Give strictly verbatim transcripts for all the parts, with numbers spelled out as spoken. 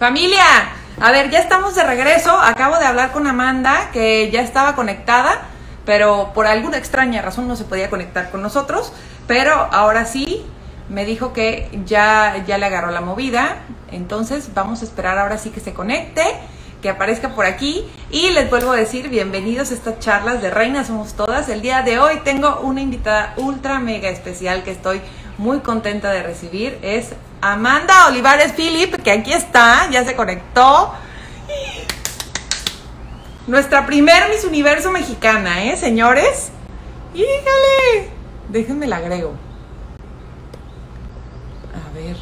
Familia, a ver, ya estamos de regreso. Acabo de hablar con Amanda, que ya estaba conectada, pero por alguna extraña razón no se podía conectar con nosotros. Pero ahora sí, me dijo que ya, ya le agarró la movida. Entonces vamos a esperar ahora sí que se conecte, que aparezca por aquí. Y les vuelvo a decir, bienvenidos a estas charlas de Reinas Somos Todas. El día de hoy tengo una invitada ultra mega especial que estoy muy contenta de recibir. Es Amanda Olivares Philip, que aquí está, ya se conectó. Nuestra primer Miss Universo mexicana, ¿eh, señores? ¡Híjale! Déjenme la agrego. A ver.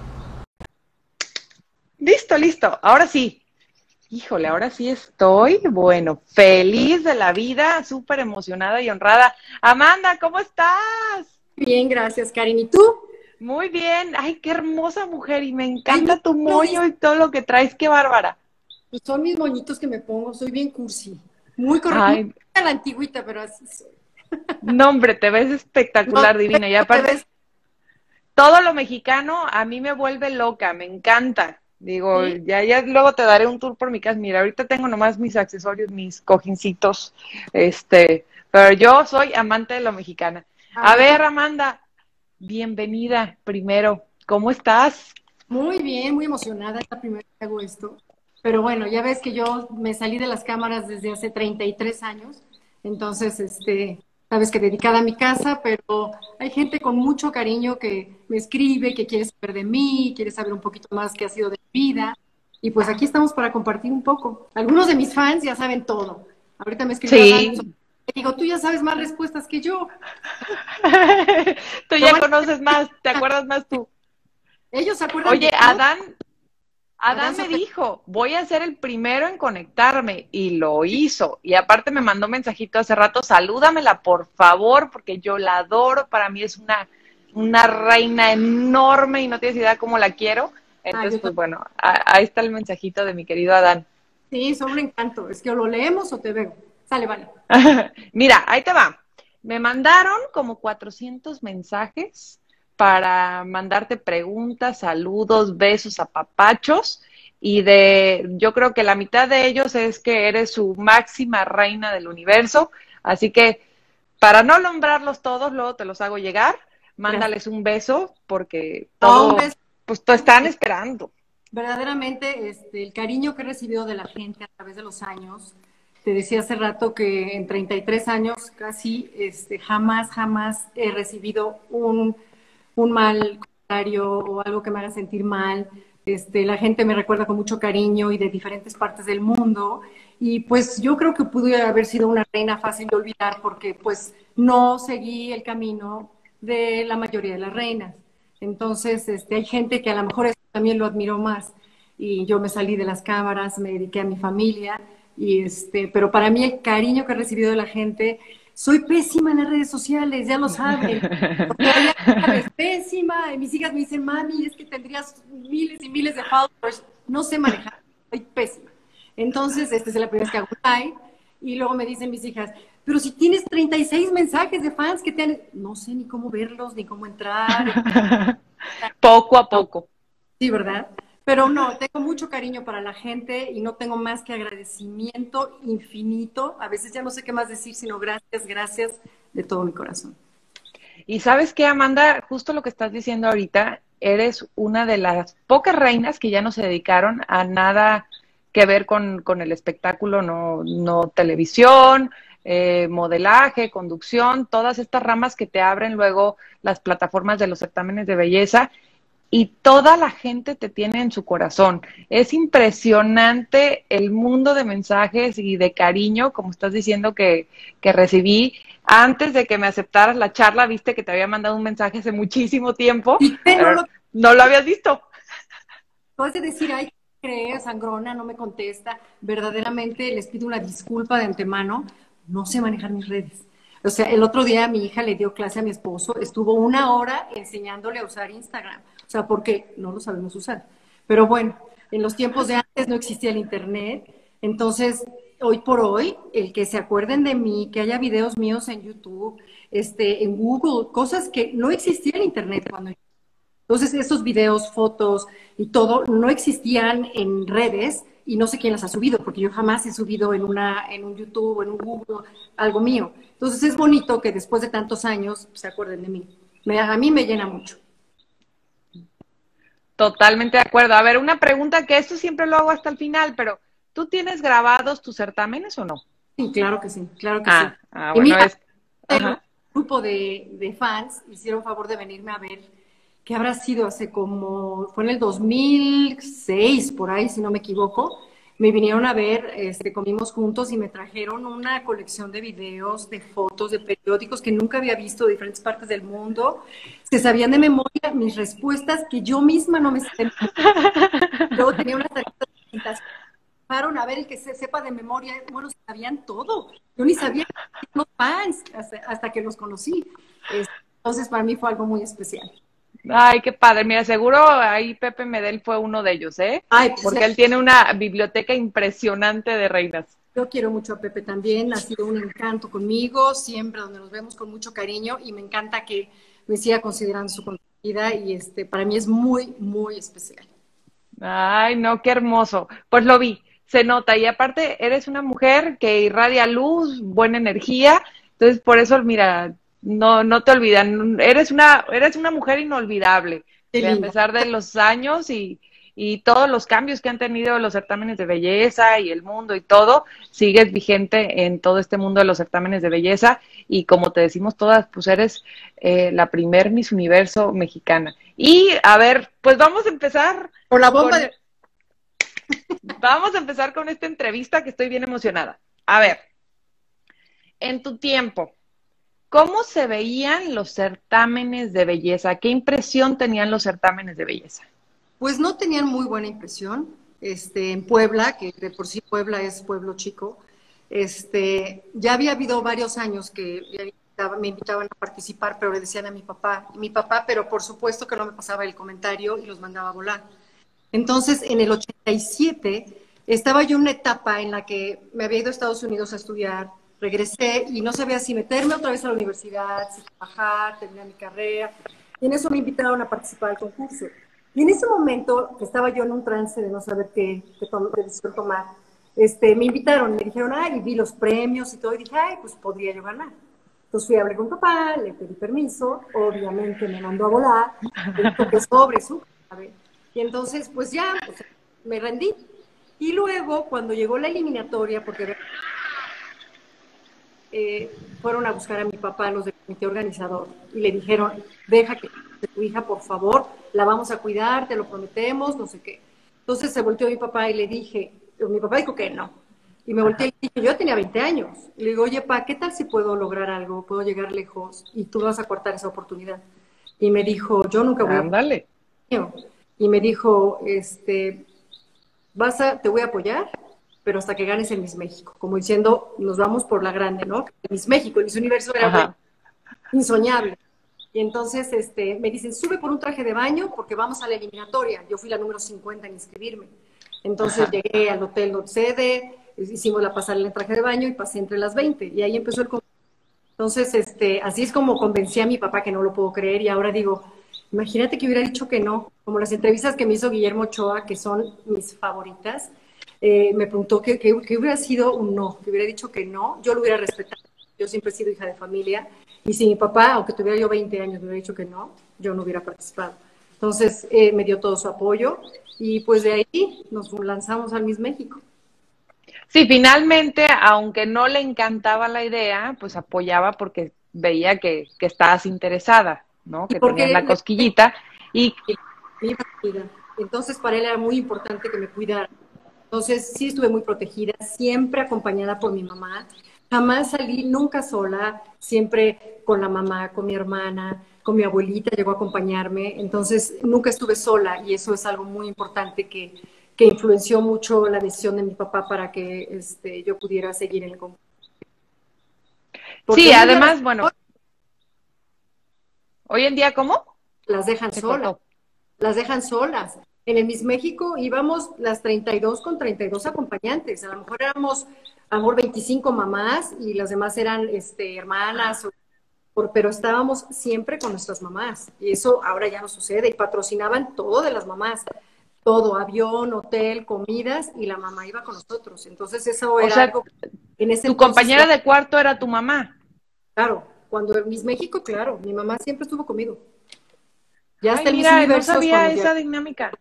Listo, listo. Ahora sí. Híjole, ahora sí estoy, bueno, feliz de la vida, súper emocionada y honrada. Amanda, ¿cómo estás? Bien, gracias, Karen. ¿Y tú? Muy bien. Ay, qué hermosa mujer y me encanta Ay, tu no, moño y todo lo que traes, qué bárbara. pues son mis moñitos que me pongo, soy bien cursi. Muy correcta, muy Ay, a la antigüita, pero así soy. no, hombre, te ves No, espectacular, divina. Y no te aparte, ves, todo lo mexicano a mí me vuelve loca, me encanta. Digo, ¿sí? ya, ya luego te daré un tour por mi casa. Mira, ahorita tengo nomás mis accesorios, mis cojincitos, este, pero yo soy amante de lo mexicana. A Ay, ver, Amanda, bienvenida primero. ¿Cómo estás? muy bien, muy emocionada, es la primera vez que hago esto. Pero bueno, ya ves que yo me salí de las cámaras desde hace treinta y tres años, entonces, este, sabes que dedicada a mi casa, pero hay gente con mucho cariño que me escribe, que quiere saber de mí, quiere saber un poquito más qué ha sido de mi vida, y pues aquí estamos para compartir un poco. Algunos de mis fans ya saben todo. Ahorita me escribió Adán, Sí. y digo, tú ya sabes más respuestas que yo. Tú Pero ya bueno, conoces más, te acuerdas más tú. ellos se acuerdan Oye, de todo. Adán, Adán Adán me se dijo, voy a ser el primero en conectarme y lo hizo. Y aparte me mandó un mensajito hace rato, salúdamela por favor, porque yo la adoro, para mí es una, una reina enorme y no tienes idea cómo la quiero. Ah, Entonces, yo pues también. bueno, a- ahí está el mensajito de mi querido Adán. Sí, son un encanto. Es que o lo leemos o te veo. Sale, vale. Mira, ahí te va. Me mandaron como cuatrocientos mensajes para mandarte preguntas, saludos, besos, apapachos. Y de, yo creo que la mitad de ellos es que eres su máxima reina del universo. Así que para no nombrarlos todos, luego te los hago llegar. Gracias. Mándales un beso porque No, un todo, beso. pues te están esperando. Verdaderamente, este, el cariño que he recibido de la gente a través de los años. Te decía hace rato que en treinta y tres años casi este, jamás, jamás he recibido un, un mal comentario o algo que me haga sentir mal. Este, la gente me recuerda con mucho cariño y de diferentes partes del mundo. Y pues yo creo que pude haber sido una reina fácil de olvidar porque pues no seguí el camino de la mayoría de las reinas. Entonces, este, hay gente que a lo mejor eso también lo admiró más y yo me salí de las cámaras, me dediqué a mi familia y este, pero para mí el cariño que he recibido de la gente, soy pésima en las redes sociales, ya lo saben. Doctora, ya sabes, pésima. Mis hijas me dicen, mami, es que tendrías miles y miles de followers. No sé manejar, soy pésima. Entonces, esta es la primera vez que hago un live y luego me dicen mis hijas, pero si tienes treinta y seis mensajes de fans que te han... No sé ni cómo verlos, ni cómo entrar. Poco a No, poco. sí, ¿verdad? Pero no, tengo mucho cariño para la gente y no tengo más que agradecimiento infinito. A veces ya no sé qué más decir, sino gracias, gracias de todo mi corazón. Y sabes qué, Amanda, justo lo que estás diciendo ahorita, eres una de las pocas reinas que ya no se dedicaron a nada que ver con, con el espectáculo, no, no televisión, eh, modelaje, conducción, todas estas ramas que te abren luego las plataformas de los certámenes de belleza y toda la gente te tiene en su corazón. Es impresionante el mundo de mensajes y de cariño, como estás diciendo que, que recibí. Antes de que me aceptaras la charla, viste que te había mandado un mensaje hace muchísimo tiempo, Y que no pero lo no lo habías visto. puedes decir, ay, ¿qué crees, sangrona? No me contesta. Verdaderamente les pido una disculpa de antemano. No sé manejar mis redes. O sea, el otro día mi hija le dio clase a mi esposo, estuvo una hora enseñándole a usar Instagram. O sea, porque no lo sabemos usar. Pero bueno, en los tiempos de antes no existía el internet. Entonces, hoy por hoy, el que se acuerden de mí, que haya videos míos en YouTube, este, en Google, cosas que no existía el internet cuando yo. Entonces, esos videos, fotos y todo no existían en redes y no sé quién las ha subido, porque yo jamás he subido en, una, en un YouTube o en un Google algo mío. Entonces, es bonito que después de tantos años se acuerden de mí. Me, a mí me llena mucho. Totalmente de acuerdo. A ver, una pregunta que esto siempre lo hago hasta el final, pero ¿tú tienes grabados tus certámenes o no? Sí, claro que sí, claro que sí. Ah, ah, Y bueno, mira, es... el Ajá. grupo de, de fans hicieron favor de venirme a ver, que habrá sido hace como, fue en el dos mil seis, por ahí, si no me equivoco. Me vinieron a ver, este, comimos juntos y me trajeron una colección de videos, de fotos, de periódicos que nunca había visto de diferentes partes del mundo. Se sabían de memoria mis respuestas que yo misma no me sé de memoria. Luego tenía unas tarjetas de presentación, a ver el que se sepa de memoria, bueno, sabían todo. Yo ni sabía que eran los fans hasta, hasta que los conocí. Este, entonces, para mí fue algo muy especial. Ay, qué padre. Mira, seguro ahí Pepe Medel fue uno de ellos, ¿eh? Ay, pues ya, Porque él tiene una biblioteca impresionante de reinas. yo quiero mucho a Pepe también, ha sido un encanto conmigo, siempre donde nos vemos con mucho cariño y me encanta que me siga considerando su consentida y este, para mí es muy, muy especial. Ay, no, qué hermoso. Pues lo vi, se nota. Y aparte, eres una mujer que irradia luz, buena energía. Entonces, por eso, mira, no, no te olvidan. Eres una, eres una mujer inolvidable, Qué de a linda. pesar de los años y, y todos los cambios que han tenido los certámenes de belleza y el mundo y todo, sigues vigente en todo este mundo de los certámenes de belleza. Y como te decimos todas, pues eres eh, la primer Miss Universo mexicana. Y a ver, pues vamos a empezar Por la bomba con, de... vamos a empezar con esta entrevista que estoy bien emocionada. A ver, en tu tiempo, ¿cómo se veían los certámenes de belleza? ¿Qué impresión tenían los certámenes de belleza? Pues no tenían muy buena impresión. Este, en Puebla, que de por sí Puebla es pueblo chico, este, ya había habido varios años que me invitaban, me invitaban a participar, pero le decían a mi papá, mi papá, pero por supuesto que no me pasaba el comentario y los mandaba a volar. Entonces, en el ochenta y siete, estaba yo en una etapa en la que me había ido a Estados Unidos a estudiar, regresé y no sabía si meterme otra vez a la universidad, si trabajar, terminar mi carrera. Y en eso me invitaron a participar al concurso. Y en ese momento, que estaba yo en un trance de no saber qué, qué, qué decisión tomar, este, me invitaron, me dijeron, ay, y vi los premios y todo, y dije, ay, pues podría yo ganar. Entonces fui a hablar con mi papá, le pedí permiso, obviamente me mandó a volar, me dijo que sobre su, a ver. Y entonces, pues ya, pues, me rendí. Y luego, cuando llegó la eliminatoria, porque eh, fueron a buscar a mi papá, los del comité organizador, y le dijeron, deja que tu hija, por favor, la vamos a cuidar, te lo prometemos, no sé qué. Entonces se volteó mi papá y le dije, mi papá dijo que no. Y me volteé y le dije, yo tenía veinte años. Y le digo, oye, pa, ¿qué tal si puedo lograr algo? ¿Puedo llegar lejos? Y tú vas a cortar esa oportunidad. Y me dijo, yo nunca voy Ándale. a... Y me dijo, este, vas a, te voy a apoyar, pero hasta que ganes el Miss México. Como diciendo, nos vamos por la grande, ¿no? El Miss México, el Miss Universo era bueno, insoñable. Y entonces este, me dicen, sube por un traje de baño porque vamos a la eliminatoria. Yo fui la número cincuenta en inscribirme. Entonces Ajá. llegué al hotel donde sede, hicimos la pasarela en traje de baño y pasé entre las veinte. Y ahí empezó el concurso. Entonces, este, así es como convencí a mi papá, que no lo puedo creer. Y ahora digo, imagínate que hubiera dicho que no. Como las entrevistas que me hizo Guillermo Ochoa, que son mis favoritas, eh, me preguntó que, que, que hubiera sido un no, que hubiera dicho que no. Yo lo hubiera respetado. Yo siempre he sido hija de familia. Y si mi papá, aunque tuviera yo veinte años, me hubiera dicho que no, yo no hubiera participado. Entonces, eh, me dio todo su apoyo y pues de ahí nos lanzamos al Miss México. Sí, finalmente, aunque no le encantaba la idea, pues apoyaba porque veía que, que estabas interesada, ¿no? Que tenías la cosquillita y... Mi vida. Entonces, para él era muy importante que me cuidara. Entonces, sí estuve muy protegida, siempre acompañada por mi mamá. Jamás salí, nunca sola, siempre con la mamá, con mi hermana, con mi abuelita, llegó a acompañarme. Entonces, nunca estuve sola y eso es algo muy importante que, que influenció mucho la decisión de mi papá para que este, yo pudiera seguir en el concurso. Sí, además, las... bueno, hoy en día, ¿cómo? Las dejan Se solas, cortó. las dejan solas. En el Miss México íbamos las treinta y dos con treinta y dos acompañantes. A lo mejor éramos, a lo mejor veinticinco mamás y las demás eran este, hermanas o, por, pero estábamos siempre con nuestras mamás. Y eso ahora ya no sucede. Y patrocinaban todo de las mamás. Todo, avión, hotel, comidas, y la mamá iba con nosotros. Entonces eso O era sea, algo, en ese tu entonces, compañera de cuarto era tu mamá. claro, cuando en Miss México, claro, mi mamá siempre estuvo conmigo. Ya Ay, hasta en Miss mira, no Universos, sabía cuando ya... esa dinámica.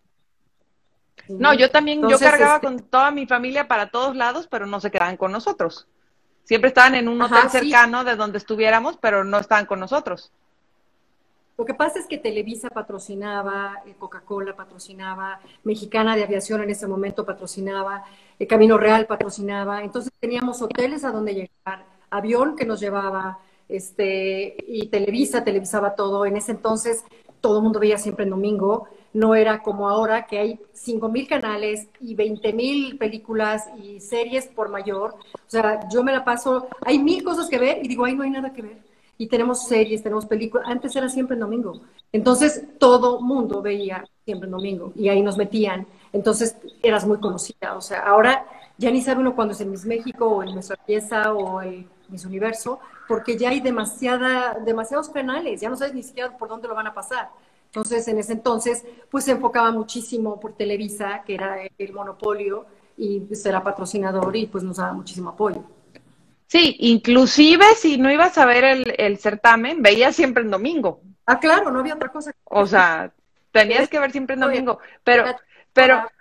No, Sí. yo también, yo Entonces, cargaba este, con toda mi familia para todos lados, pero no se quedaban con nosotros. Siempre estaban en un hotel ajá, sí. cercano de donde estuviéramos, pero no estaban con nosotros. Lo que pasa es que Televisa patrocinaba, eh, Coca-Cola patrocinaba, Mexicana de Aviación en ese momento patrocinaba, eh, Camino Real patrocinaba, entonces teníamos hoteles a donde llegar, avión que nos llevaba, este, y Televisa televisaba todo. En ese entonces todo el mundo veía siempre en domingo, no era como ahora que hay cinco mil canales y veinte mil películas y series por mayor. O sea, yo me la paso, hay mil cosas que ver y digo, ay, no hay nada que ver. Y tenemos series, tenemos películas. Antes era siempre en domingo. Entonces todo mundo veía siempre en domingo y ahí nos metían. Entonces eras muy conocida. O sea, ahora ya ni sabe uno cuándo es el Miss México o el Nuestra Pieza o el Miss Universo, porque ya hay demasiada, demasiados canales, ya no sabes ni siquiera por dónde lo van a pasar. Entonces, en ese entonces, pues se enfocaba muchísimo por Televisa, que era el monopolio, y pues era patrocinador y pues nos daba muchísimo apoyo. Sí, inclusive si no ibas a ver el, el certamen, veías siempre en domingo. Ah, claro, no había otra cosa O sea, que tenías ver. que ver siempre en Era, domingo. Pero, era pero, toda,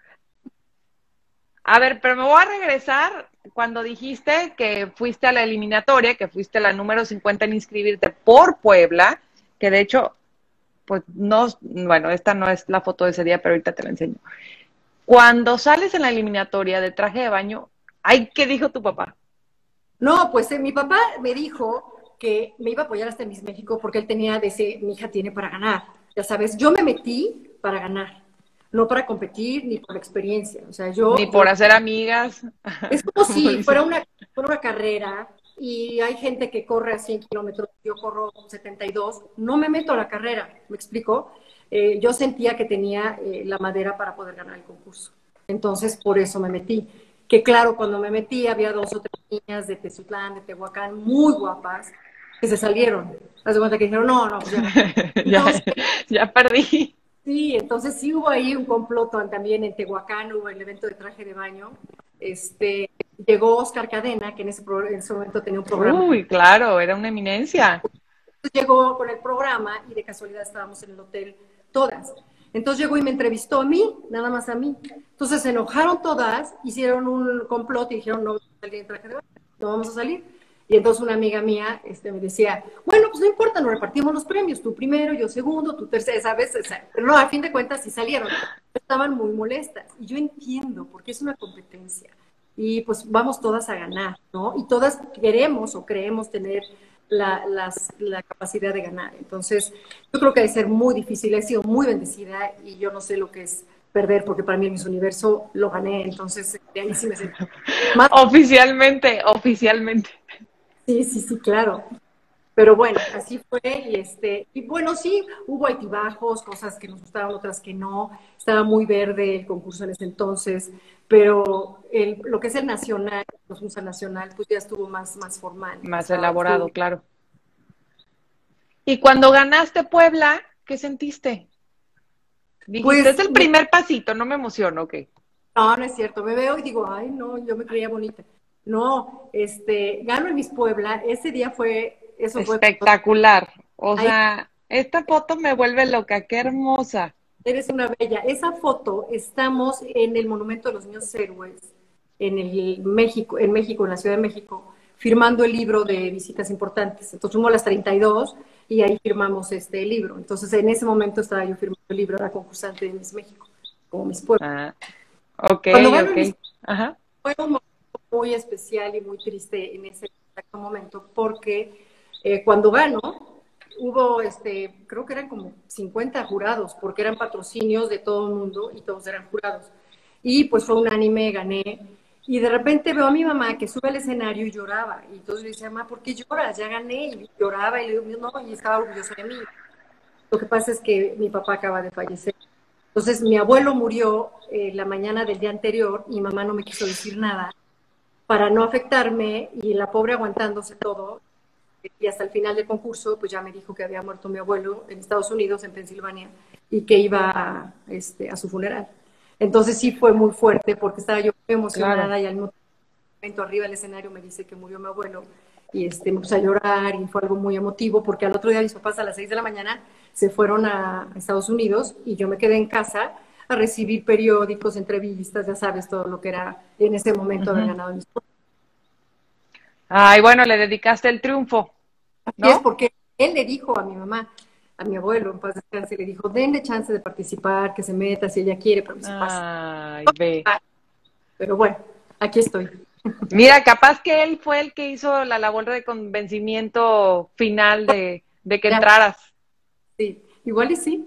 a ver, pero me voy a regresar cuando dijiste que fuiste a la eliminatoria, que fuiste la número cincuenta en inscribirte por Puebla, que de hecho, pues no, bueno, esta no es la foto de ese día, pero ahorita te la enseño. Cuando sales en la eliminatoria de traje de baño, ay, ¿qué dijo tu papá? no, pues eh, mi papá me dijo que me iba a apoyar hasta Miss México porque él tenía de ese, mi hija tiene para ganar. Ya sabes, yo me metí para ganar, no para competir ni por experiencia. O sea, Ni yo, por yo, hacer amigas, es como como si fuera dicen. una, fuera una carrera y hay gente que corre a cien kilómetros, yo corro setenta y dos, no me meto a la carrera, ¿me explico? Eh, yo sentía que tenía eh, la madera para poder ganar el concurso. Entonces, por eso me metí. Que claro, cuando me metí había dos o tres niñas de Tezutlán, de Tehuacán, muy guapas, que se salieron. Haz de cuenta que dijeron, no, no, pues ya. ya, Entonces, ya perdí. sí, entonces sí hubo ahí un complot también en Tehuacán, hubo el evento de traje de baño. Este, llegó Oscar Cadena, que en ese, pro, en ese momento tenía un programa. Uy, claro, era una eminencia. Entonces llegó con el programa y de casualidad estábamos en el hotel todas. Entonces llegó y me entrevistó a mí, nada más a mí. Entonces se enojaron todas, hicieron un complot y dijeron, no vamos a salir en traje de baño, no vamos a salir. Y entonces una amiga mía este, me decía, bueno, pues no importa, nos repartimos los premios, tú primero, yo segundo, tú tercero, ¿sabes? O sea, pero no, a fin de cuentas sí salieron. Estaban muy molestas. Y yo entiendo, porque es una competencia. Y pues vamos todas a ganar, ¿no? Y todas queremos o creemos tener la, las, la capacidad de ganar. Entonces, yo creo que debe ser muy difícil. He sido muy bendecida y yo no sé lo que es perder, porque para mí el Miss Universo lo gané. Entonces, de ahí sí me siento más. Oficialmente, oficialmente. Sí, sí, sí, claro. Pero bueno, así fue y este, y bueno, sí, hubo altibajos, cosas que nos gustaron, otras que no. Estaba muy verde el concurso en ese entonces, pero el, lo que es el nacional, los usa nacional, pues ya estuvo más, más formal. O Más sea, estuvo... elaborado, claro. Y cuando ganaste Puebla, ¿qué sentiste? Dijiste, es Pues, el me... primer pasito, no me emociono, ¿ok? no, no es cierto, me veo y digo, ay, no, yo me creía bonita. No, este, gano en Miss Puebla, ese día fue, eso fue, Espectacular. O ahí sea, esta foto me vuelve loca, qué hermosa. eres una bella. Esa foto, estamos en el Monumento de los Niños Héroes, en el México, en México, en la Ciudad de México, firmando el libro de visitas importantes. Entonces fuimos a las treinta y dos y ahí firmamos este libro. Entonces en ese momento estaba yo firmando el libro, era concursante de Miss México, como Miss Puebla. Ah, ok, Cuando gano ok. Miss Ajá. fue un momento muy especial y muy triste en ese exacto momento, porque eh, cuando gano, hubo, este, creo que eran como cincuenta jurados, porque eran patrocinios de todo el mundo y todos eran jurados. Y pues fue unánime, gané. Y de repente veo a mi mamá que sube al escenario y lloraba. Y entonces le decía, mamá, ¿por qué lloras? Ya gané. Y lloraba y le digo, no, y estaba orgullosa de mí. Lo que pasa es que mi papá acaba de fallecer. Entonces mi abuelo murió eh, la mañana del día anterior y mamá no me quiso decir nada para no afectarme y la pobre aguantándose todo. y hasta el final del concurso, pues ya me dijo que había muerto mi abuelo en Estados Unidos, en Pensilvania, y que iba a, este, a su funeral. Entonces sí fue muy fuerte porque estaba yo muy emocionada Claro. y al mismo momento arriba del escenario me dice que murió mi abuelo y este, me puse a llorar y fue algo muy emotivo porque al otro día mis papás a las seis de la mañana se fueron a Estados Unidos y yo me quedé en casa a recibir periódicos, entrevistas, ya sabes, todo lo que era en ese momento haber Ujú. ganado mis. Ay, bueno, le dedicaste el triunfo, Así es, ¿no? porque él le dijo a mi mamá, a mi abuelo, en paz descanse, le dijo, denle chance de participar, que se meta si ella quiere, pero mis papás. Ay, ve. Pero bueno, aquí estoy. Mira, capaz que él fue el que hizo la labor de convencimiento final de, de que Ya, entraras. sí, igual y sí.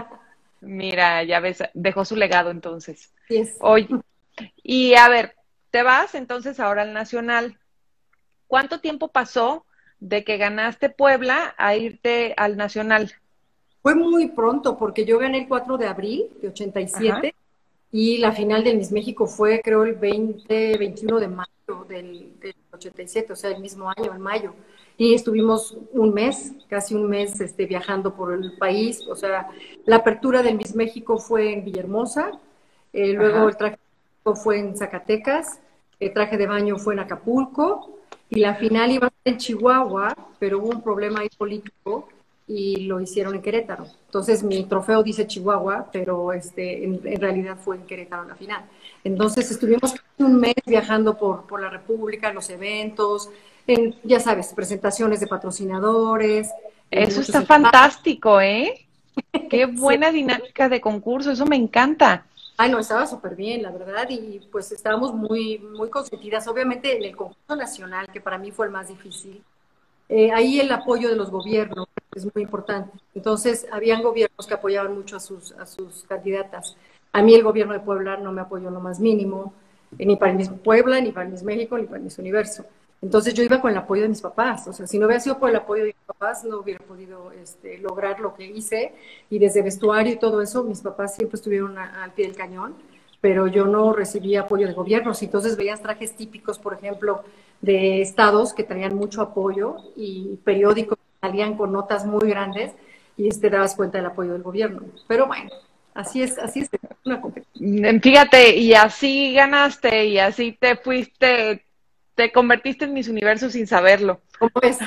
Mira, ya ves, dejó su legado entonces. Sí es. Oye, y a ver, te vas entonces ahora al Nacional. ¿Cuánto tiempo pasó de que ganaste Puebla a irte al Nacional? Fue muy pronto porque yo gané el cuatro de abril de ochenta y Ajá, siete y la final del Miss México fue creo el veinte, veintiuno de mayo del, del ochenta y siete, o sea, el mismo año, en mayo. Y estuvimos un mes, casi un mes este, viajando por el país, o sea, la apertura del Miss México fue en Villahermosa, eh, luego ajá. el traje de baño fue en Zacatecas, el traje de baño fue en Acapulco y la final iba a ser en Chihuahua, pero hubo un problema ahí político y lo hicieron en Querétaro. Entonces mi trofeo dice Chihuahua, pero este, en, en realidad fue en Querétaro la final. Entonces estuvimos un mes viajando por, por la República, los eventos, en, ya sabes, presentaciones de patrocinadores, en Eso muchos está estados. fantástico, ¿eh? Qué buena dinámica de concurso, eso me encanta. Ay, no, estaba súper bien, la verdad, y pues estábamos muy, muy consentidas. Obviamente en el concurso nacional, que para mí fue el más difícil, eh, ahí el apoyo de los gobiernos es muy importante. Entonces, habían gobiernos que apoyaban mucho a sus, a sus candidatas. A mí el gobierno de Puebla no me apoyó lo más mínimo, eh, ni para el mismo Puebla, ni para el Miss México, ni para el Miss Universo. Entonces yo iba con el apoyo de mis papás, o sea, si no hubiera sido por el apoyo de mis papás, no hubiera podido este, lograr lo que hice, y desde vestuario y todo eso, mis papás siempre estuvieron a, al pie del cañón, pero yo no recibía apoyo de gobiernos, entonces veías trajes típicos, por ejemplo, de estados que traían mucho apoyo y periódicos que salían con notas muy grandes y te dabas cuenta del apoyo del gobierno. Pero bueno, así es, así es una competición. Mm, Fíjate, y así ganaste y así te fuiste, te convertiste en Miss Universo sin saberlo. ¿Cómo ves?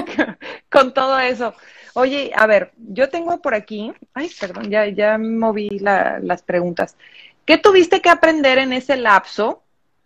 Con todo eso. Oye, a ver, yo tengo por aquí, ay, perdón, ya, ya moví la- las preguntas. ¿Qué tuviste que aprender en ese lapso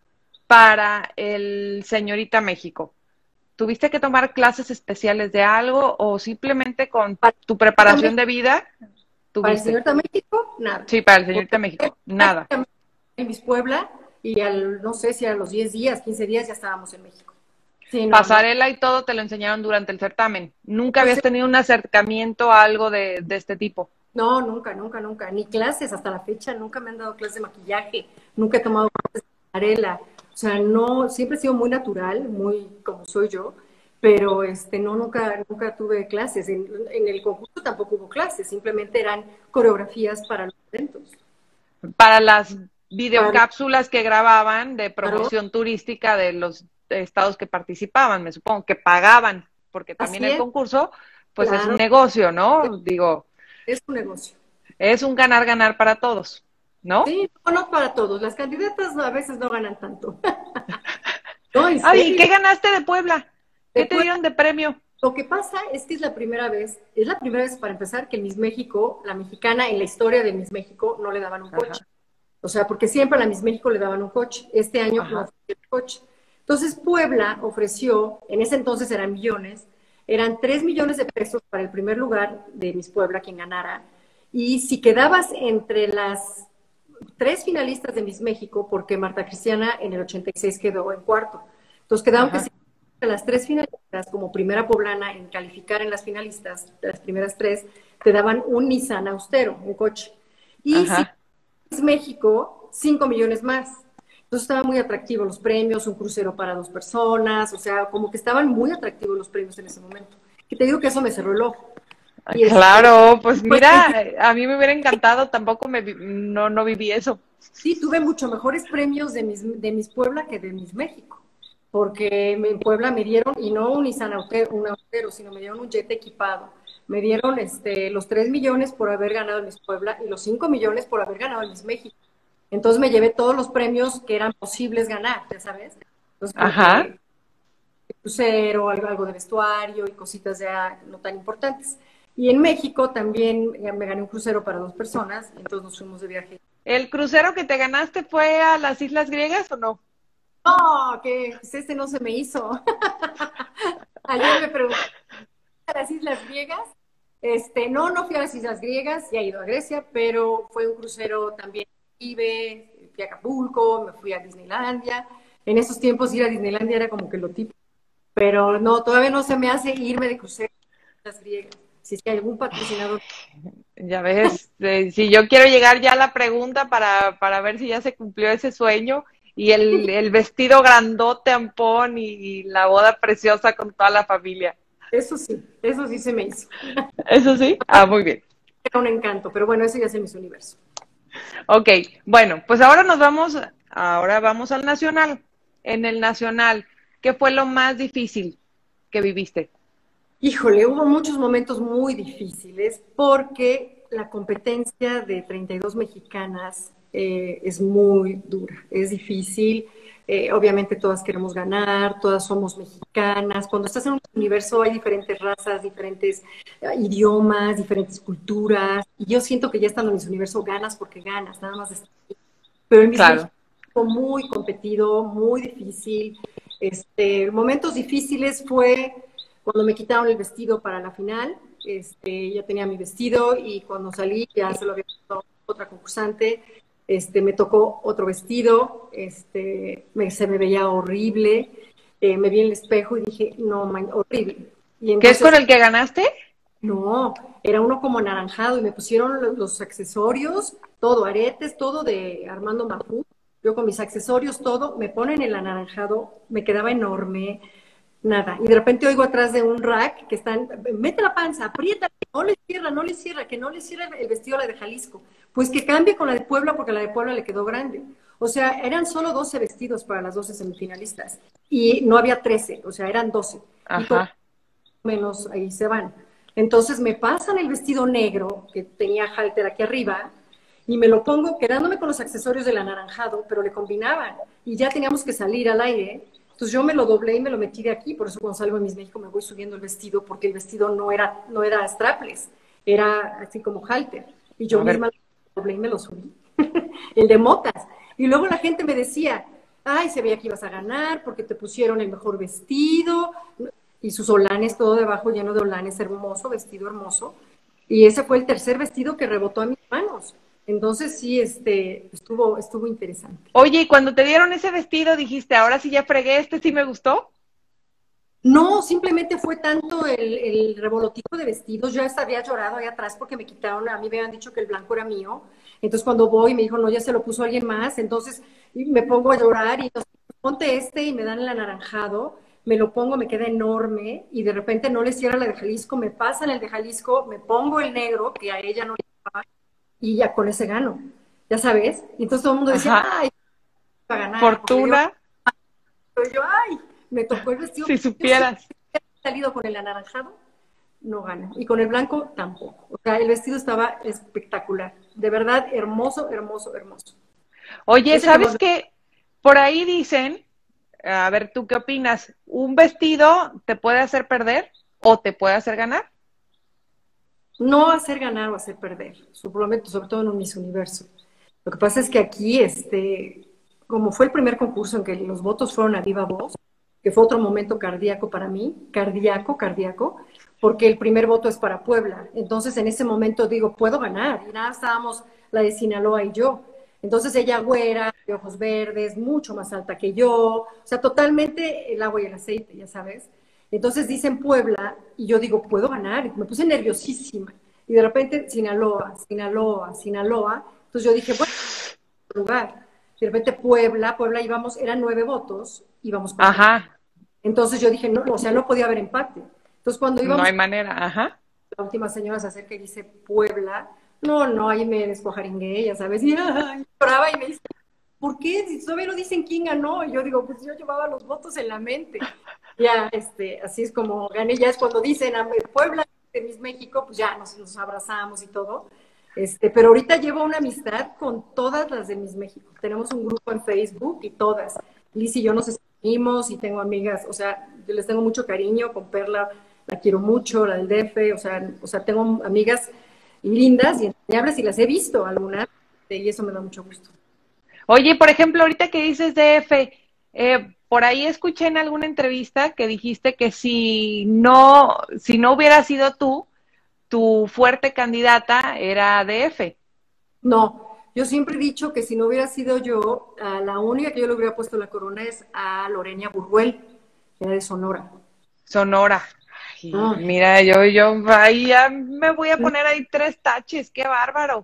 para el Señorita México? ¿Tuviste que tomar clases especiales de algo o simplemente con Para, tu preparación de vida para el tuviste? señor México, nada. Sí, para el Señorita Porque México, nada. prácticamente en Miss Puebla y al, no sé si a los diez días, quince días ya estábamos en México. Sí, no, no. Pasarela y todo te lo enseñaron durante el certamen. Nunca Pues habías tenido un acercamiento a algo de, de este tipo. no, nunca, nunca, nunca. Ni clases hasta la fecha, nunca me han dado clases de maquillaje, nunca he tomado clases de pasarela. O sea, no, siempre he sido muy natural, muy como soy yo, pero este, no, nunca, nunca tuve clases. En, en el concurso tampoco hubo clases, simplemente eran coreografías para los eventos. Para las Para, videocápsulas que grababan de claro, promoción turística de los estados que participaban, me supongo que pagaban, porque también así el es, concurso, pues es un claro, negocio, ¿no? Digo, es un negocio. es un ganar-ganar para todos, ¿no? Sí, no, no para todos. Las candidatas a veces no ganan tanto. No, en Ay, ¿y serio. qué ganaste de Puebla? ¿Qué te Después, dieron de premio? lo que pasa es que es la primera vez, es la primera vez para empezar que el Miss México, la mexicana en la historia de Miss México, no le daban un coche. Ajá, O sea, porque siempre a la Miss México le daban un coche. Este año no ajá, ofreció el coche. Entonces Puebla ofreció, en ese entonces eran millones, eran tres millones de pesos para el primer lugar de Miss Puebla, quien ganara. Y si quedabas entre las tres finalistas de Miss México, porque Marta Cristiana en el ochenta y seis quedó en cuarto. Entonces quedaron que si ajá, las tres finalistas, como primera poblana en calificar en las finalistas, las primeras tres, te daban un Nissan Austero, un coche. Y si ajá. es México, cinco millones más. Entonces estaban muy atractivos los premios, un crucero para dos personas, o sea, como que estaban muy atractivos los premios en ese momento. Y te digo que eso me cerró el ojo. Y este, Claro, pues pues mira, a mí me hubiera encantado, tampoco me vi- no, no viví eso. sí, tuve mucho mejores premios de mis, de mis Puebla que de mis México. porque en Puebla me dieron, y no un Nissan Autero, un Autero, sino me dieron un jet equipado. Me dieron este, los tres millones por haber ganado el Miss Puebla y los cinco millones por haber ganado el Miss México. Entonces me llevé todos los premios que eran posibles ganar, ya sabes. Entonces como Ajá. que crucero, algo, algo de vestuario y cositas ya no tan importantes. Y en México también me gané un crucero para dos personas, entonces nos fuimos de viaje. ¿El crucero que te ganaste fue a las Islas Griegas o no? No, que pues este no se me hizo. Ayer me pregunté a las Islas Griegas. Este, no, no fui a las Islas Griegas, ya he ido a Grecia, pero fue un crucero también Caribe, fui a Acapulco, me fui a Disneylandia. En esos tiempos ir a Disneylandia era como que lo típico, pero no, todavía no se me hace irme de crucero a las Griegas. Si es que hay algún patrocinador. Ya ves, eh, si yo quiero llegar ya a la pregunta para, para ver si ya se cumplió ese sueño y el, el vestido grandote, ampón y, y la boda preciosa con toda la familia. Eso sí, eso sí se me hizo. ¿Eso sí? Ah, muy bien. Era un encanto, pero bueno, eso ya es en mis universo. Ok, bueno, pues ahora nos vamos, ahora vamos al nacional. En el nacional, ¿qué fue lo más difícil que viviste? Híjole, hubo muchos momentos muy difíciles porque la competencia de treinta y dos mexicanas eh, es muy dura, es difícil. Eh, obviamente todas queremos ganar, todas somos mexicanas. Cuando estás en un universo hay diferentes razas, diferentes eh, idiomas, diferentes culturas. Y yo siento que ya estando en mis universo ganas porque ganas, nada más. Pero en Miss Claro. México fue muy competido, muy difícil. Este, momentos difíciles fue cuando me quitaron el vestido para la final. Este, ya tenía mi vestido y cuando salí ya se lo había puesto otra concursante. Este, me tocó otro vestido, este, me, se me veía horrible. Eh, me vi en el espejo y dije, no, man, horrible. Y ¿Qué es con entonces el que ganaste? no, era uno como anaranjado y me pusieron los, los accesorios, todo, aretes, todo de Armando Mafú. Yo con mis accesorios, todo, me ponen el anaranjado, me quedaba enorme, nada. Y de repente oigo atrás de un rack que están, mete la panza, aprieta, no le cierra, no le cierra, que no le cierra el vestido a la de Jalisco. Pues que cambie con la de Puebla porque la de Puebla le quedó grande. O sea, eran solo doce vestidos para las doce semifinalistas y no había trece, o sea, eran doce. Y todos Ajá. menos ahí se van. Entonces me pasan el vestido negro que tenía halter aquí arriba y me lo pongo quedándome con los accesorios del anaranjado, pero le combinaban y ya teníamos que salir al aire. Entonces yo me lo doblé y me lo metí de aquí, por eso cuando salgo de Miss México me voy subiendo el vestido porque el vestido no era, no era strapless, era así como halter. Y yo A ver, misma lo doblé y me lo subí. El de motas. Y luego la gente me decía, ay, se veía que ibas a ganar porque te pusieron el mejor vestido y sus olanes, todo debajo lleno de olanes, hermoso, vestido hermoso. Y ese fue el tercer vestido que rebotó a mis manos. Entonces sí, este, estuvo, estuvo interesante. oye, y cuando te dieron ese vestido dijiste, ahora sí ya fregué, este sí me gustó. No, simplemente fue tanto el, el revolotivo de vestidos. Yo hasta había llorado ahí atrás porque me quitaron, a mí me habían dicho que el blanco era mío. Entonces cuando voy me dijo, no, ya se lo puso alguien más. Entonces me pongo a llorar y entonces, ponte este y me dan el anaranjado. Me lo pongo, me queda enorme y de repente no le cierra la de Jalisco, me pasan el de Jalisco, me pongo el negro, que a ella no le daba, y ya con ese gano, ya sabes. Y entonces todo el mundo decía, Ajá. ay, va a ganar, porque yo, Fortuna, yo, ay, me tocó el vestido. si Yo sí supieras. he salido con el anaranjado, no gana. Y con el blanco tampoco. O sea, el vestido estaba espectacular. De verdad, hermoso, hermoso, hermoso. Oye, Ese que más ¿sabes qué? Por ahí dicen, a ver, ¿tú qué opinas? ¿Un vestido te puede hacer perder o te puede hacer ganar? no hacer ganar o hacer perder, sobre, sobre todo en un Miss Universo. Lo que pasa es que aquí, este, como fue el primer concurso en que los votos fueron a viva voz, que fue otro momento cardíaco para mí, cardíaco, cardíaco, porque el primer voto es para Puebla. Entonces, en ese momento digo, puedo ganar. Y nada, estábamos la de Sinaloa y yo. Entonces, ella güera, de ojos verdes, mucho más alta que yo. O sea, totalmente el agua y el aceite, ya sabes. Entonces dicen Puebla y yo digo, puedo ganar. Y me puse nerviosísima. Y de repente, Sinaloa, Sinaloa, Sinaloa. Entonces yo dije, bueno, lugar. De repente Puebla, Puebla íbamos, eran nueve votos, íbamos cuatro. Ajá, Entonces yo dije, no, o sea, no podía haber empate. Entonces cuando no íbamos, hay manera, ajá. la última señora se acerca y dice Puebla, no, no, ahí me despojaringué, ya sabes, y ay, lloraba y me dice, ¿por qué? Si todavía no dicen quién ganó. Y yo digo, pues yo llevaba los votos en la mente. Ya, este, así es como gané. Ya es cuando dicen a Puebla de Miss México, pues ya nos, nos abrazamos y todo. Este, pero ahorita llevo una amistad con todas las de Miss México. Tenemos un grupo en Facebook y todas. Liz y yo nos escribimos y tengo amigas, o sea, yo les tengo mucho cariño. Con Perla la quiero mucho, la del D F, o sea, o sea tengo amigas lindas y entrañables y las he visto algunas y eso me da mucho gusto. Oye, por ejemplo, ahorita que dices D F, eh, por ahí escuché en alguna entrevista que dijiste que si no, si no hubiera sido tú, tu fuerte candidata era D F. No, yo siempre he dicho que si no hubiera sido yo, a la única que yo le hubiera puesto la corona es a Lorena Burbuel, que era de Sonora. Sonora. Ay, Ah. mira, yo, yo, ahí ya me voy a poner ahí tres taches, qué bárbaro.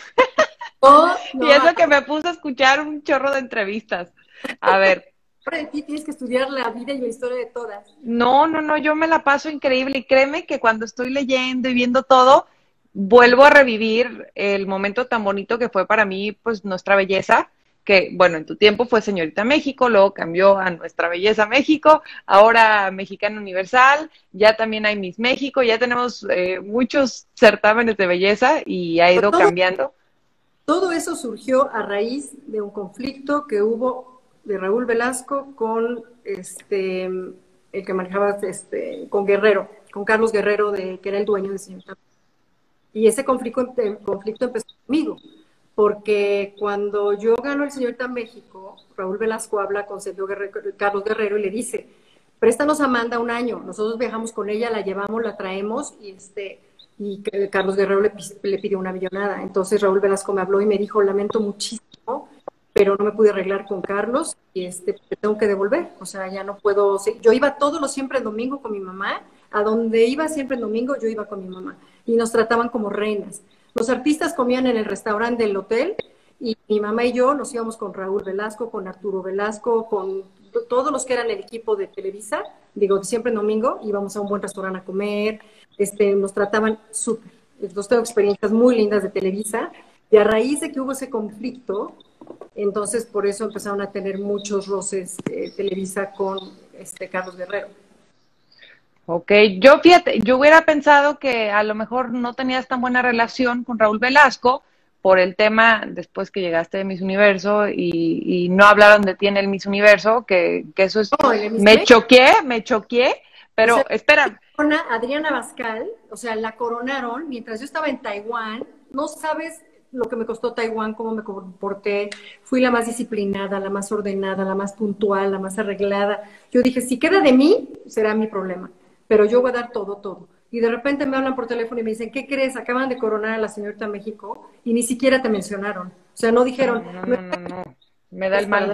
No, no. Y eso que me puse a escuchar un chorro de entrevistas. A ver. Ahora de ti tienes que estudiar la vida y la historia de todas. No, no, no, yo me la paso increíble y créeme que cuando estoy leyendo y viendo todo, vuelvo a revivir el momento tan bonito que fue para mí, pues nuestra belleza, que bueno, en tu tiempo fue Señorita México, luego cambió a Nuestra Belleza México, ahora Mexicana Universal, ya también hay Miss México, ya tenemos eh, muchos certámenes de belleza y ha ido todo, cambiando. Todo eso surgió a raíz de un conflicto que hubo de Raúl Velasco con este el que manejaba este con Guerrero, con Carlos Guerrero, de que era el dueño de Señorita. Y ese conflicto, el conflicto empezó conmigo, porque cuando yo gano el Señorita México, Raúl Velasco habla con Sergio Guerrero, Carlos Guerrero y le dice, préstanos a Amanda un año, nosotros viajamos con ella, la llevamos, la traemos, y este y Carlos Guerrero le, le pidió una millonada. Entonces Raúl Velasco me habló y me dijo, lamento muchísimo, pero no me pude arreglar con Carlos y este, tengo que devolver, o sea, ya no puedo, yo iba todos los siempre en domingo con mi mamá, a donde iba siempre en domingo yo iba con mi mamá, y nos trataban como reinas. Los artistas comían en el restaurante del hotel, y mi mamá y yo nos íbamos con Raúl Velasco, con Arturo Velasco, con todos los que eran el equipo de Televisa, digo, siempre en domingo, íbamos a un buen restaurante a comer, este, nos trataban súper. Entonces tengo experiencias muy lindas de Televisa, y a raíz de que hubo ese conflicto, entonces por eso empezaron a tener muchos roces eh, Televisa con este Carlos Guerrero. Ok, yo fíjate, yo hubiera pensado que a lo mejor no tenías tan buena relación con Raúl Velasco por el tema después que llegaste de Miss Universo y, y no hablaron de ti en el Miss Universo, que, que eso es, no, me choqué, me choqué, pero o sea, espera. Adriana Bascal, o sea, la coronaron mientras yo estaba en Taiwán, no sabes lo que me costó Taiwán, cómo me comporté, fui la más disciplinada, la más ordenada, la más puntual, la más arreglada. Yo dije, si queda de mí, será mi problema, pero yo voy a dar todo, todo. Y de repente me hablan por teléfono y me dicen, ¿qué crees? Acaban de coronar a la Señorita México y ni siquiera te mencionaron. O sea, no dijeron, no, no, no, no, no. Me da el mal.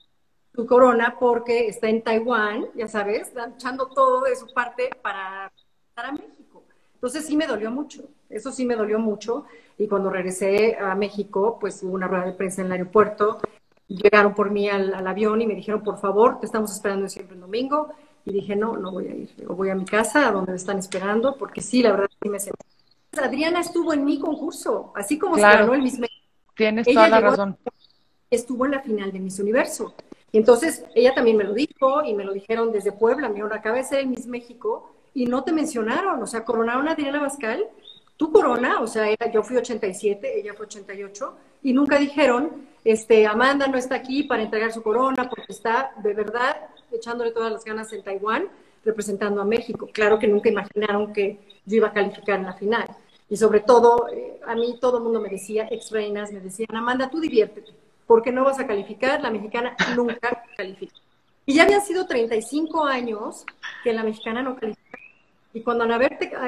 Tu corona porque está en Taiwán, ya sabes, están echando todo de su parte para estar a México. Entonces sí me dolió mucho, eso sí me dolió mucho. Y cuando regresé a México, pues hubo una rueda de prensa en el aeropuerto, llegaron por mí al, al avión y me dijeron, por favor, te estamos esperando siempre el domingo. Y dije, no, no voy a ir, yo voy a mi casa, a donde me están esperando, porque sí, la verdad sí me sentí. Adriana estuvo en mi concurso, así como claro, se ganó el Miss México. Tienes ella toda la llegó, razón. Estuvo en la final de Miss Universo. Y entonces ella también me lo dijo y me lo dijeron desde Puebla, me dijeron, acaba de ser el Miss México y no te mencionaron, o sea, coronaron a Adriana Bascal, tu corona, o sea, era, yo fui ochenta y siete, ella fue ochenta y ocho, y nunca dijeron, este, Amanda no está aquí para entregar su corona porque está, de verdad, echándole todas las ganas en Taiwán, representando a México. Claro que nunca imaginaron que yo iba a calificar en la final. Y sobre todo, eh, a mí todo el mundo me decía, ex reinas, me decían, Amanda, tú diviértete, porque no vas a calificar, la mexicana nunca califica. Y ya habían sido treinta y cinco años que la mexicana no califica. Y cuando Ana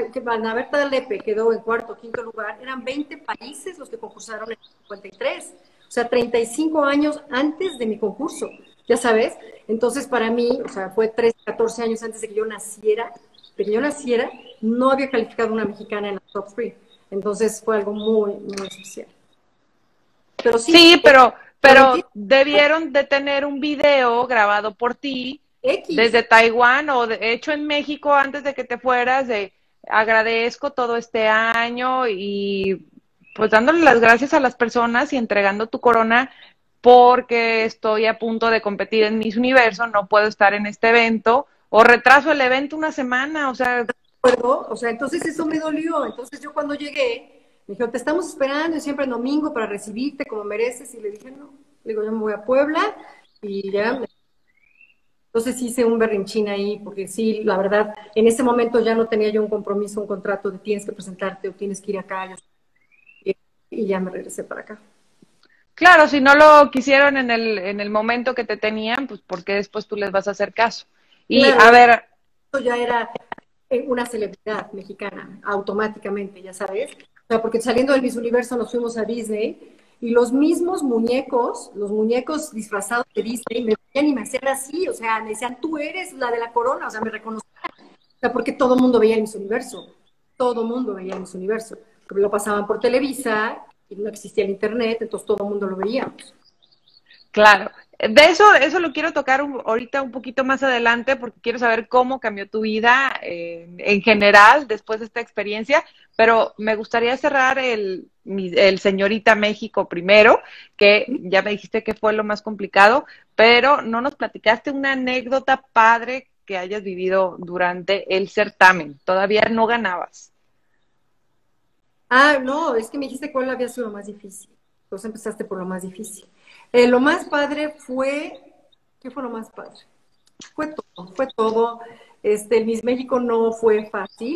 Berta Lepe quedó en cuarto o quinto lugar, eran veinte países los que concursaron en el cincuenta y tres. O sea, treinta y cinco años antes de mi concurso, ya sabes. Entonces, para mí, o sea, fue trece, catorce años antes de que yo naciera, de que yo naciera, no había calificado una mexicana en la top tres. Entonces, fue algo muy, muy especial. Pero sí, sí pero, pero debieron de tener un video grabado por ti X. Desde Taiwán o de hecho en México antes de que te fueras, de agradezco todo este año y pues dándole las gracias a las personas y entregando tu corona porque estoy a punto de competir en Miss Universo, no puedo estar en este evento, o retraso el evento una semana, o sea... acuerdo, o sea, entonces eso me dolió. Entonces yo cuando llegué, me dijeron, te estamos esperando y siempre el domingo para recibirte como mereces. Y le dije, no, le digo, yo me voy a Puebla y ya. Me... Entonces hice un berrinchín ahí, porque sí, la verdad, en ese momento ya no tenía yo un compromiso, un contrato de tienes que presentarte o tienes que ir acá. Y, y ya me regresé para acá. Claro, si no lo quisieron en el, en el momento que te tenían, pues porque después tú les vas a hacer caso. Y Claro, a ver, esto ya era una celebridad mexicana, automáticamente, ya sabes. O sea, porque saliendo del Miss Universo nos fuimos a Disney y los mismos muñecos, los muñecos disfrazados de Disney, me veían y me hacían así, o sea, me decían, tú eres la de la corona, o sea, me reconocían. O sea, porque todo el mundo veía el Miss Universo, todo el mundo veía el Miss Universo. Porque lo pasaban por Televisa y no existía el Internet, entonces todo el mundo lo veíamos. claro, de eso, eso lo quiero tocar un, ahorita un poquito más adelante porque quiero saber cómo cambió tu vida eh, en general después de esta experiencia, pero me gustaría cerrar el, el Señorita México primero, que ya me dijiste que fue lo más complicado, pero no nos platicaste una anécdota padre que hayas vivido durante el certamen. Todavía no ganabas. Ah, no, es que me dijiste cuál había sido lo más difícil. Entonces empezaste por lo más difícil. Eh, lo más padre fue, ¿qué fue lo más padre? Fue todo, fue todo. Este, el Miss México no fue fácil.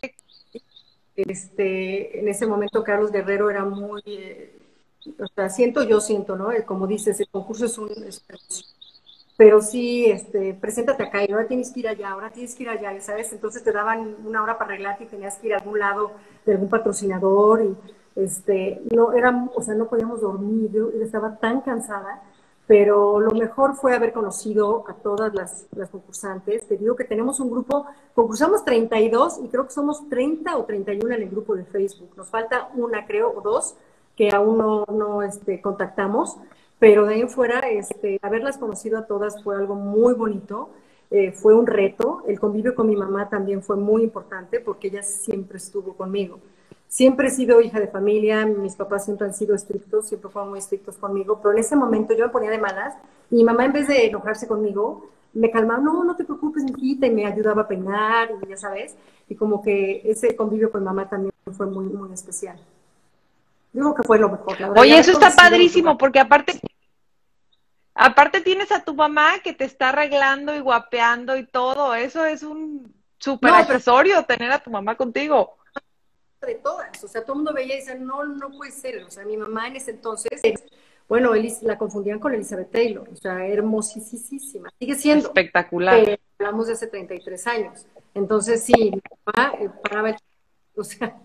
Este, en ese momento Carlos Guerrero era muy, eh, o sea, siento, yo siento, ¿no? Eh, Como dices, el concurso es un, es un negocio. Pero sí, este, preséntate acá y ahora tienes que ir allá, ahora tienes que ir allá, ya sabes. Entonces te daban una hora para arreglarte y tenías que ir a algún lado de algún patrocinador y este, no, era, o sea, no podíamos dormir, yo estaba tan cansada, pero lo mejor fue haber conocido a todas las, las concursantes. Te digo que tenemos un grupo, concursamos treinta y dos y creo que somos treinta o treinta y uno en el grupo de Facebook. Nos falta una, creo, o dos que aún no, no este, contactamos, pero de ahí en fuera, este, haberlas conocido a todas fue algo muy bonito, eh, fue un reto. El convivio con mi mamá también fue muy importante porque ella siempre estuvo conmigo. Siempre he sido hija de familia, mis papás siempre han sido estrictos, siempre fueron muy estrictos conmigo, pero en ese momento yo me ponía de malas y mi mamá, en vez de enojarse conmigo, me calmaba, no, no te preocupes, mijita, y me ayudaba a peinar, y ya sabes, y como que ese convivio con mamá también fue muy, muy especial. Digo que fue lo mejor, la verdad, y Oye, haber eso está conocido los lugares. padrísimo porque aparte aparte tienes a tu mamá que te está arreglando y guapeando y todo. Eso es un súper No, pero accesorio tener a tu mamá contigo. de todas, o sea, todo el mundo veía y decía, no, no puede ser, o sea, mi mamá en ese entonces, bueno, Elis, la confundían con Elizabeth Taylor, o sea, hermosísima, sigue siendo, Espectacular. pero hablamos de hace treinta y tres años, entonces sí, mi mamá eh, paraba el, o sea,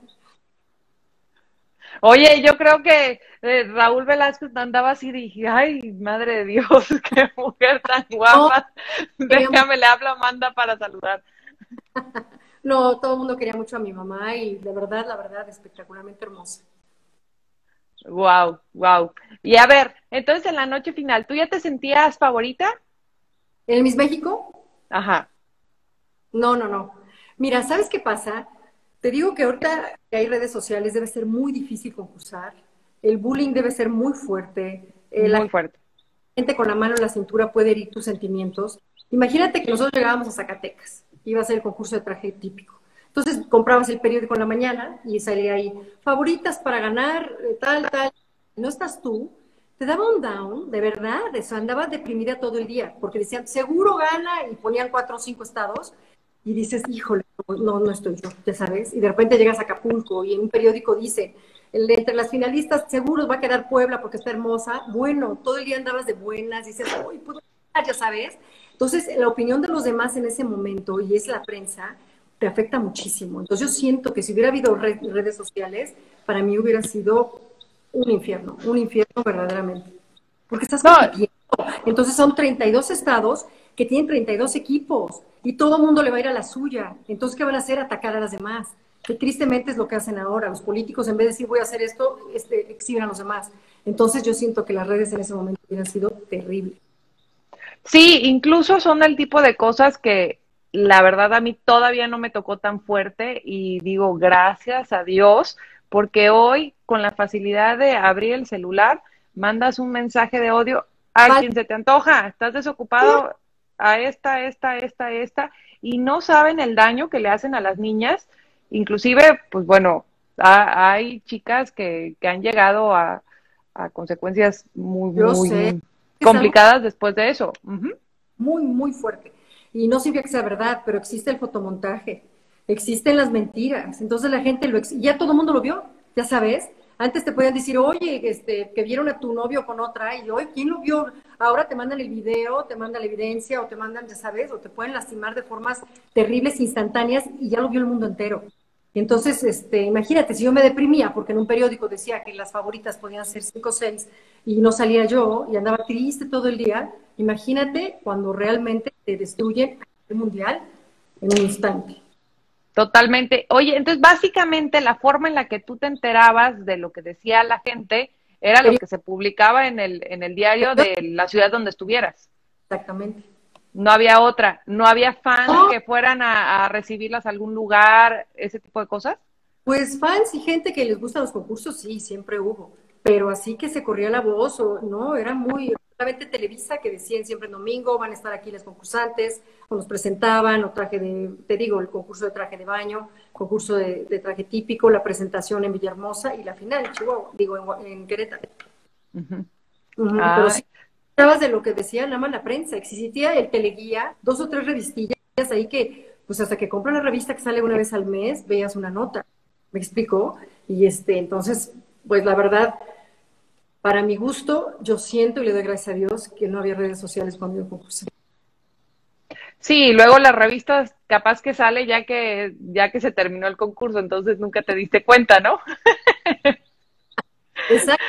Oye, yo creo que eh, Raúl Velázquez andaba así y dije, ay, madre de Dios, qué mujer tan no, guapa. queríamos, Déjame, le hablo a Amanda para saludar. no, todo el mundo quería mucho a mi mamá y de verdad, la verdad, espectacularmente hermosa. Wow, wow. Y a ver, entonces en la noche final, ¿tú ya te sentías favorita? ¿En el Miss México? Ajá. No, no, no. Mira, ¿sabes qué pasa? Te digo que ahorita que hay redes sociales debe ser muy difícil concursar, el bullying debe ser muy fuerte, eh, la Muy fuerte. gente con la mano en la cintura puede herir tus sentimientos. Imagínate que nosotros llegábamos a Zacatecas, iba a ser el concurso de traje típico. Entonces comprabas el periódico en la mañana y salía ahí, favoritas para ganar, eh, tal, tal. No estás tú, te daba un down, de verdad, eso, andaba deprimida todo el día, porque decían, seguro gana, y ponían cuatro o cinco estados, y dices, híjole, no, no estoy yo, ya sabes, y de repente llegas a Acapulco y en un periódico dice, el, entre las finalistas seguros va a quedar Puebla porque está hermosa. Bueno, todo el día andabas de buenas, dices, uy, puedo ganar, ya sabes. Entonces, la opinión de los demás en ese momento, y es la prensa, te afecta muchísimo. Entonces, yo siento que si hubiera habido red, redes sociales, para mí hubiera sido un infierno, un infierno verdaderamente. Porque estás No, compitiendo. Entonces, son treinta y dos estados que tienen treinta y dos equipos y todo el mundo le va a ir a la suya. Entonces, ¿qué van a hacer? Atacar a las demás. Que tristemente es lo que hacen ahora. Los políticos, en vez de decir voy a hacer esto, este, exhiben a los demás. Entonces, yo siento que las redes en ese momento hubieran sido terribles. sí, incluso son el tipo de cosas que la verdad a mí todavía no me tocó tan fuerte y digo gracias a Dios porque hoy con la facilidad de abrir el celular mandas un mensaje de odio a Vale. quien se te antoja, estás desocupado a esta, esta, esta, esta, y no saben el daño que le hacen a las niñas, inclusive, pues bueno, ha- hay chicas que, que han llegado a, a consecuencias muy, Yo sé, muy es algo complicadas después de eso. Ujú. muy, muy fuerte. Y no significa que sea verdad, pero existe el fotomontaje, existen las mentiras. Entonces la gente lo, ex- ya todo el mundo lo vio, ya sabes. Antes te podían decir, oye, este, que vieron a tu novio con otra, y hoy, ¿quién lo vio? Ahora te mandan el video, te mandan la evidencia, o te mandan, ya sabes, o te pueden lastimar de formas terribles, instantáneas, y ya lo vio el mundo entero. Y entonces, este, imagínate, si yo me deprimía porque en un periódico decía que las favoritas podían ser cinco o seis y no salía yo y andaba triste todo el día, imagínate cuando realmente te destruyen el mundial en un instante. Totalmente. Oye, entonces básicamente la forma en la que tú te enterabas de lo que decía la gente era lo que se publicaba en el, en el diario de la ciudad donde estuvieras. Exactamente. No había otra, no había fans No, que fueran a, a recibirlas a algún lugar, ese tipo de cosas. pues fans y gente que les gustan los concursos, sí, siempre hubo. Pero así que se corría la voz, o no, era muy. Solamente Televisa que decían siempre en domingo, van a estar aquí las concursantes, o nos presentaban, o traje de, te digo, el concurso de traje de baño, concurso de, de traje típico, la presentación en Villahermosa y la final en Chihuahua, digo, en, en Querétaro. Ujú. Ujú, pero Ah, sí, estabas de lo que decía nada más la prensa, existía el teleguía, dos o tres revistillas ahí que, pues hasta que compras la revista que sale una vez al mes, veas una nota, ¿me explico? Y este, entonces, pues la verdad, para mi gusto, yo siento y le doy gracias a Dios que no había redes sociales cuando yo concursé. sí, luego las revistas capaz que sale ya que ya que se terminó el concurso, entonces nunca te diste cuenta, ¿no? Exacto.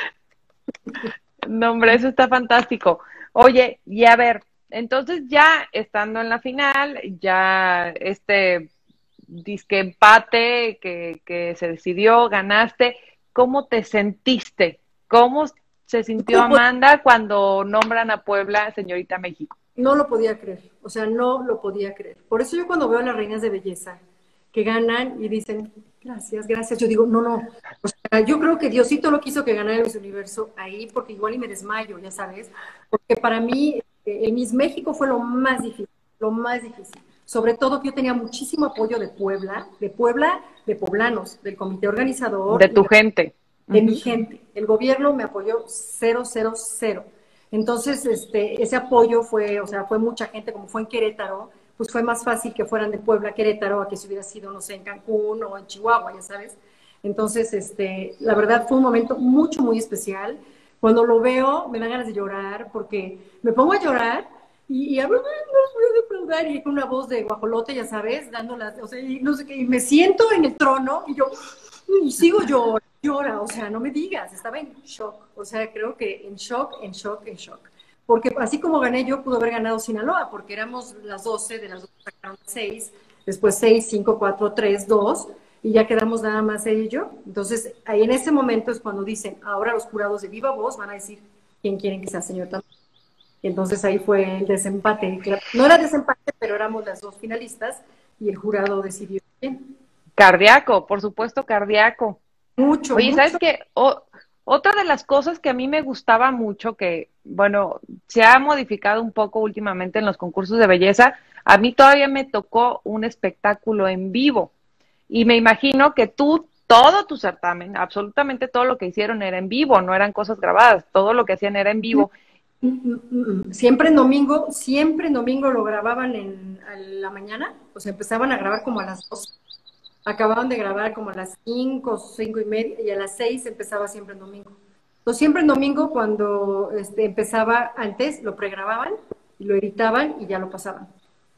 No, hombre, eso está fantástico. Oye, y a ver, entonces ya estando en la final, ya este disque empate que, que se decidió, ganaste, ¿cómo te sentiste? ¿Cómo se sintió No, Amanda cuando nombran a Puebla señorita México? no lo podía creer, o sea, no lo podía creer. Por eso yo cuando veo a las reinas de belleza que ganan y dicen, gracias, gracias, yo digo, no, no, o sea, yo creo que Diosito lo quiso que ganara el Miss Universo ahí, porque igual y me desmayo, ya sabes, porque para mí eh, el Miss México fue lo más difícil, lo más difícil. Sobre todo que yo tenía muchísimo apoyo de Puebla, de Puebla, de poblanos, del comité organizador De y tu de gente. de mi Ujú. gente. El gobierno me apoyó cero, cero, cero. Entonces, este, ese apoyo fue, o sea, fue mucha gente, como fue en Querétaro, pues fue más fácil que fueran de Puebla a Querétaro a que si hubiera sido, no sé, en Cancún o en Chihuahua, ya sabes. Entonces, este, la verdad fue un momento mucho, muy especial. Cuando lo veo, me dan ganas de llorar porque me pongo a llorar y, y hablo, no voy a defraudar, y con una voz de guajolote, ya sabes, dándolas, o sea, y no sé qué, y me siento en el trono y yo, y sigo yo, llora, o sea, no me digas, estaba en shock, o sea, creo que en shock, en shock, en shock. Porque así como gané yo, pudo haber ganado Sinaloa, porque éramos las doce, de las doce sacaron seis, después seis, cinco, cuatro, tres, dos, y ya quedamos nada más ella y yo. Entonces, ahí en ese momento es cuando dicen, ahora los jurados de viva voz van a decir quién quieren que sea señor también. Y entonces ahí fue el desempate. No era desempate, pero éramos las dos finalistas y el jurado decidió quién. Cardíaco, por supuesto, cardíaco. Mucho, Oye, ¿sabes mucho. qué? O- otra de las cosas que a mí me gustaba mucho, que, bueno, se ha modificado un poco últimamente en los concursos de belleza, a mí todavía me tocó un espectáculo en vivo. Y me imagino que tú, todo tu certamen, absolutamente todo lo que hicieron era en vivo, no eran cosas grabadas, todo lo que hacían era en vivo. Mm, mm, mm. Siempre en domingo, siempre en domingo lo grababan en a la mañana, o sea, empezaban a grabar como a las dos, acababan de grabar como a las cinco, cinco y media, y a las seis empezaba siempre en domingo. Entonces, siempre en domingo, cuando este, empezaba antes, lo pregrababan, y lo editaban y ya lo pasaban.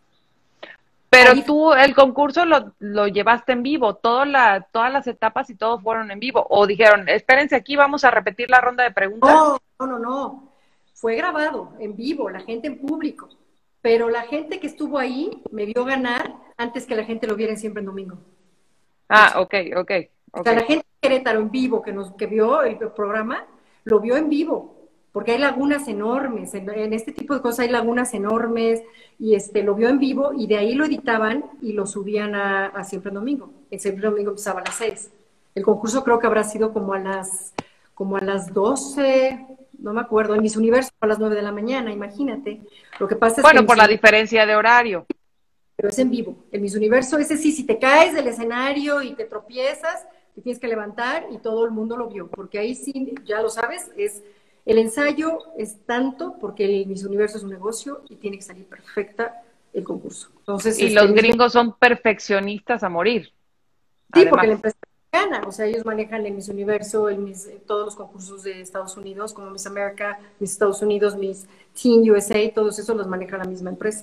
Pero Ahí tú el concurso lo, lo llevaste en vivo, toda la, todas las etapas y todo fueron en vivo. O dijeron, espérense aquí, vamos a repetir la ronda de preguntas. no, no, no, no. Fue grabado en vivo, la gente en público. Pero la gente que estuvo ahí me vio ganar antes que la gente lo viera siempre en domingo. Ah, ok, ok, O ok. sea, la gente de Querétaro en vivo que nos que vio el programa, lo vio en vivo, porque hay lagunas enormes, en, en este tipo de cosas hay lagunas enormes, y este lo vio en vivo y de ahí lo editaban y lo subían a, a Siempre en Domingo. El Siempre en Domingo empezaba a las seis. El concurso creo que habrá sido como a las como a las doce, no me acuerdo, en Miss Universo a las nueve de la mañana, imagínate. Lo que pasa es Bueno, que por Miss la diferencia de horario. pero es en vivo. El Miss Universo, ese sí, si te caes del escenario y te tropiezas, te tienes que levantar y todo el mundo lo vio, porque ahí sí, ya lo sabes, es el ensayo es tanto porque el Miss Universo es un negocio y tiene que salir perfecta el concurso. Entonces, Y este, los Miss gringos son perfeccionistas a morir, sí, porque la además. empresa gana, o sea, ellos manejan el Miss Universo, el Miss, todos los concursos de Estados Unidos, como Miss America, Miss Estados Unidos, Miss Teen U S A, todos esos los maneja la misma empresa.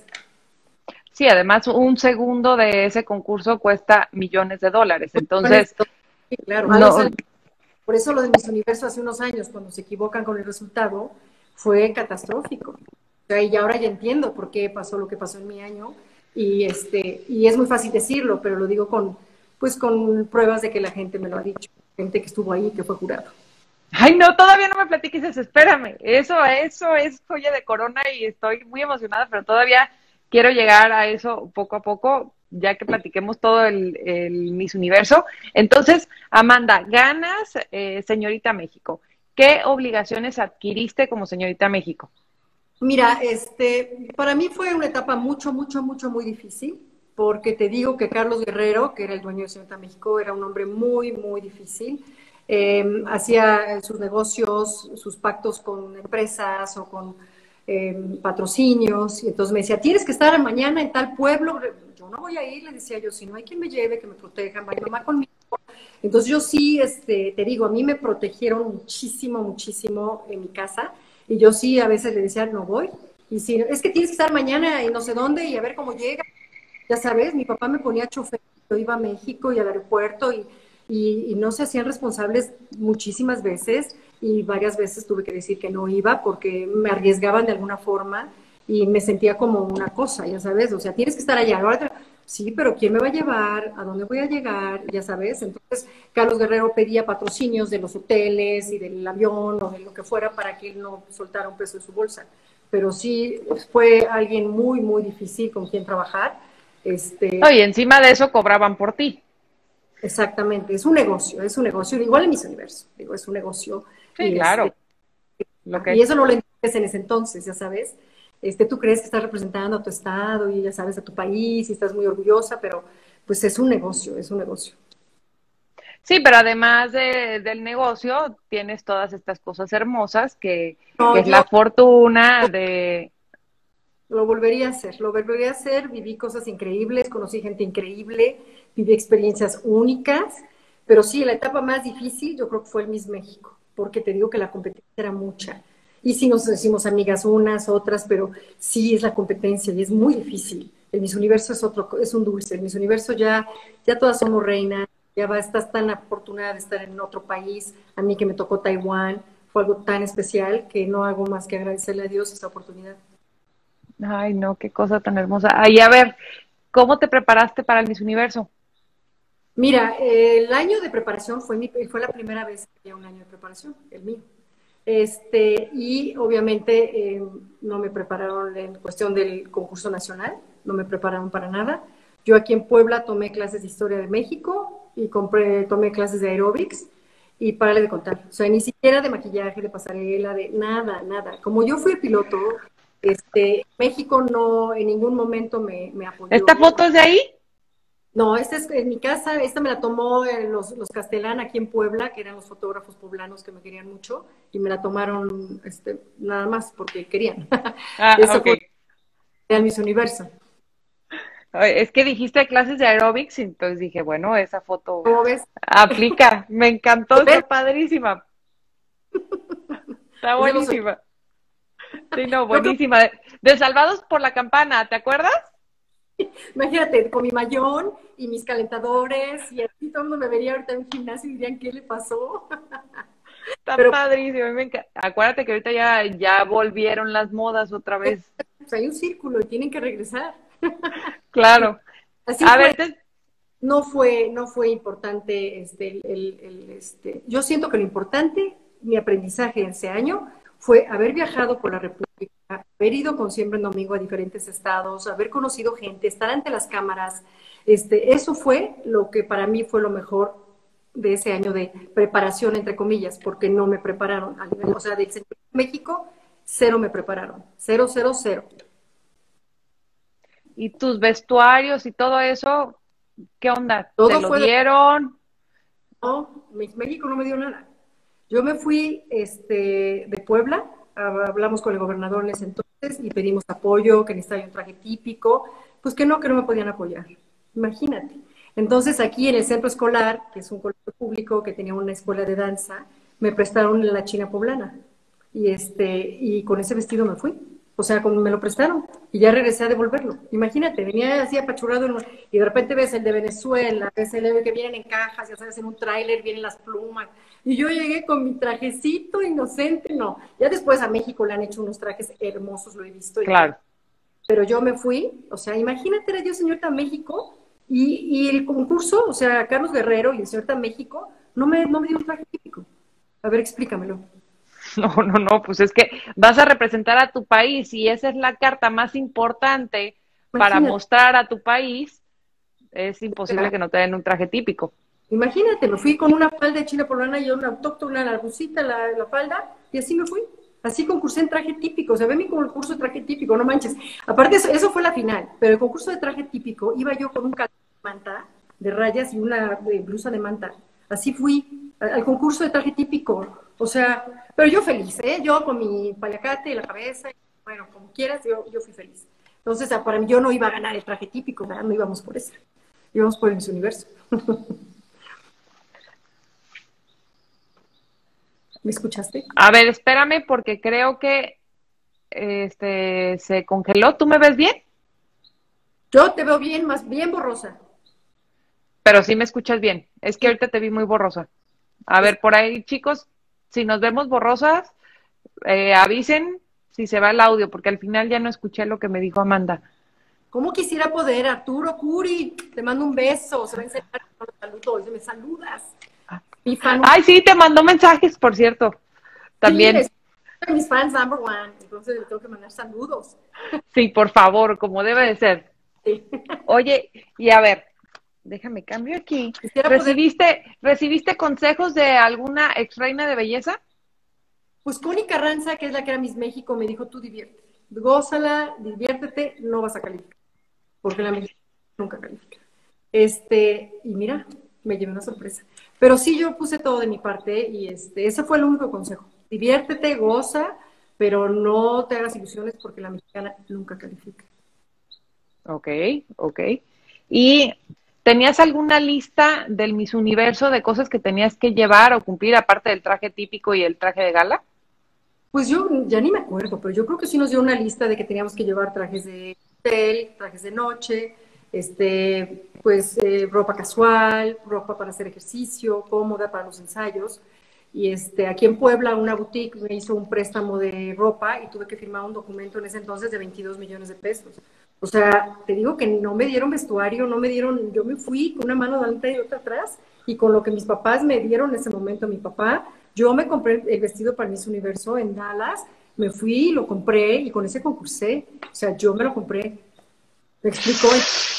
Sí, además un segundo de ese concurso cuesta millones de dólares. Entonces, Sí, claro, algo no, sale. Por eso lo de Miss Universo hace unos años, cuando se equivocan con el resultado, fue catastrófico. O sea, y ahora ya entiendo por qué pasó lo que pasó en mi año. Y este, y es muy fácil decirlo, pero lo digo con, pues con pruebas de que la gente me lo ha dicho, gente que estuvo ahí, que fue jurado. ay, no, todavía no me platiques eso, espérame. Eso, eso es joya de corona y estoy muy emocionada, pero todavía quiero llegar a eso poco a poco, ya que platiquemos todo el, el Miss Universo. Entonces, Amanda, ganas, eh, señorita México. ¿Qué obligaciones adquiriste como señorita México? Mira, este, para mí fue una etapa mucho, mucho, mucho, muy difícil, porque te digo que Carlos Guerrero, que era el dueño de Ciudad México, era un hombre muy, muy difícil. Eh, hacía sus negocios, sus pactos con empresas o con eh, patrocinios, y entonces me decía, tienes que estar mañana en tal pueblo. Yo no voy a ir, le decía yo, si no hay quien me lleve, que me proteja, va mi mamá conmigo. Entonces yo sí, este, te digo, a mí me protegieron muchísimo, muchísimo en mi casa y yo sí a veces le decía, no voy. Y sí, es que tienes que estar mañana y no sé dónde y a ver cómo llega. Ya sabes, mi papá me ponía chofer, yo iba a México y al aeropuerto y, y, y no se hacían responsables muchísimas veces y varias veces tuve que decir que no iba porque me arriesgaban de alguna forma y me sentía como una cosa, ya sabes, o sea, tienes que estar allá. Ahora, sí, pero ¿quién me va a llevar? ¿A dónde voy a llegar? Ya sabes. Entonces, Carlos Guerrero pedía patrocinios de los hoteles y del avión o de lo que fuera para que él no soltara un peso de su bolsa. Pero sí, fue alguien muy, muy difícil con quien trabajar. Este, Oye, encima de eso cobraban por ti. exactamente, es un negocio, es un negocio, igual en mis universos, digo, es un negocio. Sí, Y, este, claro. Lo y que, eso no lo entiendes en ese entonces, ya sabes. Este, tú crees que estás representando a tu estado y ya sabes a tu país y estás muy orgullosa, pero pues es un negocio, es un negocio. sí, pero además de, del negocio, tienes todas estas cosas hermosas que, que No, es yo la fortuna de... lo volvería a hacer, lo volvería a hacer, viví cosas increíbles, conocí gente increíble, viví experiencias únicas, pero sí, la etapa más difícil yo creo que fue el Miss México, porque te digo que la competencia era mucha. Y sí nos decimos amigas unas, otras, pero sí es la competencia y es muy difícil. El Miss Universo es otro, es un dulce. El Miss Universo ya, ya todas somos reinas, ya va, estás tan afortunada de estar en otro país. A mí que me tocó Taiwán, fue algo tan especial que no hago más que agradecerle a Dios esa oportunidad. Ay, no, qué cosa tan hermosa. Ay, a ver, ¿cómo te preparaste para el Miss Universo? Mira, el año de preparación fue, mi, fue la primera vez que había un año de preparación, el mío. Este, y obviamente eh, no me prepararon en cuestión del concurso nacional, no me prepararon para nada. Yo aquí en Puebla tomé clases de historia de México y compré, tomé clases de aeróbics y párale de contar. O sea, ni siquiera de maquillaje, de pasarela, de nada, nada. Como yo fui piloto, este, México no en ningún momento me, me apoyó. ¿Esta foto es de ahí? No, esta es en mi casa, esta me la tomó eh, los, los Castelán aquí en Puebla, que eran los fotógrafos poblanos que me querían mucho, y me la tomaron este, nada más porque querían. Ah, Eso ok. fue el Miss Universo. Ay, es que dijiste clases de aeróbics, y entonces dije, bueno, esa foto ¿Cómo ves? aplica. Me encantó, ¿Ves? está padrísima. Está Pues yo lo soy. buenísima. Sí, no, Yo creo, buenísima. De Salvados por la Campana, ¿te acuerdas? imagínate, con mi mayón y mis calentadores, y así todo el mundo me vería ahorita en un gimnasio y dirían, ¿qué le pasó? Está Pero padrísimo. a mí me enca- Acuérdate que ahorita ya, ya volvieron las modas otra vez. pues, hay un círculo y tienen que regresar. Claro. Así A fue. ver, te- No fue, no fue importante, este, el, el, este, yo siento que lo importante, mi aprendizaje en ese año, fue haber viajado por la República, haber ido con Siempre en Domingo a diferentes estados, haber conocido gente, estar ante las cámaras, este, eso fue lo que para mí fue lo mejor de ese año de preparación, entre comillas, porque no me prepararon, a nivel, o sea, del sentimiento México, cero me prepararon, cero, cero, cero. ¿Y tus vestuarios y todo eso, qué onda? ¿Te Todo lo fue de... dieron? No, México no me dio nada. Yo me fui este, de Puebla, hablamos con el gobernador en ese entonces y pedimos apoyo, que necesitaba un traje típico, pues que no, que no me podían apoyar. Imagínate. Entonces aquí en el centro escolar, que es un colegio público que tenía una escuela de danza, me prestaron la china poblana y, este, y con ese vestido me fui. O sea, como me lo prestaron y ya regresé a devolverlo. Imagínate, venía así apachurrado en un... y de repente ves el de Venezuela, ves el de que vienen en cajas, ya sabes, en un tráiler vienen las plumas. Y yo llegué con mi trajecito inocente, no. Ya después a México le han hecho unos trajes hermosos, lo he visto. Y Claro. pero yo me fui, o sea, imagínate, era yo señorita México y, y el concurso, o sea, Carlos Guerrero y el señorita México, no me, no me dio un traje típico. A ver, explícamelo. No, no, no, pues es que vas a representar a tu país y esa es la carta más importante para Imagínate. mostrar a tu país. Es imposible que no te den un traje típico. Imagínate, me fui con una falda de china poblana y una autóctona, la blusita, la, la falda, y así me fui. Así concursé en traje típico, o sea, ve mi concurso de traje típico, no manches. Aparte, eso, eso fue la final, pero el concurso de traje típico iba yo con un calzón de manta de rayas y una de blusa de manta. Así fui al, al concurso de traje típico, o sea, pero yo feliz, ¿eh? Yo con mi paliacate en la cabeza, bueno, como quieras, yo, yo fui feliz. Entonces, para mí, yo no iba a ganar el traje típico, ¿verdad? No íbamos por eso, íbamos por el Miss Universo. ¿Me escuchaste? A ver, espérame porque creo que este se congeló. ¿Tú me ves bien? Yo te veo bien, más bien borrosa. Pero sí me escuchas bien. Es que ahorita te vi muy borrosa. A ver, por ahí, chicos, si nos vemos borrosas, eh, avisen si se va el audio, porque al final ya no escuché lo que me dijo Amanda. ¿Cómo quisiera poder, Arturo Curi? Te mando un beso, se va a enseñar con los saludos, me saludas. Mi fan. Ay, sí, te mandó mensajes, por cierto. También. Sí, es mis fans number one, entonces le tengo que mandar saludos. Sí, por favor, como debe de ser. Sí. Oye, y a ver, déjame cambio aquí. Quisiera ¿Recibiste, poder... ¿recibiste consejos de alguna ex reina de belleza? Pues Connie Carranza, que es la que era Miss México, me dijo, tú diviértete, gózala, diviértete, no vas a calificar, porque la mexicana nunca califica. Este, y mira, me llevé una sorpresa. Pero sí, yo puse todo de mi parte y este, ese fue el único consejo. Diviértete, goza, pero no te hagas ilusiones porque la mexicana nunca califica. Ok, ok. ¿Y tenías alguna lista del Miss Universo de cosas que tenías que llevar o cumplir aparte del traje típico y el traje de gala? Pues yo ya ni me acuerdo, pero yo creo que sí nos dio una lista de que teníamos que llevar trajes de hotel, trajes de noche, este, pues eh, ropa casual, ropa para hacer ejercicio, cómoda para los ensayos. Y este, aquí en Puebla una boutique me hizo un préstamo de ropa y tuve que firmar un documento en ese entonces de veintidós millones de pesos. O sea, te digo que no me dieron vestuario, no me dieron, yo me fui con una mano delante y otra atrás y con lo que mis papás me dieron en ese momento, mi papá, yo me compré el vestido para Miss Universo en Dallas, me fui, lo compré y con ese concursé, o sea, yo me lo compré. Me explicó,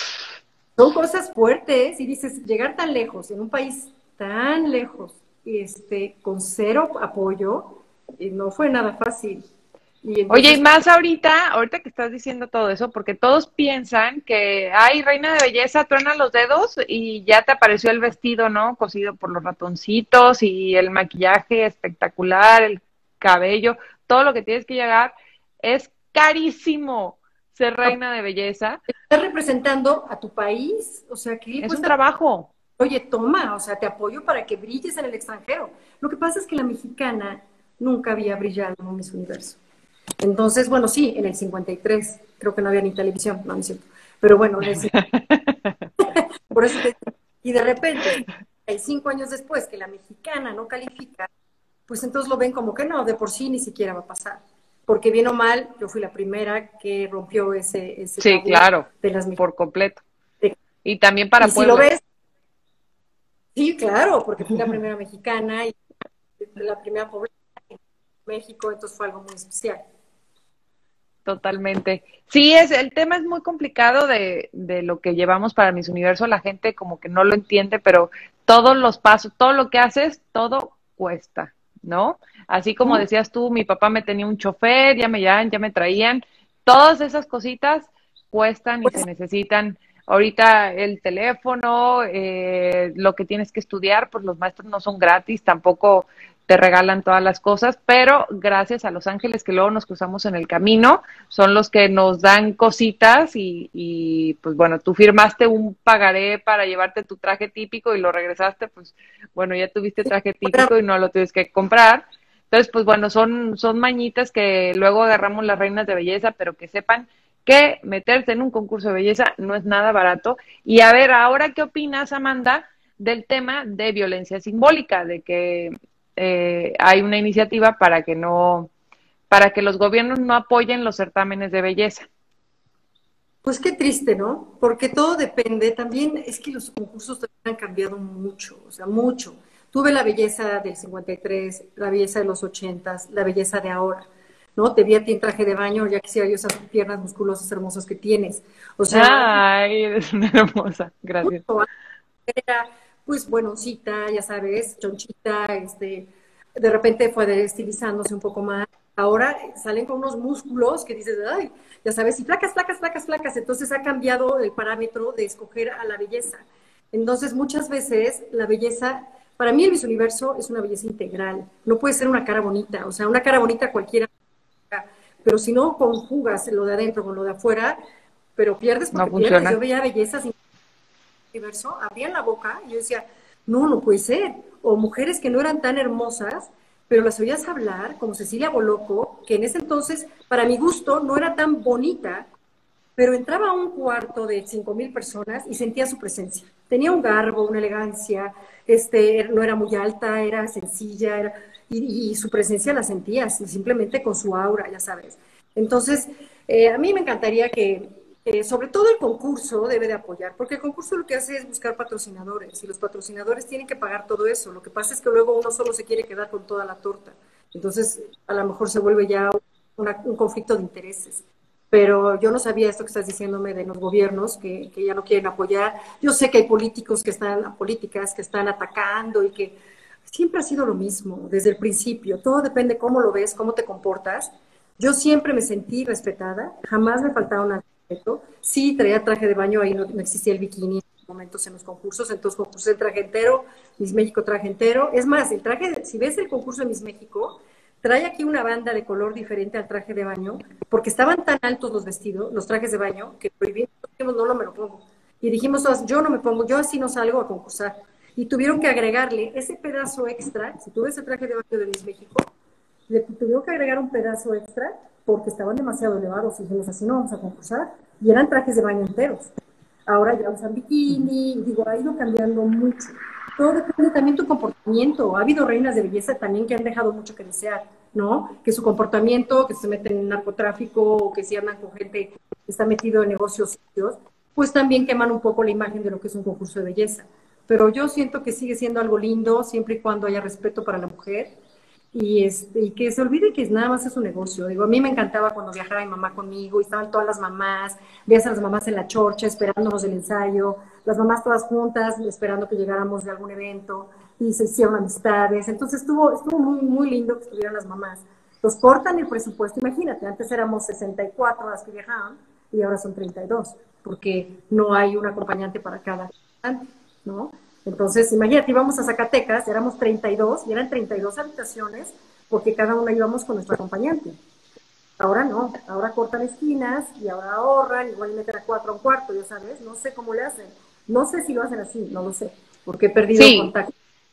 son cosas fuertes y dices, llegar tan lejos, en un país tan lejos, este, con cero apoyo, y no fue nada fácil. Y entonces, Oye, y más ahorita, ahorita que estás diciendo todo eso, porque todos piensan que, ay, reina de belleza, truena los dedos y ya te apareció el vestido, ¿no? Cosido por los ratoncitos y el maquillaje espectacular, el cabello, todo lo que tienes que llegar. Es carísimo ser reina de belleza. estás representando a tu país, o sea, que Es pues, un trabajo. oye, toma, o sea, te apoyo para que brilles en el extranjero. Lo que pasa es que la mexicana nunca había brillado en un Miss Universo. Entonces, bueno, sí, en el cincuenta y tres, creo que no había ni televisión, no, no es cierto. Pero bueno, en el cincuenta y tres, por eso te, y de repente, hay cinco años después que la mexicana no califica, pues entonces lo ven como que no, de por sí ni siquiera va a pasar. Porque bien o mal, yo fui la primera que rompió ese, ese Sí, claro, de las por completo. de, Y también para y Puebla. si lo ves, sí, claro, porque fui la primera mexicana y la primera poblana en México, entonces fue algo muy especial. Totalmente. Sí, es, el tema es muy complicado de, de lo que llevamos para Miss Universo. La gente como que no lo entiende, pero todos los pasos, todo lo que haces, todo cuesta. ¿no? Así como ¿Mm? decías tú, mi papá me tenía un chofer, ya me llevaban, ya me traían, todas esas cositas cuestan y se Pues necesitan. Ahorita el teléfono, eh, lo que tienes que estudiar, pues los maestros no son gratis, tampoco te regalan todas las cosas, pero gracias a los ángeles que luego nos cruzamos en el camino, son los que nos dan cositas y, y pues bueno, tú firmaste un pagaré para llevarte tu traje típico y lo regresaste, pues bueno, ya tuviste traje típico y no lo tienes que comprar. Entonces, pues bueno, son, son mañitas que luego agarramos las reinas de belleza, pero que sepan que meterse en un concurso de belleza no es nada barato. Y a ver, ahora, ¿qué opinas, Amanda, del tema de violencia simbólica, de que eh, hay una iniciativa para que no, para que los gobiernos no apoyen los certámenes de belleza? Pues qué triste, ¿no? Porque todo depende, también es que los concursos también han cambiado mucho, o sea, mucho. Tuve la belleza del cincuenta y tres, la belleza de los ochenta, la belleza de ahora, ¿no? Te vi a ti en traje de baño, ya quisiera yo esas piernas musculosas hermosas que tienes. O sea, Ay, eres una hermosa, gracias. mucho, era, pues, buenosita, ya sabes, chonchita, este, de repente fue estilizándose un poco más. Ahora salen con unos músculos que dices, ay, ya sabes, y flacas, flacas, flacas, flacas. Entonces ha cambiado el parámetro de escoger a la belleza. Entonces, muchas veces la belleza, para mí el Miss Universo es una belleza integral. No puede ser una cara bonita, o sea, una cara bonita cualquiera, pero si no conjugas lo de adentro con lo de afuera, pero pierdes No porque pierdes. Yo funciona. veía bellezas universo, abrían la boca y yo decía, no, no puede ser. O mujeres que no eran tan hermosas, pero las oías hablar, como Cecilia Boloco, que en ese entonces, para mi gusto, no era tan bonita, pero entraba a un cuarto de cinco mil personas y sentía su presencia. Tenía un garbo, una elegancia, este, no era muy alta, era sencilla, era, y, y, su presencia la sentías, y simplemente con su aura, ya sabes. Entonces, eh, a mí me encantaría que, eh, sobre todo el concurso debe de apoyar, porque el concurso lo que hace es buscar patrocinadores, y los patrocinadores tienen que pagar todo eso. Lo que pasa es que luego uno solo se quiere quedar con toda la torta. Entonces, a lo mejor se vuelve ya una, un conflicto de intereses. Pero yo no sabía esto que estás diciéndome de los gobiernos que, que ya no quieren apoyar. Yo sé que hay políticos que están, políticas que están atacando y que siempre ha sido lo mismo desde el principio. Todo depende cómo lo ves, cómo te comportas. Yo siempre me sentí respetada, jamás me faltaron al respeto. Sí, traía traje de baño, ahí no, no existía el bikini en momentos en los concursos, entonces concursé el traje entero, Miss México traje entero. Es más, el traje, si ves el concurso de Miss México, trae aquí una banda de color diferente al traje de baño, porque estaban tan altos los vestidos, los trajes de baño, que prohibimos, no, no me lo pongo. Y dijimos todas, yo no me pongo, yo así no salgo a concursar. Y tuvieron que agregarle ese pedazo extra, si tú ves el traje de baño de Miss México, le tuvieron que agregar un pedazo extra porque estaban demasiado elevados y dijimos, así no vamos a concursar. Y eran trajes de baño enteros. Ahora ya usan bikini, digo, ha ido cambiando mucho. Todo depende también de tu comportamiento. Ha habido reinas de belleza también que han dejado mucho que desear, ¿no? Que su comportamiento, que se meten en narcotráfico o que si andan con gente que está metido en negocios sucios, pues también queman un poco la imagen de lo que es un concurso de belleza. Pero yo siento que sigue siendo algo lindo siempre y cuando haya respeto para la mujer y, este, y que se olvide que nada más es un negocio. Digo, a mí me encantaba cuando viajaba mi mamá conmigo y estaban todas las mamás, veías a las mamás en la chorcha esperándonos el ensayo, las mamás todas juntas esperando que llegáramos de algún evento y se hicieron amistades. Entonces estuvo, estuvo muy, muy lindo que estuvieran las mamás. Los cortan el presupuesto, imagínate, antes éramos sesenta y cuatro las que viajaban y ahora son treinta y dos, porque no hay un acompañante para cada, ¿no? Entonces, imagínate, íbamos a Zacatecas, éramos treinta y dos y eran treinta y dos habitaciones porque cada una íbamos con nuestro acompañante. Ahora no, ahora cortan esquinas y ahora ahorran, igual meten a cuatro a un cuarto, ya sabes, no sé cómo le hacen. No sé si lo hacen así, no lo sé, porque he perdido Sí, contacto.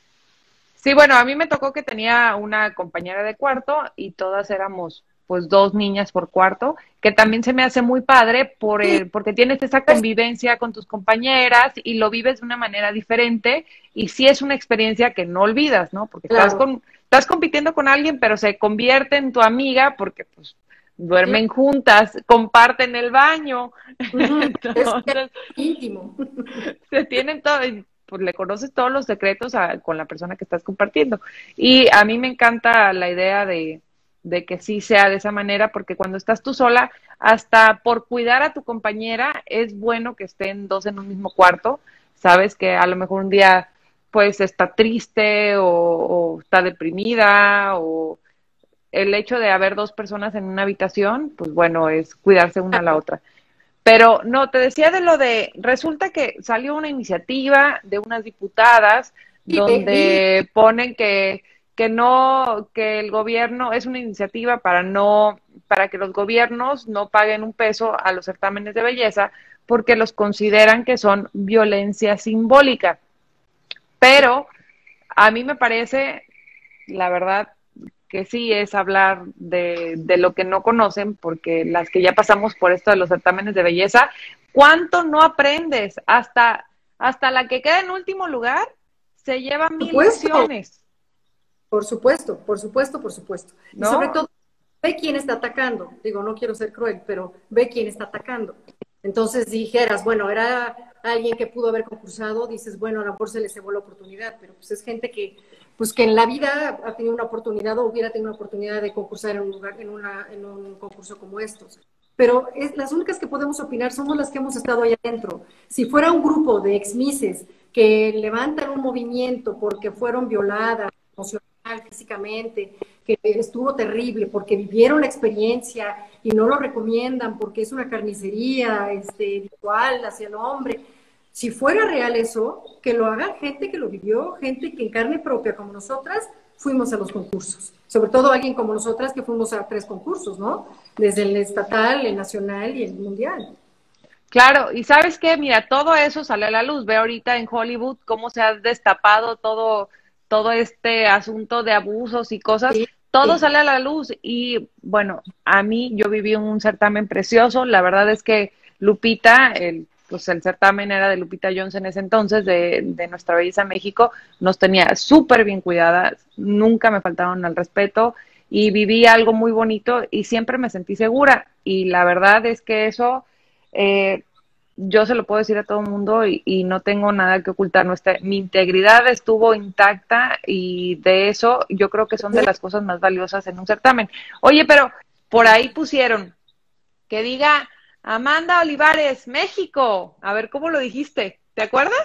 sí, bueno, a mí me tocó que tenía una compañera de cuarto y todas éramos pues dos niñas por cuarto, que también se me hace muy padre por Sí, el, porque tienes esa convivencia con tus compañeras y lo vives de una manera diferente y sí es una experiencia que no olvidas, ¿no? Porque estás claro, con, estás compitiendo con alguien, pero se convierte en tu amiga porque pues claro. duermen juntas, comparten el baño, Uh-huh. Es entonces íntimo. se tienen todo, pues le conoces todos los secretos a, con la persona que estás compartiendo. Y a mí me encanta la idea de, de que sí sea de esa manera, porque cuando estás tú sola, hasta por cuidar a tu compañera, es bueno que estén dos en un mismo cuarto. Sabes que a lo mejor un día pues está triste o, o está deprimida, o el hecho de haber dos personas en una habitación, pues bueno, es cuidarse una a la otra. Pero no, te decía de lo de, resulta que salió una iniciativa de unas diputadas Y ve- vi, donde ponen que, que no, que el gobierno, es una iniciativa para no, para que los gobiernos no paguen un peso a los certámenes de belleza porque los consideran que son violencia simbólica. Pero a mí me parece, la verdad, que sí es hablar de, de lo que no conocen, porque las que ya pasamos por esto de los certámenes de belleza, ¿cuánto no aprendes? Hasta, hasta la que queda en último lugar se lleva por mil supuesto, lecciones, por supuesto, por supuesto, por supuesto. Y sobre ¿no? todo, ve quién está atacando. Digo, no quiero ser cruel, pero ve quién está atacando. Entonces dijeras, bueno, era alguien que pudo haber concursado, dices, bueno, a lo mejor se le cebó la oportunidad, pero pues es gente que, pues que en la vida ha tenido una oportunidad o hubiera tenido una oportunidad de concursar en un lugar, en una, en un concurso como estos. Pero es, las únicas que podemos opinar somos las que hemos estado allá adentro. Si fuera un grupo de exmises que levantan un movimiento porque fueron violadas emocional, físicamente, que estuvo terrible porque vivieron la experiencia y no lo recomiendan porque es una carnicería este, ritual hacia el hombre. Si fuera real eso, que lo haga gente que lo vivió, gente que en carne propia como nosotras fuimos a los concursos. Sobre todo alguien como nosotras que fuimos a tres concursos, ¿no? Desde el estatal, el nacional y el mundial. Claro, y sabes qué, mira, todo eso sale a la luz. Ve ahorita en Hollywood cómo se ha destapado todo, todo este asunto de abusos y cosas, Sí, todo sí. sale a la luz. Y bueno, a mí yo viví un certamen precioso. La verdad es que Lupita, el, pues el certamen era de Lupita Jones en ese entonces, de, de Nuestra Belleza México, nos tenía súper bien cuidadas, nunca me faltaron al respeto y viví algo muy bonito y siempre me sentí segura. Y la verdad es que eso eh, yo se lo puedo decir a todo el mundo y, y no tengo nada que ocultar. Nuestra, mi integridad estuvo intacta y de eso yo creo que son de las cosas más valiosas en un certamen. Oye, pero por ahí pusieron que diga Amanda Olivares, México. A ver, ¿cómo lo dijiste? ¿Te acuerdas?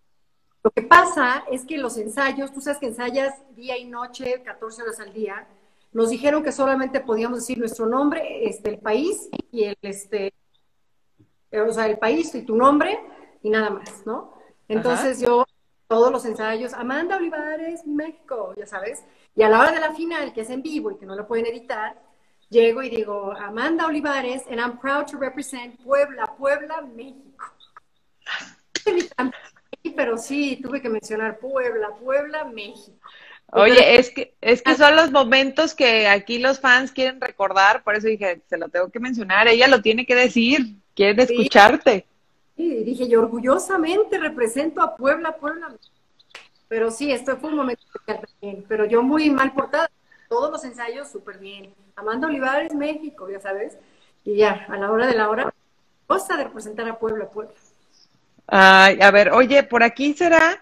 Lo que pasa es que los ensayos, tú sabes que ensayas día y noche, catorce horas al día, nos dijeron que solamente podíamos decir nuestro nombre, este, el país y el, este, o sea, el país y tu nombre y nada más, ¿no? Ajá. Entonces yo, todos los ensayos, Amanda Olivares, México, ya sabes, y a la hora de la final, que es en vivo y que no lo pueden editar, llego y digo, Amanda Olivares, and I'm proud to represent Puebla, Puebla, México. Pero sí, tuve que mencionar Puebla, Puebla, México. Porque de Oye, es que, es que son los momentos que aquí los fans quieren recordar, por eso dije, se lo tengo que mencionar, ella lo tiene que decir, quiere sí, escucharte. y dije yo orgullosamente represento a Puebla, Puebla. Pero sí, esto fue un momento especial también. Pero yo muy mal portada. Todos los ensayos súper bien. Amanda Olivares, México, ya sabes. Y ya, a la hora de la hora, cosa de representar a Puebla, Puebla. Ay, a ver, oye, ¿por aquí será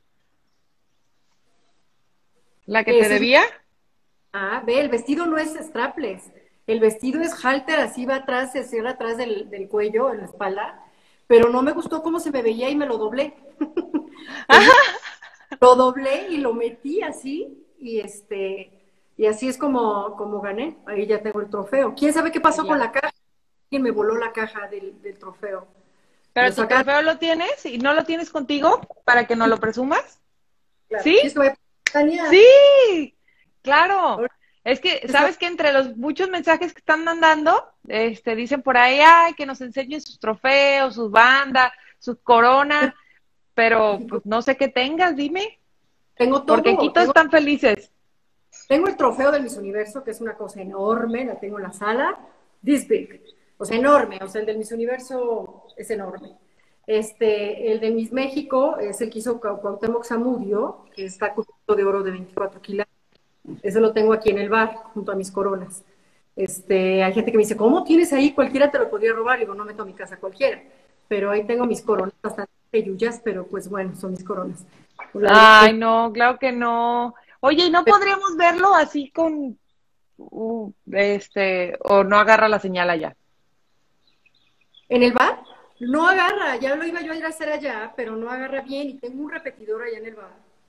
la que te Ese es, debía? ah, ve, el vestido no es strapless. El vestido es halter, así va atrás, se cierra atrás del, del cuello, en la espalda. Pero no me gustó cómo se me veía y me lo doblé. Entonces, lo doblé y lo metí así. Y este, y así es como, como gané. Ahí ya tengo el trofeo. ¿Quién sabe qué pasó con Ya. la caja? ¿Quién me voló la caja del, del trofeo? Lo ¿Pero tu sacaron, trofeo lo tienes y no lo tienes contigo para que no lo presumas? claro. ¿Sí? ¿Quieres que vaya a Tania? Sí, claro. Ahora, Es que, ¿quieres que ¿sabes que entre los muchos mensajes que están mandando, este, dicen por ahí, ay, que nos enseñen sus trofeos, sus bandas, sus vaya corona, a pero México? pues no sé qué tengas, dime, Tengo porque aquí todo. todos Tengo, están felices. tengo el trofeo del Miss Universo, que es una cosa enorme. La tengo en la sala. This big. O sea, enorme. O sea, el del Miss Universo es enorme. Este, el de Miss México es el que hizo Cuauhtémoc Zamudio, que está cubierto de oro de veinticuatro kilos. Eso lo tengo aquí en el bar, junto a mis coronas. Este, hay gente que me dice, ¿cómo tienes ahí? Cualquiera te lo podría robar. Y digo, no meto a mi casa cualquiera. Pero ahí tengo mis coronas bastante peyullas, pero pues bueno, son mis coronas. La verdad es Ay, no, claro que no. Oye, ¿y no que podríamos verlo así con, uh, este, o no agarra la señal allá? en el bar no agarra, ya lo iba yo a ir a hacer allá, pero no agarra bien y tengo un repetidor allá en el bar.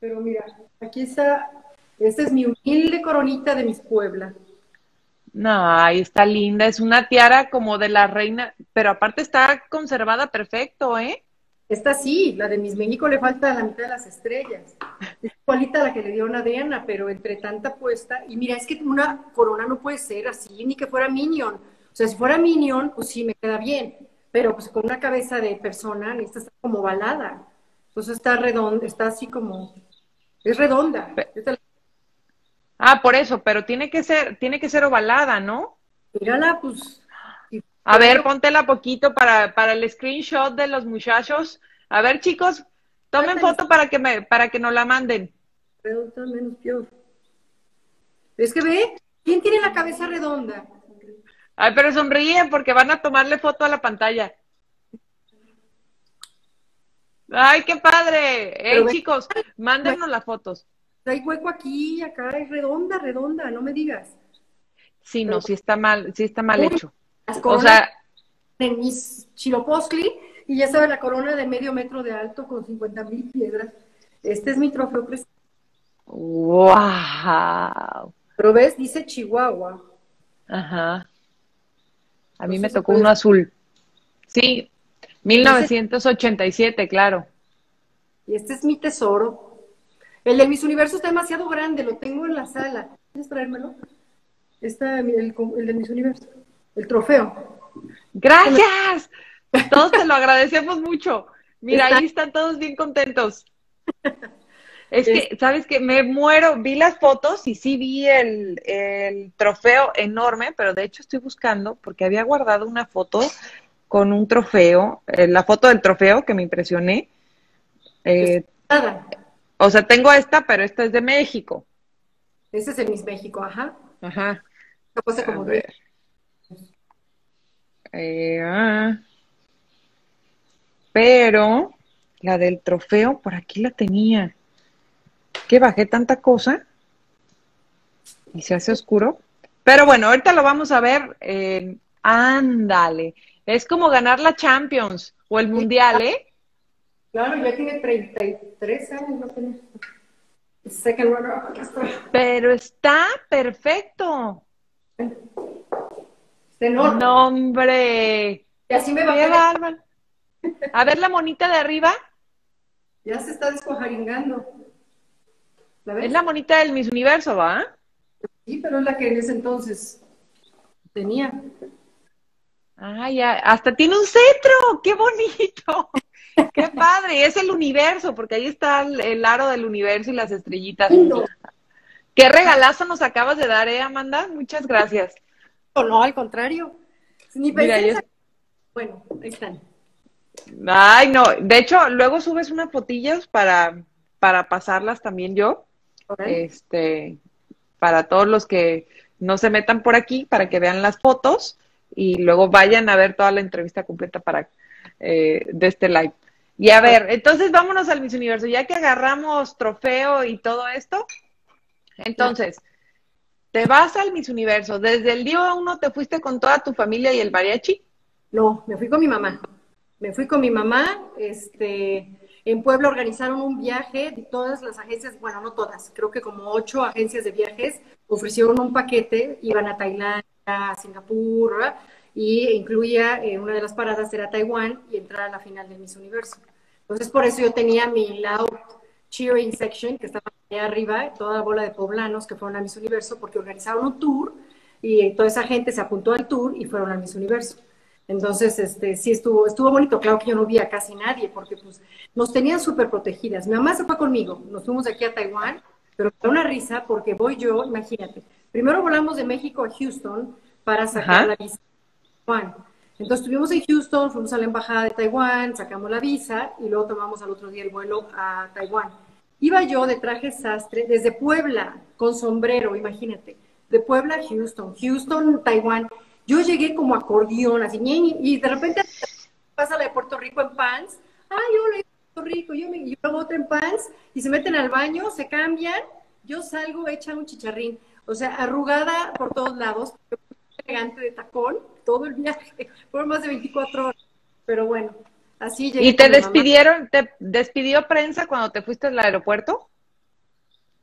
pero mira, aquí está, esta es mi humilde coronita de Miss Puebla. No, ahí está linda, es una tiara como de la reina, pero aparte está conservada perfecto, ¿eh? Esta sí, la de Miss México le falta la mitad de las estrellas. Es igualita a la que le dio a Adriana, pero entre tanta puesta. Y mira, es que una corona no puede ser así, ni que fuera Minion. O sea, si fuera Minion, pues sí, me queda bien. Pero pues con una cabeza de persona, esta está como ovalada. Entonces está redonda, está así como, es redonda. Pe- Esta- Ah, por eso, pero tiene que ser, tiene que ser ovalada, ¿no? mírala, pues, si A fuera ver, yo, póntela poquito para, para el screenshot de los muchachos. A ver, chicos, tomen trata foto para que me, para que nos la manden. redonda, menos peor. Es que ve, ¿quién tiene la cabeza redonda? Ay, pero sonríen porque van a tomarle foto a la pantalla. Ay, qué padre. Pero Hey, ve, chicos, mándennos las fotos. hay hueco aquí, acá es redonda, redonda, no me digas. Sí, Pero no, sí está mal, sí está mal uy, hecho. las O coronas sea, de mis Chiropostli, y ya sabes, la corona de medio metro de alto con cincuenta mil piedras. Este es mi trofeo presidencial. wow. Pero ves, dice Chihuahua. Ajá. A mí me Entonces se tocó puede uno decir. azul. Sí, Y, ese, mil novecientos ochenta y siete, claro. y este es mi tesoro. El de mis universos está demasiado grande, lo tengo en la sala. ¿Quieres traérmelo? Está el, el de mis universos. El trofeo. Gracias. Todos te lo agradecemos mucho. Mira, Está, ahí están todos bien contentos. Es es, que, ¿sabes qué? Me muero. Vi las fotos y sí vi el, el trofeo enorme, pero de hecho estoy buscando porque había guardado una foto con un trofeo, eh, la foto del trofeo que me impresioné. es Eh, nada. o sea, tengo esta, pero esta es de México. Ese es el Miss México, ajá. Ajá. Esta cuesta A como diez. ver. Eh, ah, pero la del trofeo, por aquí la tenía. Que bajé tanta cosa y se hace oscuro. Pero bueno, ahorita lo vamos a ver. Eh, ándale. Es como ganar la Champions o el Sí, Mundial, ¿eh? claro, ya tiene treinta y tres años, no tiene. Second runner up, aquí está. Pero está perfecto. Está enorme. No, hombre. Y así me Qué bajé de... bárbaro. A ver la monita de arriba. Ya se está descuajaringando. ¿La Es ves? la monita del Miss Universo, ¿va? Sí, pero es la que en ese entonces tenía. Ah, ya. Hasta tiene un cetro. ¡Qué bonito! ¡Qué padre! Es el universo, porque ahí está el, el aro del universo y las estrellitas. Lindo. Qué regalazo nos acabas de dar, ¿eh, Amanda? Muchas gracias. O no, al contrario. Ni Mira, pensé en yo... sacar. Bueno, ahí están. Ay, no. De hecho, luego subes unas fotillas para, para pasarlas también yo. Órale. Este, para todos los que no se metan por aquí, para que vean las fotos y luego vayan a ver toda la entrevista completa para eh, de este live. Y a ver, entonces vámonos al Miss Universo. Ya que agarramos trofeo y todo esto, entonces, te vas al Miss Universo. Desde el día uno te fuiste con toda tu familia y el mariachi. No, me fui con mi mamá. Me fui con mi mamá, este, en Puebla organizaron un viaje de todas las agencias, bueno, no todas, creo que como ocho agencias de viajes ofrecieron un paquete, iban a Tailandia, a Singapur, ¿verdad? Y incluía, eh, una de las paradas era Taiwán y entrar a la final del Miss Universo. Entonces, por eso yo tenía mi loud cheering section, que estaba allá arriba, toda la bola de poblanos que fueron a Miss Universo, porque organizaron un tour y toda esa gente se apuntó al tour y fueron al Miss Universo. Entonces, este, sí estuvo, estuvo bonito. Claro que yo no vi a casi nadie porque pues nos tenían súper protegidas. Mi mamá se fue conmigo, nos fuimos de aquí a Taiwán, pero me da una risa porque voy yo, imagínate. Primero volamos de México a Houston para sacar Ajá. la visa de Taiwán. Entonces estuvimos en Houston, fuimos a la embajada de Taiwán, sacamos la visa y luego tomamos al otro día el vuelo a Taiwán. Iba yo de traje sastre desde Puebla, con sombrero, imagínate. De Puebla a Houston, Houston, Taiwán. Yo llegué como acordeón, así, y de repente pasa la de Puerto Rico en pants. Ah, yo le digo Puerto Rico, yo me y luego otra en pants, y se meten al baño, se cambian, yo salgo hecha un chicharrín. O sea, arrugada por todos lados, elegante de tacón, todo el viaje. Fueron más de veinticuatro horas. Pero bueno, así llegué ¿Y te con mi mamá. despidieron, te despidió prensa cuando te fuiste al aeropuerto?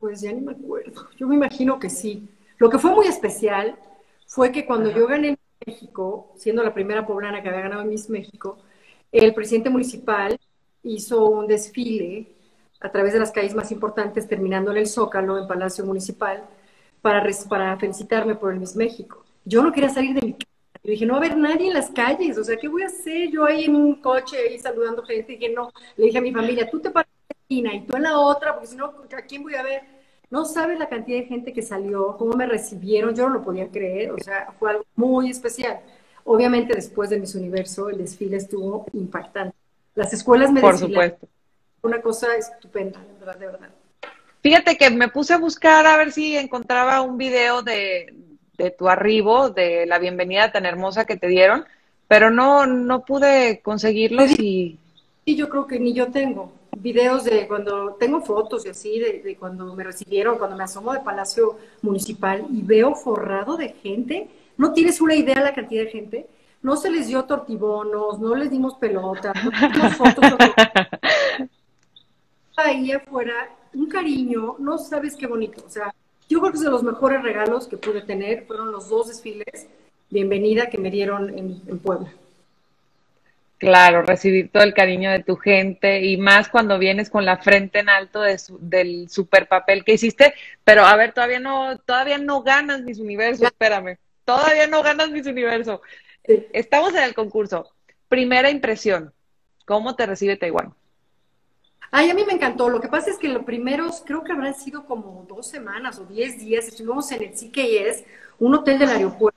Pues ya ni me acuerdo. Yo me imagino que sí. Lo que fue muy especial fue que cuando Ajá. yo gané en México, siendo la primera poblana que había ganado en Miss México, el presidente municipal hizo un desfile a través de las calles más importantes, terminando en el Zócalo, en Palacio Municipal, para, para felicitarme por el Miss México. Yo no quería salir de mi casa. Yo dije, no va a haber nadie en las calles, o sea, ¿qué voy a hacer? Yo ahí en un coche, ahí saludando gente, y dije, no, le dije a mi familia, tú te paras en la esquina y tú en la otra, porque si no, ¿a quién voy a ver? No sabes la cantidad de gente que salió, cómo me recibieron, yo no lo podía creer, o sea, fue algo muy especial. Obviamente después de Miss Universo el desfile estuvo impactante. Las escuelas me Por desfilaron, supuesto. una cosa estupenda, de verdad, de verdad. Fíjate que me puse a buscar a ver si encontraba un video de, de tu arribo, de la bienvenida tan hermosa que te dieron, pero no, no pude conseguirlos y Y yo creo que ni yo tengo videos de cuando, tengo fotos y así, de, de cuando me recibieron, cuando me asomo de Palacio Municipal y veo forrado de gente, no tienes una idea de la cantidad de gente, no se les dio tortibonos, no les dimos pelotas, no les dimos fotos, ahí afuera, un cariño, no sabes qué bonito, o sea, yo creo que es de los mejores regalos que pude tener, fueron los dos desfiles, bienvenida que me dieron en, en Puebla. claro, recibir todo el cariño de tu gente y más cuando vienes con la frente en alto de su- del super papel que hiciste, pero a ver, todavía no, todavía no ganas Miss Universo, Ya, espérame, todavía no ganas Miss Universo. sí. Estamos en el concurso. Primera impresión, ¿cómo te recibe Taiwán? Ay, a mí me encantó. Lo que pasa es que los primeros, creo que habrán sido como dos semanas o diez días, estuvimos en el C K S, un hotel del aeropuerto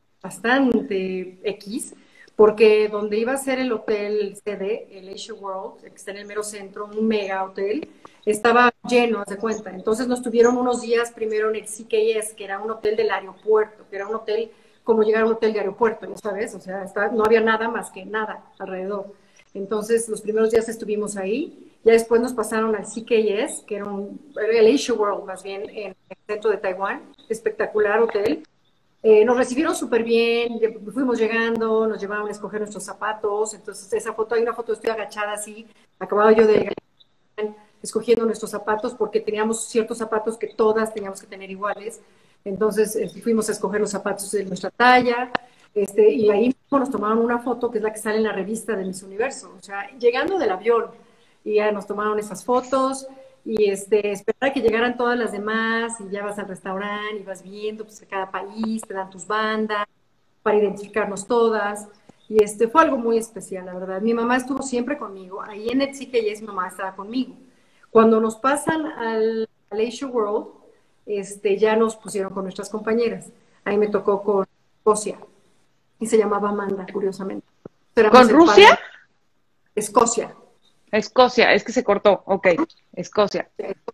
bastante X, porque donde iba a ser el hotel sede, el Asia World, que está en el mero centro, un mega hotel, estaba lleno, haz de cuenta. Entonces nos tuvieron unos días primero en el C K S, que era un hotel del aeropuerto, que era un hotel como llegar a un hotel de aeropuerto, ¿no sabes? O sea, está, no había nada más que nada alrededor. Entonces los primeros días estuvimos ahí, ya después nos pasaron al C K S, que era, un, era el Asia World más bien, en el centro de Taiwán, espectacular hotel. Eh, nos recibieron súper bien, fuimos llegando, nos llevaron a escoger nuestros zapatos, entonces esa foto, hay una foto, estoy agachada así, acababa yo de llegar escogiendo nuestros zapatos porque teníamos ciertos zapatos que todas teníamos que tener iguales, entonces eh, fuimos a escoger los zapatos de nuestra talla, este, y ahí mismo nos tomaron una foto que es la que sale en la revista de Miss Universo, o sea, llegando del avión, y ya nos tomaron esas fotos, y este, esperar a que llegaran todas las demás, y ya vas al restaurante, y vas viendo, pues, a cada país, te dan tus bandas, para identificarnos todas, y este, fue algo muy especial, la verdad. Mi mamá estuvo siempre conmigo, ahí en el C K S mi mamá estaba conmigo. Cuando nos pasan al, al Asia World, este, ya nos pusieron con nuestras compañeras. Ahí me tocó con Escocia, y se llamaba Amanda, curiosamente. Éramos ¿Con el Rusia? panel Escocia, Escocia, es que se cortó, ok, Escocia.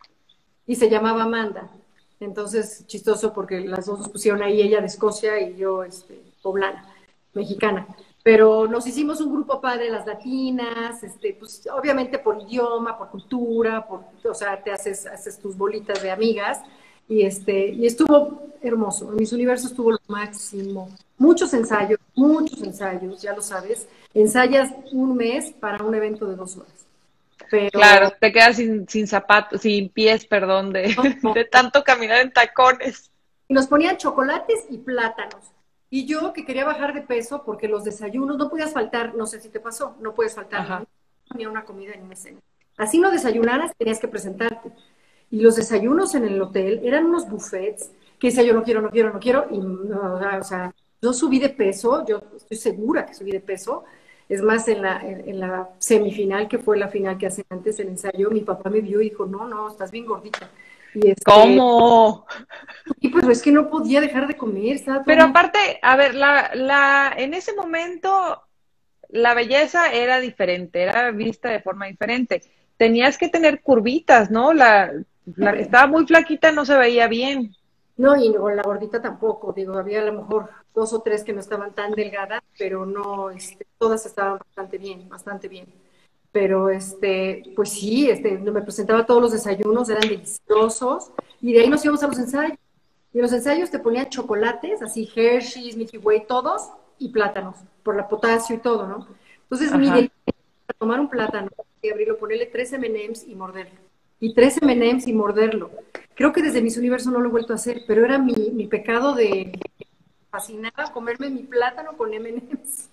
y se llamaba Amanda. Entonces, chistoso porque las dos nos pusieron ahí, ella de Escocia y yo, este, poblana, mexicana. Pero nos hicimos un grupo padre, las latinas, este, pues obviamente por idioma, por cultura, por, o sea, te haces, haces tus bolitas de amigas y este, y estuvo hermoso. En Mis Universo estuvo lo máximo. Muchos ensayos, muchos ensayos, ya lo sabes. Ensayas un mes para un evento de dos horas. Pero Claro, te quedas sin, sin zapatos, sin pies, perdón, de, no, no, de tanto caminar en tacones. y nos ponían chocolates y plátanos. Y yo que quería bajar de peso porque los desayunos no podías faltar, no sé si te pasó, no puedes faltar Ajá. ni a una comida ni una cena. Así no desayunaras, tenías que presentarte. Y los desayunos en el hotel eran unos buffets que decía yo no quiero, no quiero, no quiero. Y no, o sea, yo subí de peso, yo estoy segura que subí de peso. Es más, en la, en, en la semifinal, que fue la final que hacen antes el ensayo, mi papá me vio y dijo, no, no, estás bien gordita. Y este, ¿Cómo? y pues es que no podía dejar de comer, estaba todo el Pero mundo. aparte, a ver, la, la, en ese momento la belleza era diferente, era vista de forma diferente. Tenías que tener curvitas, ¿no? La, la que estaba muy flaquita no se veía bien. No, y con la gordita tampoco, digo, había a lo mejor dos o tres que no estaban tan delgadas, pero no, este, todas estaban bastante bien, bastante bien. Pero, este, pues sí, este, me presentaba todos los desayunos, eran deliciosos, y de ahí nos íbamos a los ensayos. Y en los ensayos te ponían chocolates, así Hershey's, Milky Way, todos, y plátanos, por la potasio y todo, ¿no? Entonces, mi Ajá. delicia era tomar un plátano y abrirlo, ponerle tres M and M's y morderlo. Y tres M and M's y morderlo. Creo que desde Miss Universo no lo he vuelto a hacer, pero era mi, mi pecado de fascinaba comerme mi plátano con eme and eme's.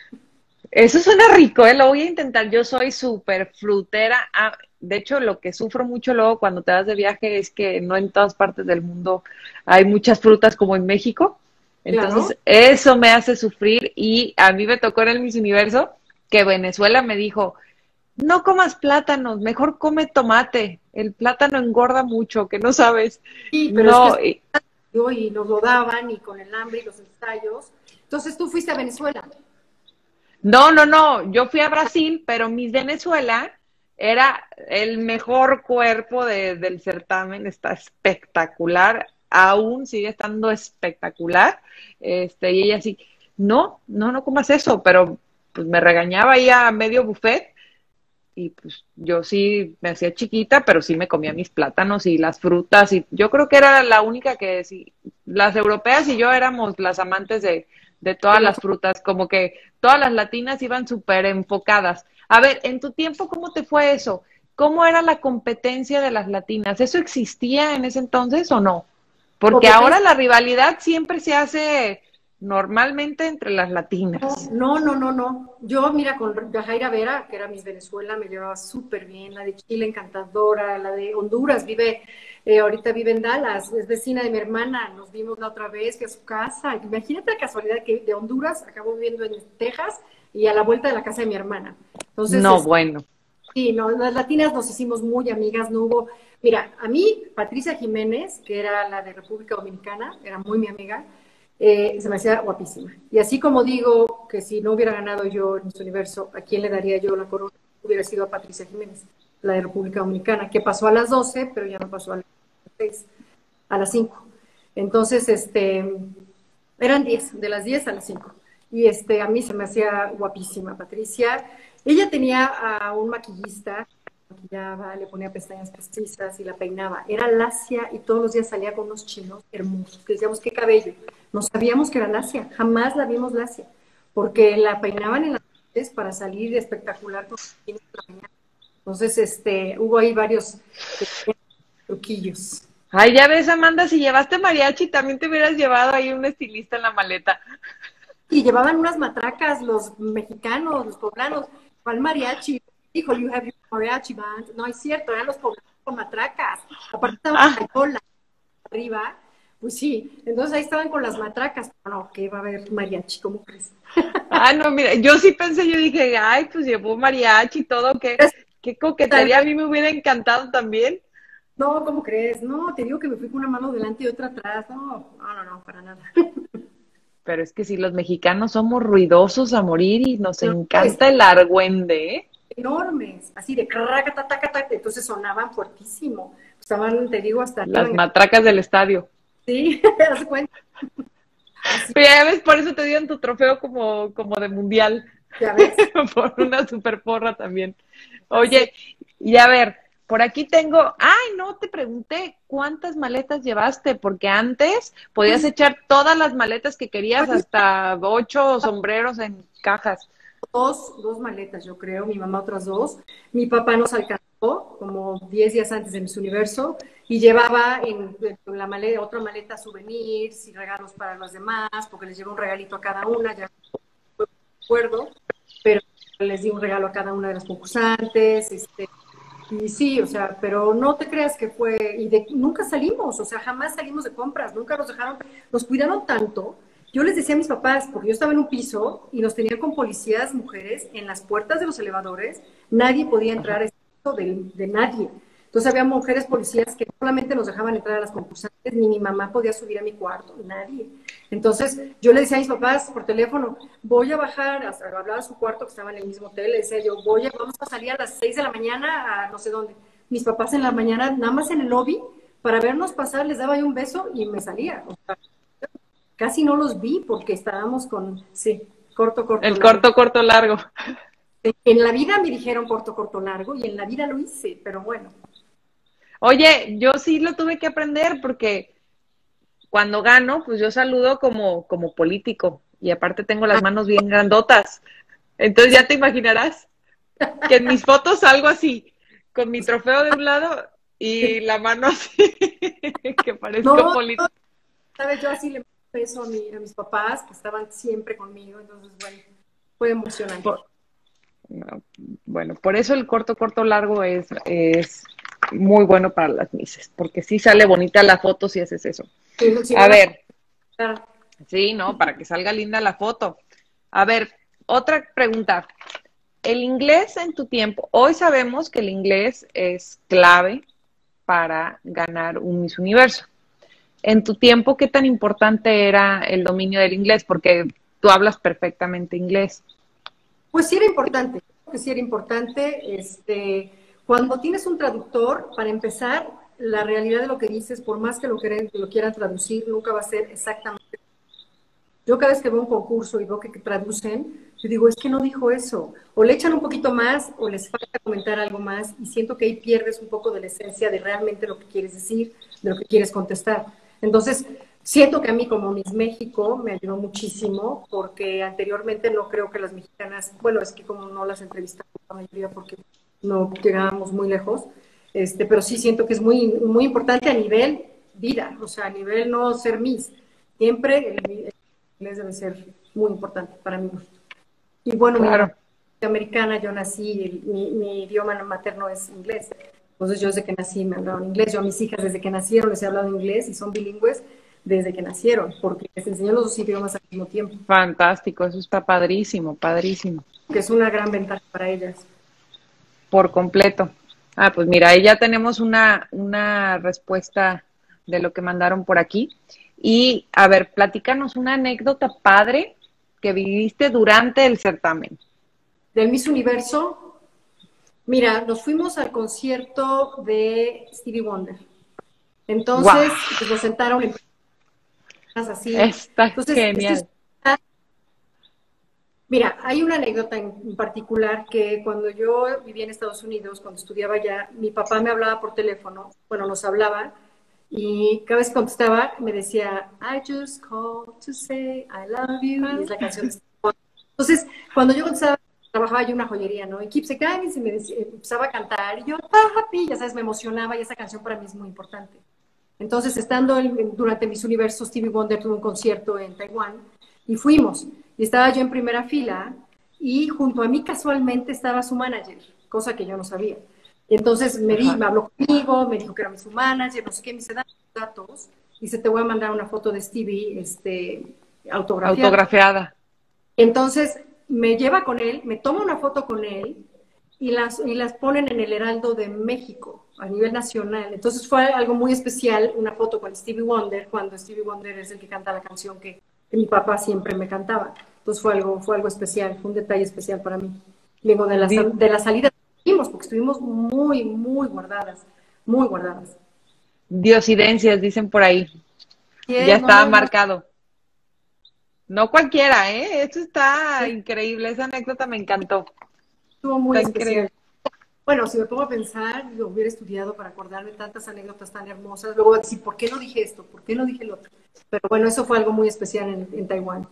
Eso suena rico, ¿eh? Lo voy a intentar. Yo soy súper frutera. Ah, de hecho, lo que sufro mucho luego cuando te vas de viaje es que no en todas partes del mundo hay muchas frutas como en México. Claro. Entonces, eso me hace sufrir y a mí me tocó en el Miss Universo que Venezuela me dijo, no comas plátanos, mejor come tomate. El plátano engorda mucho, que no sabes. Sí, pero es No, que y- y nos lo daban y con el hambre y los ensayos. Entonces tú fuiste a Venezuela. no, no, no. Yo fui a Brasil, pero Miss Venezuela era el mejor cuerpo de- del certamen. Está espectacular. Aún sigue estando espectacular. Este, y ella sí, no, no, no comas eso, pero pues me regañaba ahí a medio buffet. Y pues yo sí me hacía chiquita, pero sí me comía mis plátanos y las frutas y yo creo que era la única que sí, las europeas y yo éramos las amantes de, de De todas la- las frutas, como que todas las latinas iban súper enfocadas. A ver, en tu tiempo, ¿cómo te fue eso? ¿Cómo era la competencia de las latinas? ¿Eso existía en ese entonces o no? Porque ahora competencia. la rivalidad siempre se hace normalmente entre las latinas. No, no, no, no. Yo, mira, con Yajaira Vera, que era Miss Venezuela, me llevaba súper bien. La de Chile, encantadora. La de Honduras, vive, eh, ahorita vive en Dallas, es vecina de mi hermana. Nos vimos la otra vez, fui a su casa. Imagínate la casualidad que de Honduras acabó viviendo en Texas y a la vuelta de la casa de mi hermana. Entonces, No, es, bueno. sí, no, las latinas nos hicimos muy amigas, no hubo. Mira, a mí, Patricia Jiménez, que era la de República Dominicana, era muy mi amiga, eh, se me hacía guapísima. Y así como digo que si no hubiera ganado yo en su universo, ¿a quién le daría yo la corona? Hubiera sido a Patricia Jiménez, la de República Dominicana, que pasó a las doce, pero ya no pasó a las seis, a las cinco. Entonces, este, eran diez, de las diez a las cinco. Y este, a mí se me hacía guapísima Patricia. Ella tenía a un maquillista, maquillaba, le ponía pestañas postizas y la peinaba. Era lacia y todos los días salía con unos chinos hermosos, que decíamos, qué cabello. No sabíamos que era lacia, jamás la vimos lacia, porque la peinaban en las noches para salir espectacular con los chinos de la mañana. Entonces, este, hubo ahí varios eh, truquillos. Ay, ya ves, Amanda, si llevaste mariachi, también te hubieras llevado ahí un estilista en la maleta. Y llevaban unas matracas los mexicanos, los poblanos, ¿cuál mariachi? Dijo, you have your mariachi band. No es cierto, eran los poblanos con matracas. Aparte estaban Ah, Payola arriba, pues sí, entonces ahí estaban con las matracas. No, que va a haber mariachi, ¿cómo crees? ah, no, mira, yo sí pensé, yo dije, ay, pues llevó mariachi y todo, qué, qué Tal coquetería, a vez, mí me hubiera encantado también. no, ¿cómo crees? No, te digo que me fui con una mano delante y otra atrás. No, no, no, no, para nada. Pero es que sí, los mexicanos somos ruidosos a morir y nos No, es encanta el argüende, ¿eh? enormes, así de cracatataca, entonces sonaban fuertísimo. Estaban, te digo, hasta arriba. Las matracas del estadio. Sí, te das cuenta. Así, Pero ya ves, por eso te dieron tu trofeo como, como de mundial, ya ves, por una super porra también. así. Oye, y a ver, por aquí tengo, ay, no te pregunté cuántas maletas llevaste, porque antes podías Pues, echar todas las maletas que querías, pues hasta ocho sombreros en cajas. dos, dos maletas, yo creo, mi mamá otras dos. Mi papá nos alcanzó como diez días antes de Miss Universo y llevaba en, en la maleta, otra maleta souvenirs y regalos para los demás, porque les llevó un regalito a cada una, ya no recuerdo, pero les di un regalo a cada una de las concursantes, este, y sí, o sea, pero no te creas que fue, y de, nunca salimos, o sea, jamás salimos de compras, nunca nos dejaron, nos cuidaron tanto. Yo les decía a mis papás, porque yo estaba en un piso y nos tenían con policías mujeres en las puertas de los elevadores, nadie podía entrar a ese piso de, de nadie. Entonces había mujeres policías que solamente nos dejaban entrar a las concursantes, ni mi mamá podía subir a mi cuarto, nadie. Entonces yo le decía a mis papás por teléfono, voy a bajar, hasta hablar a su cuarto que estaba en el mismo hotel, le decía yo, voy a, vamos a salir a las seis de la mañana a no sé dónde. Mis papás en la mañana, nada más en el lobby, para vernos pasar, les daba yo un beso y me salía. O sea, casi no los vi porque estábamos con, sí, corto, corto, El largo. corto, corto, largo. En la vida me dijeron corto, corto, largo y en la vida lo hice, pero bueno. Oye, yo sí lo tuve que aprender porque cuando gano, pues yo saludo como, como político y aparte tengo las manos bien grandotas. Entonces ya te imaginarás que en mis fotos salgo así, con mi trofeo de un lado y la mano así, que parezca No, política. ¿sabes? Yo así le mando un beso a, mi, a mis papás, que estaban siempre conmigo, entonces, bueno, fue emocionante. Por, no, bueno, por eso el corto, corto, largo es, es muy bueno para las mises, porque sí sale bonita la foto si haces eso. Si, si no A la ver, puedo, sí, ¿no? Para que salga linda la foto. A ver, otra pregunta. El inglés en tu tiempo, hoy sabemos que el inglés es clave para ganar un Miss Universo. En tu tiempo, ¿qué tan importante era el dominio del inglés? Porque tú hablas perfectamente inglés. pues sí era importante, creo que sí era importante. Este, cuando tienes un traductor, para empezar, la realidad de lo que dices, por más que lo, quieran, que lo quieran traducir, nunca va a ser exactamente. Yo cada vez que veo un concurso y veo que, que traducen, yo digo, es que no dijo eso. O le echan un poquito más o les falta comentar algo más y siento que ahí pierdes un poco de la esencia de realmente lo que quieres decir, de lo que quieres contestar. Entonces, siento que a mí como Miss México me ayudó muchísimo porque anteriormente no creo que las mexicanas, bueno, es que como no las entrevistamos la mayoría porque no llegábamos muy lejos, este, pero sí siento que es muy, muy importante a nivel vida, o sea, a nivel no ser Miss. Siempre el, inglés debe ser muy importante para mi gusto. Y bueno, mi mamá Claro, es americana, yo nací, el, mi, mi, idioma materno es inglés. Entonces yo desde que nací me hablaban inglés. Yo a mis hijas desde que nacieron les he hablado inglés y son bilingües desde que nacieron, porque les enseño los dos idiomas al mismo tiempo, fantástico, eso está padrísimo, padrísimo, que es una gran ventaja para ellas. por completo. Ah, pues mira, ahí ya tenemos una, una respuesta de lo que mandaron por aquí. Y a ver, platícanos una anécdota padre que viviste durante el certamen. Del Miss Universo, mira, nos fuimos al concierto de Stevie Wonder. ¡Guau! Entonces, pues nos sentaron en así. Está Entonces, estoy genial. Mira, hay una anécdota en particular que cuando yo vivía en Estados Unidos, cuando estudiaba allá, mi papá me hablaba por teléfono, bueno, nos hablaba, y cada vez que contestaba me decía, I just called to say I love you, y es la canción de Stevie Wonder. Entonces, cuando yo contestaba, trabajaba yo en una joyería, ¿no? Y Keep the Kindness, y me decía, empezaba a cantar, y yo, papi, ya sabes, me emocionaba, y esa canción para mí es muy importante. Entonces, estando en, durante mis universos, Stevie Wonder tuvo un concierto en Taiwán, y fuimos. Y estaba yo en primera fila y junto a mí casualmente estaba su manager, cosa que yo no sabía. Y entonces me, di, Ajá. me habló conmigo, me dijo que era mi su manager, no sé qué, me dice, da tus datos, y se te voy a mandar una foto de Stevie este, autografiada. Autografiada. Entonces me lleva con él, me toma una foto con él y las, y las ponen en el Heraldo de México a nivel nacional. Entonces fue algo muy especial, una foto con Stevie Wonder, cuando Stevie Wonder es el que canta la canción que que mi papá siempre me cantaba. Entonces fue algo, fue algo especial, fue un detalle especial para mí. Luego de la, Di- de la salida estuvimos, porque estuvimos muy, muy guardadas, muy guardadas. Diosidencias, dicen por ahí. Y Ya es, no, estaba no, no, marcado. No cualquiera, ¿eh? Esto está sí, increíble. Esa anécdota me encantó. estuvo muy Está especial. increíble. Bueno, si me pongo a pensar, lo hubiera estudiado para acordarme tantas anécdotas tan hermosas, luego voy a decir, ¿por qué no dije esto? ¿Por qué no dije lo otro? Pero bueno, eso fue algo muy especial en, en Taiwán.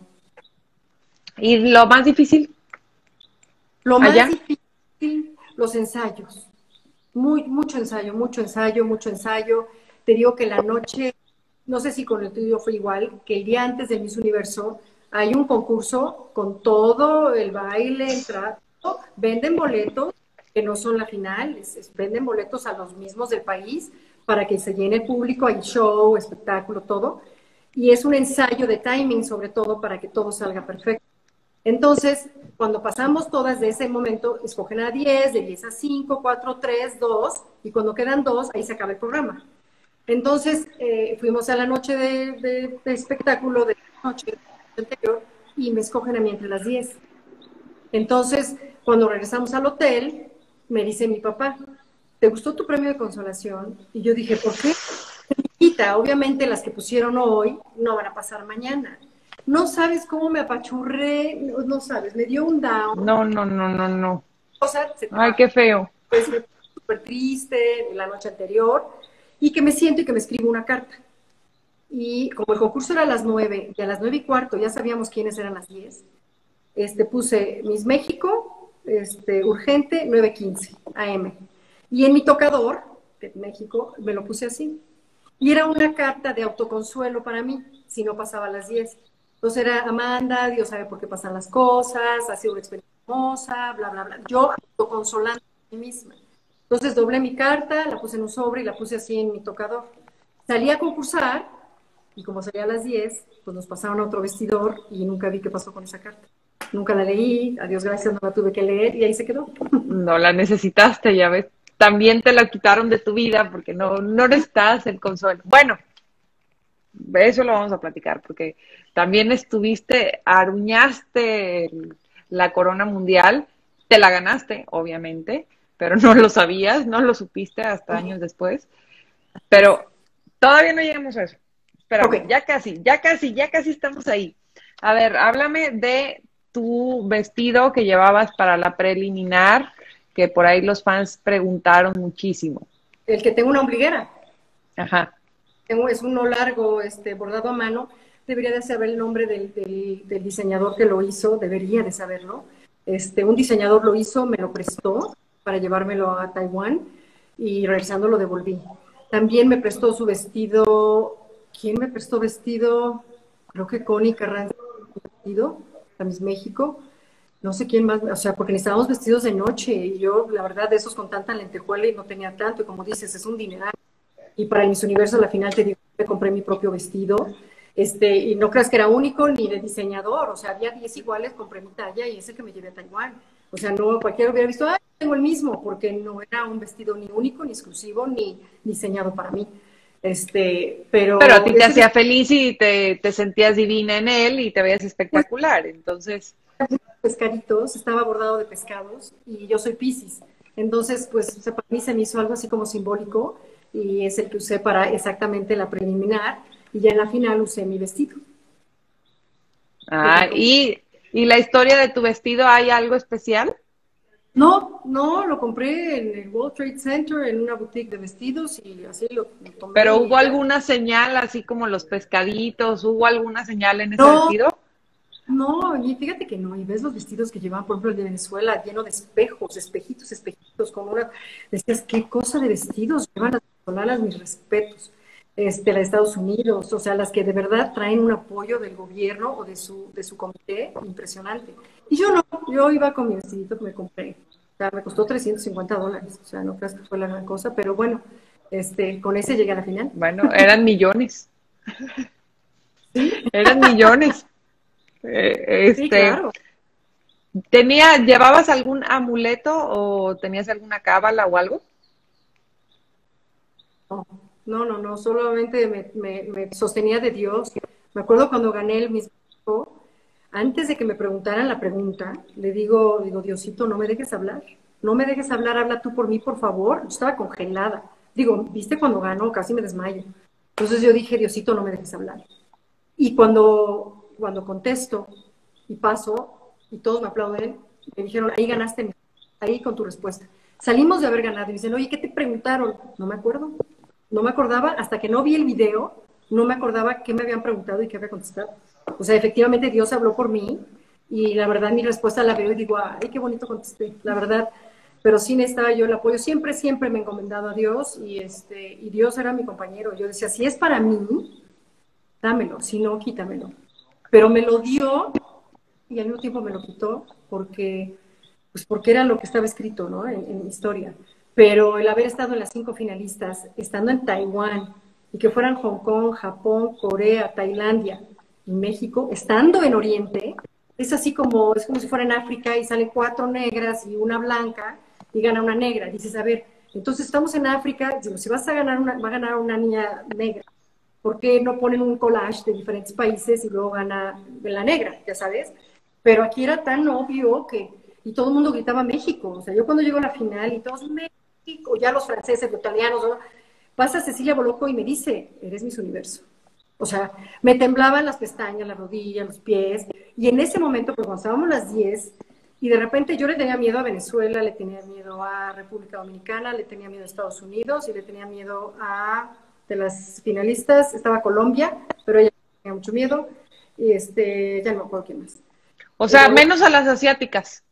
¿Y lo más difícil Lo más allá? difícil, los ensayos. Muy, mucho ensayo, mucho ensayo, mucho ensayo. Te digo que la noche, no sé si con el tuyo fue igual, que el día antes de Miss Universo hay un concurso con todo el baile, el trato, venden boletos que no son la final, es, es, venden boletos a los mismos del país para que se llene el público, hay show, espectáculo, todo. Y es un ensayo de timing sobre todo para que todo salga perfecto. Entonces, cuando pasamos todas de ese momento, escogen a diez, de diez a cinco, cuatro, tres, dos, y cuando quedan dos, ahí se acaba el programa. Entonces, eh, fuimos a la noche de, de, de espectáculo de la noche anterior y me escogen a mí entre las diez. Entonces, cuando regresamos al hotel, me dice mi papá, ¿te gustó tu premio de consolación? Y yo dije, ¿por qué? Obviamente las que pusieron hoy no van a pasar mañana. No sabes cómo me apachurré, no, no sabes, me dio un down, No, no, no, no, no. o sea, se te Ay, baja. qué feo. Pues me puse súper triste la noche anterior y que me siento y que me escribo una carta. Y como el concurso era a las nueve y a las nueve y cuarto ya sabíamos quiénes eran las diez, este, puse Miss México, este, urgente, nueve quince A M. Y en mi tocador de México, me lo puse así. Y era una carta de autoconsuelo para mí, si no pasaba a las diez. Entonces era, Amanda, Dios sabe por qué pasan las cosas, ha sido una experiencia hermosa, bla, bla, bla. Yo autoconsolando a mí misma. Entonces doblé mi carta, la puse en un sobre y la puse así en mi tocador. Salí a concursar y como salía a las diez, pues nos pasaron a otro vestidor y nunca vi qué pasó con esa carta. Nunca la leí, a Dios gracias no la tuve que leer y ahí se quedó. No la necesitaste, ya ves. También te la quitaron de tu vida porque no, no necesitabas el consuelo. Bueno, eso lo vamos a platicar porque también estuviste, aruñaste el- la corona mundial, te la ganaste, obviamente, pero no lo sabías, no lo supiste hasta años después. Pero todavía no llegamos a eso. Espérame, Ok. ya casi, ya casi, ya casi estamos ahí. A ver, háblame de tu vestido que llevabas para la preliminar, que por ahí los fans preguntaron muchísimo. El que tengo una ombliguera. Ajá. Tengo, es uno largo, este, bordado a mano. Debería de saber el nombre del, del, del diseñador que lo hizo, debería de saberlo. Este, un diseñador lo hizo, me lo prestó para llevármelo a Taiwán y regresando lo devolví. También me prestó su vestido. ¿Quién me prestó vestido? Creo que Connie Carranza vestido a Miss México. No sé quién más, o sea, porque necesitábamos vestidos de noche y yo, la verdad, de esos con tanta lentejuela y no tenía tanto. Y como dices, es un dineral. Y para el Miss Universo, a la final, te digo, me compré mi propio vestido. Este, y no creas que era único ni de diseñador, o sea, había diez iguales, compré mi talla y ese que me llevé a Taiwán. O sea, no cualquiera hubiera visto, ah, tengo el mismo, porque no era un vestido ni único, ni exclusivo, ni diseñado para mí. Este, Pero a pero ti te ese hacía feliz y te, te sentías divina en él y te veías pues, espectacular. Entonces, pescaditos, estaba bordado de pescados y yo soy Piscis. Entonces, pues, o sea, para mí se me hizo algo así como simbólico y es el que usé para exactamente la preliminar y ya en la final usé mi vestido. ah, y, y la historia de tu vestido, ¿hay algo especial? No, no, lo compré en el World Trade Center, en una boutique de vestidos y así lo, lo tomé Pero y ¿hubo ya. alguna señal, así como los pescaditos? ¿Hubo alguna señal en ese No, vestido? no, y fíjate que no, y ves los vestidos que llevaban, por ejemplo, el de Venezuela, lleno de espejos, espejitos, espejitos, con una, decías, qué cosa de vestidos llevan las venezolanas, mis respetos, este, la de Estados Unidos, o sea, las que de verdad traen un apoyo del gobierno o de su, de su comité, impresionante. Y yo no, yo iba con mi vestidito que me compré, o sea, me costó trescientos cincuenta dólares, o sea, no creas que fue la gran cosa, pero bueno, este, con ese llegué a la final. Bueno, eran millones, Sí, eran millones. Eh, sí, este, claro. ¿tenía, llevabas algún amuleto o tenías alguna cábala o algo? No, no, no, no, solamente me, me- me sostenía de Dios. Me acuerdo cuando gané el Miss México, antes de que me preguntaran la pregunta, le digo, digo, Diosito, no me dejes hablar, no me dejes hablar, habla tú por mí, por favor. Yo estaba congelada. Digo, viste cuando ganó, casi me desmayo. Entonces yo dije, Diosito, no me dejes hablar. Y cuando, cuando contesto y paso y todos me aplauden, me dijeron, ahí ganaste, ahí con tu respuesta. Salimos de haber ganado y dicen, oye, ¿qué te preguntaron? No me acuerdo. No me acordaba, hasta que no vi el video, no me acordaba qué me habían preguntado y qué había contestado. O sea, efectivamente Dios habló por mí y la verdad mi respuesta la veo y digo, ay, qué bonito contesté, la verdad. Pero sí necesitaba yo el apoyo. Siempre, siempre me he encomendado a Dios y, este, y Dios era mi compañero. Yo decía, si es para mí, dámelo, si no, quítamelo. Pero me lo dio y al mismo tiempo me lo quitó porque, pues porque era lo que estaba escrito, ¿no? En, en mi historia. Pero el haber estado en las cinco finalistas, estando en Taiwán, y que fueran Hong Kong, Japón, Corea, Tailandia y México, estando en Oriente, es así como, es como si fuera en África y salen cuatro negras y una blanca y gana una negra. Dices, a ver, entonces estamos en África, digo, si vas a ganar una, va a ganar una niña negra, ¿por qué no ponen un collage de diferentes países y luego gana la negra, ya sabes? Pero aquí era tan obvio que, y todo el mundo gritaba México, o sea, yo cuando llego a la final y todos México, ya los franceses, los italianos, ¿no? Pasa Cecilia Boloco y me dice, eres Miss Universo. O sea, me temblaban las pestañas, las rodillas, los pies, y en ese momento, pues cuando estábamos las diez, y de repente yo le tenía miedo a Venezuela, le tenía miedo a República Dominicana, le tenía miedo a Estados Unidos, y le tenía miedo a de las finalistas, estaba Colombia, pero ella tenía mucho miedo, y este, ya no me acuerdo quién más. O sea, Pero menos a las asiáticas.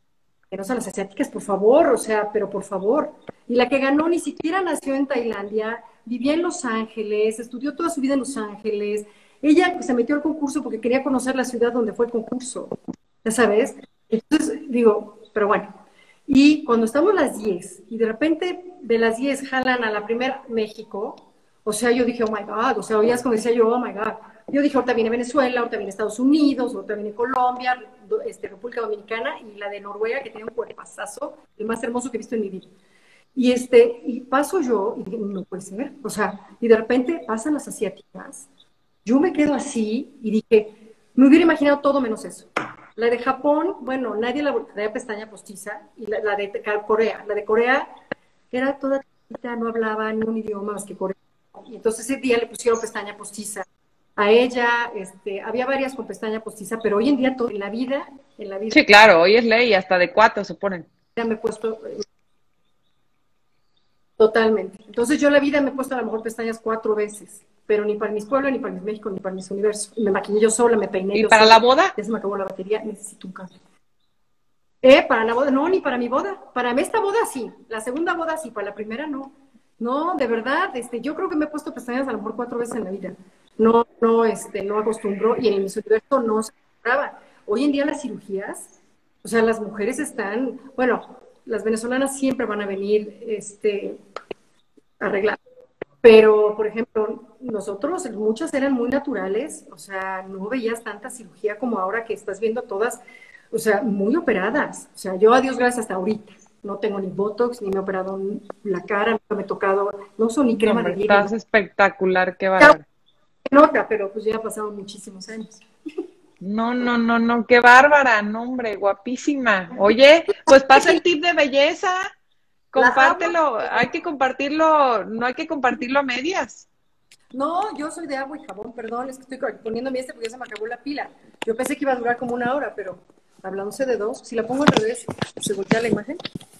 menos a las asiáticas, por favor, o sea, pero por favor. Y la que ganó ni siquiera nació en Tailandia, vivía en Los Ángeles, estudió toda su vida en Los Ángeles. Ella pues, se metió al concurso porque quería conocer la ciudad donde fue el concurso, ya sabes. Entonces, digo, pero bueno. Y cuando estamos las diez, y de repente de las diez jalan a la primera México, o sea, yo dije, oh my God, o sea, oías como decía yo, oh my God. Yo dije, ahorita viene Venezuela, ahorita viene Estados Unidos, ahorita viene Colombia, este, República Dominicana y la de Noruega, que tiene un cuerpazazo, el más hermoso que he visto en mi vida. Y, este, y paso yo, y dije, no puede ser, o sea, y de repente pasan las asiáticas, yo me quedo así y dije, me hubiera imaginado todo menos eso. La de Japón, bueno, nadie la traía pestaña postiza, y la, la de Corea, la de Corea era toda chiquita, no hablaba ni un idioma más que coreano, y entonces ese día le pusieron pestaña postiza a ella, este, había varias con pestaña postiza, pero hoy en día todo, en la vida, en la vida. Sí, claro, hoy es ley, hasta de cuatro se ponen. Ya me he puesto eh, totalmente. Entonces yo en la vida me he puesto a lo mejor pestañas cuatro veces, pero ni para mis pueblos, ni para mis México, ni para mis universos. Me maquillé yo sola, me peiné ¿Y yo para sola. la boda? Ya se me acabó la batería, necesito un café. Eh, para la boda, no, ni para mi boda. Para esta boda sí, la segunda boda sí, para la primera no. No, de verdad, este, yo creo que me he puesto pestañas a lo mejor cuatro veces en la vida. No, no, este, no acostumbro y en mi universo no se acostumbraba. Hoy en día las cirugías, o sea, las mujeres están, bueno, las venezolanas siempre van a venir, este, arregladas. Pero, por ejemplo, nosotros, muchas eran muy naturales, o sea, no veías tanta cirugía como ahora que estás viendo todas, o sea, muy operadas. O sea, yo a Dios gracias hasta ahorita. No tengo ni Botox, ni me he operado la cara, nunca me he tocado, no uso ni crema No, de estás dientes. espectacular, qué bárbaro. Nota, pero pues ya han pasado muchísimos años. No, no, no, no, qué bárbara, no, hombre, guapísima. Oye, pues pasa el tip de belleza, compártelo, hay que compartirlo, no hay que compartirlo a medias. No, yo soy de agua y jabón, perdón, es que estoy poniéndome este porque ya se me acabó la pila. Yo pensé que iba a durar como una hora, pero hablándose de dos, si la pongo al revés, ¿se voltea la imagen?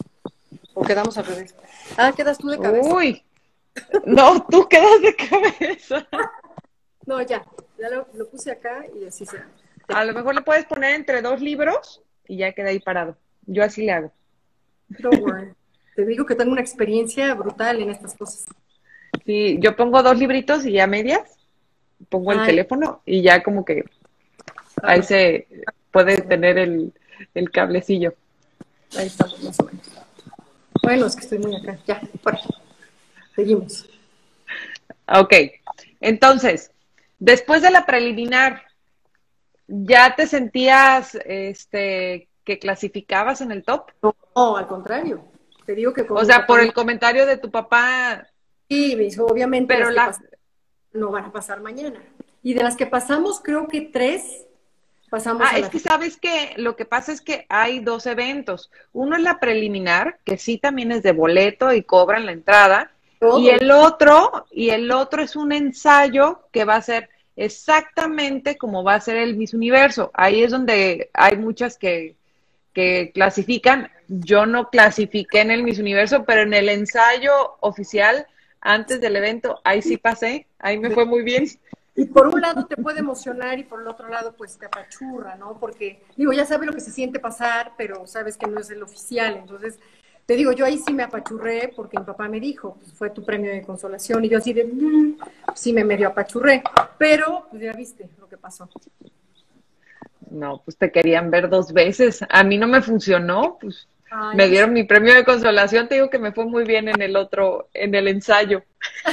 ¿O quedamos al revés? Ah, quedas tú de cabeza. Uy, no, tú quedas de cabeza. No, ya, ya lo, lo puse acá y así se. A lo mejor le puedes poner entre dos libros y ya queda ahí parado. Yo así le hago. Don't worry. Te digo que tengo una experiencia brutal en estas cosas. Sí, yo pongo dos libritos y ya medias, pongo el Ay. teléfono y ya como que ahí se puede tener el, el cablecillo. Ahí estamos, más o menos. Bueno, es que estoy muy acá. Ya, por ahí. Seguimos. Ok, entonces, después de la preliminar, ¿ya te sentías este, que clasificabas en el top? No, no, al contrario. Te digo que con O mi sea, papá por me- el comentario de tu papá, Sí, me dijo, obviamente pero las que la... pasan no van a pasar mañana. Y de las que pasamos, creo que tres pasamos Ah, a es la que final. sabes que lo que pasa es que hay dos eventos. Uno es la preliminar, que sí también es de boleto y cobran la entrada, y Todo. el otro, y el otro es un ensayo que va a ser exactamente como va a ser el Miss Universo. Ahí es donde hay muchas que, que clasifican. Yo no clasifiqué en el Miss Universo, pero en el ensayo oficial, antes del evento, ahí sí pasé, ahí me fue muy bien. Y por un lado te puede emocionar y por el otro lado pues te apachurra, ¿no? Porque, digo, ya sabes lo que se siente pasar, pero sabes que no es el oficial. Entonces, te digo, yo ahí sí me apachurré porque mi papá me dijo, pues fue tu premio de consolación. Y yo así de, mm, sí me medio apachurré. Pero, pues ya viste lo que pasó. No, pues te querían ver dos veces. A mí no me funcionó, pues Ay, me dieron mi premio de consolación. Te digo que me fue muy bien en el otro, en el ensayo.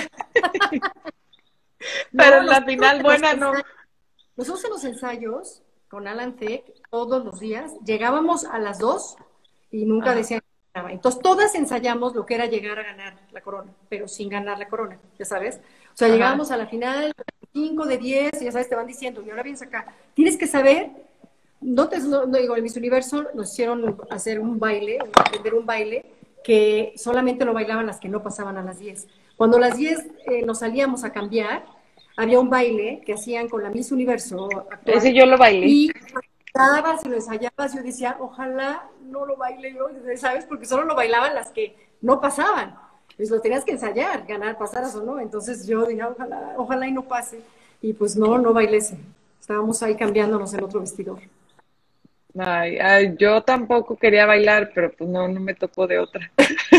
Pero no, en la nosotros final en los buena no. ensayos, nosotros en los ensayos con Alan Tech, todos los días, llegábamos a las dos y nunca Ajá, decían nada. Entonces, todas ensayamos lo que era llegar a ganar la corona, pero sin ganar la corona, ya sabes. O sea, ajá. llegábamos a la final, cinco de diez, y ya sabes, te van diciendo, y ahora vienes acá. Tienes que saber, no te no, no digo, en Miss Universo nos hicieron hacer un baile, aprender un baile, que solamente lo bailaban las que no pasaban a las diez. Cuando a las diez eh, nos salíamos a cambiar, había un baile que hacían con la Miss Universo Ese actual, yo lo bailé. y ensayabas y lo ensayabas, yo decía, ojalá no lo baile yo, ¿sabes? Porque solo lo bailaban las que no pasaban. Pues lo tenías que ensayar, ganar, pasaras o no. Entonces yo dije, ojalá, ojalá y no pase. Y pues no, no bailé ese. Estábamos ahí cambiándonos el otro vestidor. Ay, ay, yo tampoco quería bailar, pero pues no, no me tocó de otra.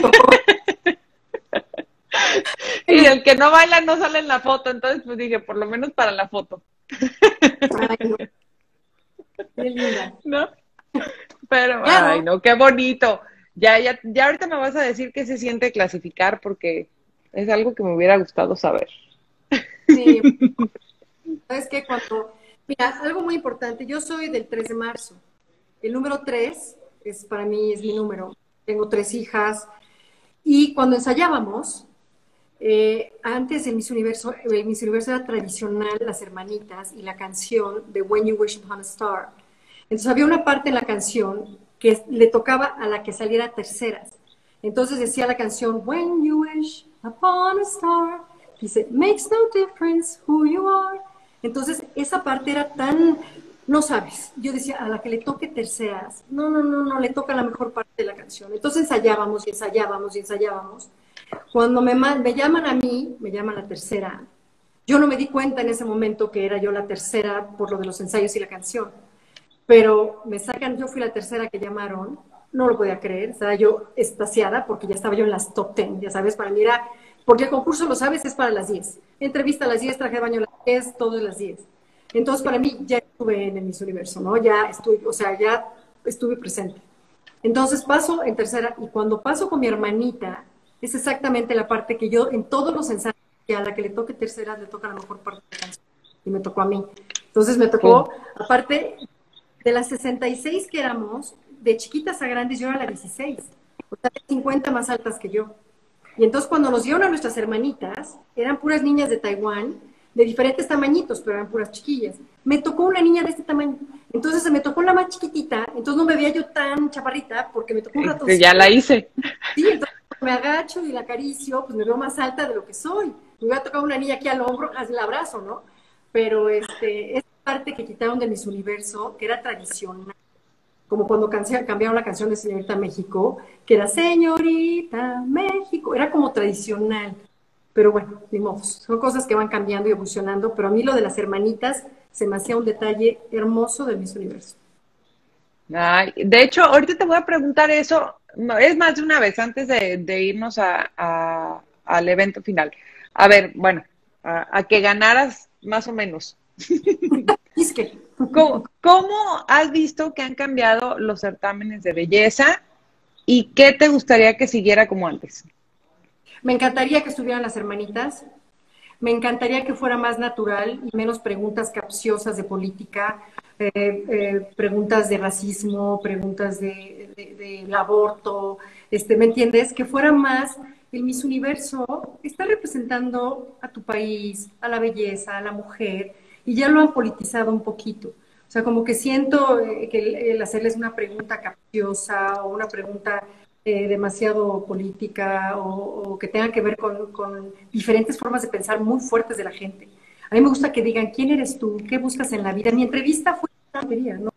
Y el que no baila no sale en la foto, entonces pues dije, por lo menos para la foto, Ay, no, qué linda. ¿no? Pero, ay, Claro, no, qué bonito. Ya, ya, ya ahorita me vas a decir qué se siente clasificar porque es algo que me hubiera gustado saber. sí. ¿Sabes qué? Cuando, mira, algo muy importante, yo soy del tres de marzo. El número tres es, para mí es mi número. Tengo tres hijas. Y cuando ensayábamos, eh, antes el Miss Universo, el Miss Universo era tradicional, las hermanitas y la canción de When You Wish Upon a Star. Entonces había una parte en la canción que le tocaba a la que saliera terceras. Entonces decía la canción When You Wish Upon a Star, dice Makes no difference who you are. Entonces esa parte era tan, no sabes, yo decía a la que le toque terceras, no, no, no, no, le toca la mejor parte de la canción. Entonces ensayábamos y ensayábamos y ensayábamos. Cuando me, me llaman a mí, me llaman la tercera, yo no me di cuenta en ese momento que era yo la tercera por lo de los ensayos y la canción, pero me sacan, yo fui la tercera que llamaron, no lo podía creer, estaba yo extasiada porque ya estaba yo en las top ten, ya sabes, para mí era, porque el concurso, lo sabes, es para las diez, entrevista a las diez, traje de baño a las diez, todo es las diez. Entonces, para mí ya estuve en el Miss Universo, ¿no? Ya estuve, o sea, ya estuve presente. Entonces paso en tercera y cuando paso con mi hermanita, es exactamente la parte que yo en todos los ensayos, que a la que le toque tercera le toca la mejor parte de la canción y me tocó a mí. Entonces me Sí. tocó, aparte de las sesenta y seis que éramos, de chiquitas a grandes yo era la dieciséis, o sea, cincuenta más altas que yo. Y entonces cuando nos dieron a nuestras hermanitas, eran puras niñas de Taiwán, de diferentes tamañitos, pero eran puras chiquillas. Me tocó una niña de este tamaño. Entonces se me tocó la más chiquitita, entonces no me veía yo tan chaparrita porque me tocó un Este, ya ratoncito. la hice. Sí, entonces me agacho y la acaricio, pues me veo más alta de lo que soy. Me hubiera tocado una niña aquí al hombro, haz el abrazo, ¿no? Pero este, esa parte que quitaron de Miss Universo, que era tradicional, como cuando cambiaron la canción de Señorita México, que era Señorita México, era como tradicional. Pero bueno, ni modo, son cosas que van cambiando y evolucionando, pero a mí lo de las hermanitas se me hacía un detalle hermoso del Miss Universo. Ay, de hecho, ahorita te voy a preguntar eso, no, es más de una vez antes de, de irnos a, a- al evento final. A ver, bueno, a, a que ganaras más o menos. Y es que ¿Cómo, cómo has visto que han cambiado los certámenes de belleza y qué te gustaría que siguiera como antes? me encantaría que estuvieran las hermanitas, me encantaría que fuera más natural y menos preguntas capciosas de política, eh, eh, preguntas de racismo, preguntas de, de- del aborto, este, ¿me entiendes? Que fuera más el Miss Universo, está representando a tu país, a la belleza, a la mujer, y ya lo han politizado un poquito. O sea, como que siento eh, que el, el hacerles una pregunta capciosa o una pregunta eh, demasiado política o, o, que tenga que ver con, con diferentes formas de pensar muy fuertes de la gente. A mí me gusta que digan, ¿quién eres tú? ¿Qué buscas en la vida? Mi entrevista fue una tontería, ¿no?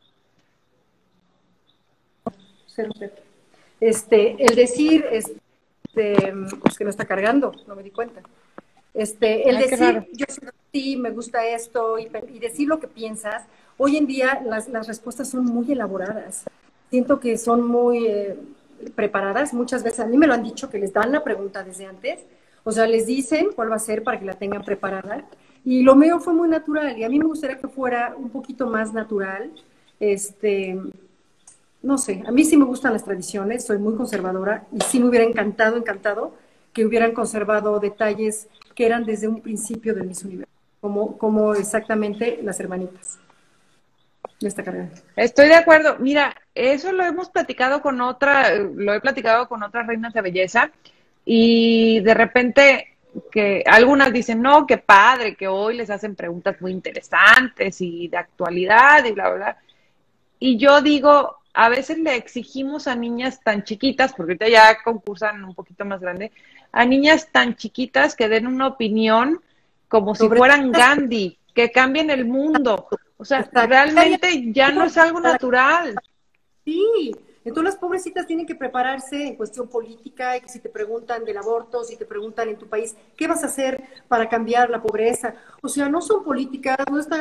Este, el decir, este, pues que no está cargando, no me di cuenta. Este, el Ay, qué raro. decir, yo soy así, me gusta esto, y, y, decir lo que piensas, hoy en día las, las respuestas son muy elaboradas. Siento que son muy eh, preparadas. Muchas veces a mí me lo han dicho que les dan la pregunta desde antes. O sea, les dicen cuál va a ser para que la tengan preparada. Y lo mío fue muy natural. Y a mí me gustaría que fuera un poquito más natural. Este, no sé, a mí sí me gustan las tradiciones, soy muy conservadora y sí me hubiera encantado, encantado que hubieran conservado detalles que eran desde un principio de Miss Universo, como, como exactamente las hermanitas de esta carrera. Estoy de acuerdo. Mira, eso lo hemos platicado con otra, lo he platicado con otras reinas de belleza y de repente que algunas dicen, no, qué padre, que hoy les hacen preguntas muy interesantes y de actualidad y bla, bla, bla. Y yo digo, a veces le exigimos a niñas tan chiquitas, porque ahorita ya concursan un poquito más grande, a niñas tan chiquitas que den una opinión como si Sobre fueran Gandhi, que cambien el mundo. O sea, exacto. realmente ya no es algo natural. Sí, entonces las pobrecitas tienen que prepararse en cuestión política y que si te preguntan del aborto, si te preguntan en tu país, ¿qué vas a hacer para cambiar la pobreza? O sea, no son políticas, no están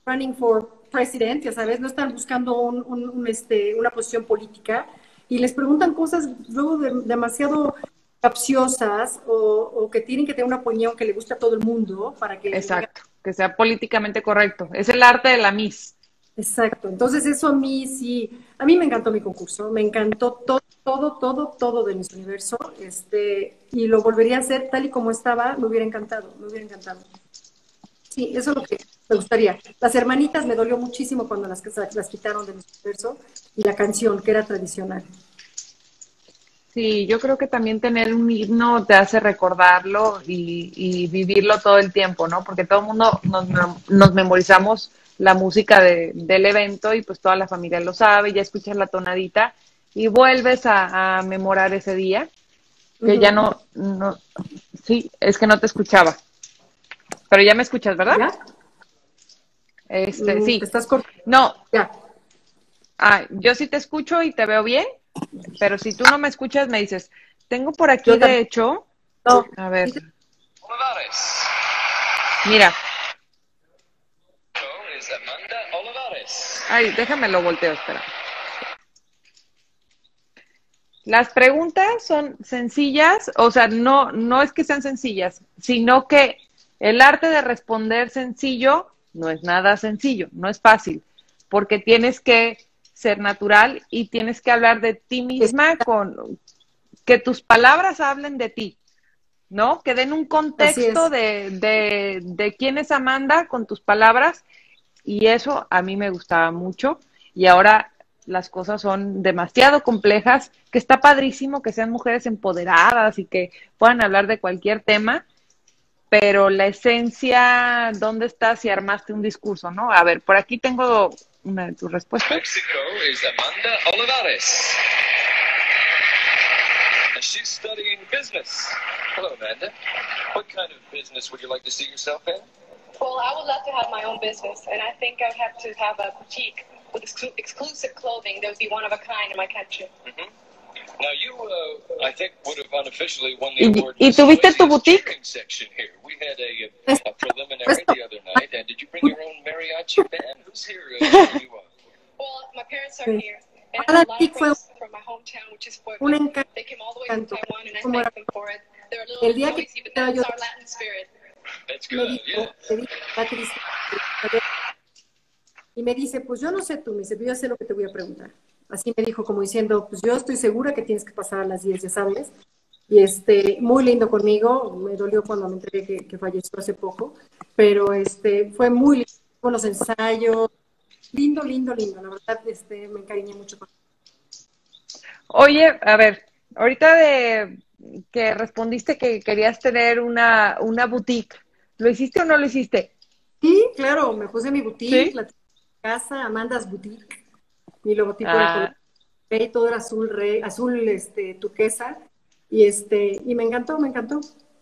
running for president, ya sabes, no están buscando un, un, un, este, una posición política y les preguntan cosas luego de, demasiado capciosas o, o que tienen que tener una opinión que le guste a todo el mundo para que... Exacto, que sea políticamente correcto. Es el arte de la Miss. Exacto, entonces eso a mí sí, a mí me encantó mi concurso, me encantó todo, todo, todo, todo de Miss Universo, este, y lo volvería a hacer tal y como estaba, me hubiera encantado, me hubiera encantado. Sí, eso es lo que me gustaría. Las hermanitas me dolió muchísimo cuando las, las quitaron de Miss Universo y la canción, que era tradicional. Sí, yo creo que también tener un himno te hace recordarlo y, y vivirlo todo el tiempo, ¿no? Porque todo el mundo nos, nos memorizamos la música de, del evento y pues toda la familia lo sabe, ya escuchas la tonadita y vuelves a, a memorar ese día, que uh-huh. ya no, no, sí, es que no te escuchaba, pero ya me escuchas, ¿verdad? ¿Ya? Este, mm, sí. ¿Te estás cortando? No. Ya. Ah, yo sí te escucho y te veo bien, pero si tú no me escuchas me dices, tengo por aquí yo de hecho, no. a ver, mira. Ay, déjame lo volteo, espera. Las preguntas son sencillas, o sea, no, no es que sean sencillas, sino que el arte de responder sencillo no es nada sencillo, no es fácil, porque tienes que ser natural y tienes que hablar de ti misma con que tus palabras hablen de ti, ¿no? Que den un contexto de, de, de quién es Amanda con tus palabras y eso a mí me gustaba mucho y ahora las cosas son demasiado complejas, que está padrísimo que sean mujeres empoderadas y que puedan hablar de cualquier tema, pero la esencia, ¿dónde está si armaste un discurso, no? A ver, por aquí tengo una de tus respuestas. Mexico is Amanda Olivares. And she's studying business. Hello, Amanda. What kind of business would you like to see yourself in? Well, I would love to have my own business, and I think I'd have to have a boutique with exclu- exclusive clothing that would be one of a kind in my country. Mm-hmm. Now, you, uh, I think, would have unofficially won the award. ¿Y tuviste tu boutique? Section here. We had a, a preliminary the other night, and did you bring your own mariachi band? Who's here? Uh, where you are? Well, my parents are here, and I have a lot of friends from my hometown, which is Puebla. They came all the way from Taiwan, and I thank them for it. They're a little noisy, but that's our Latin spirit. That's good, yeah. Y me dice, pues yo no sé tú, me dice, yo ya sé lo que te voy a preguntar. Así me dijo, como diciendo, pues yo estoy segura que tienes que pasar a las diez, ya sabes. Y este, muy lindo conmigo, me dolió cuando me enteré que, que falleció hace poco, pero este, fue muy lindo con los ensayos, lindo, lindo, lindo, la verdad, este, me encariñé mucho con él. Oye, a ver, ahorita de que respondiste que querías tener una, una boutique, ¿lo hiciste o no lo hiciste? Sí, claro, me puse mi boutique, ¿Sí? la casa, Amanda's Boutique, mi logotipo ah. de color, todo era azul, re, azul este, turquesa, y, este, y me encantó, me encantó.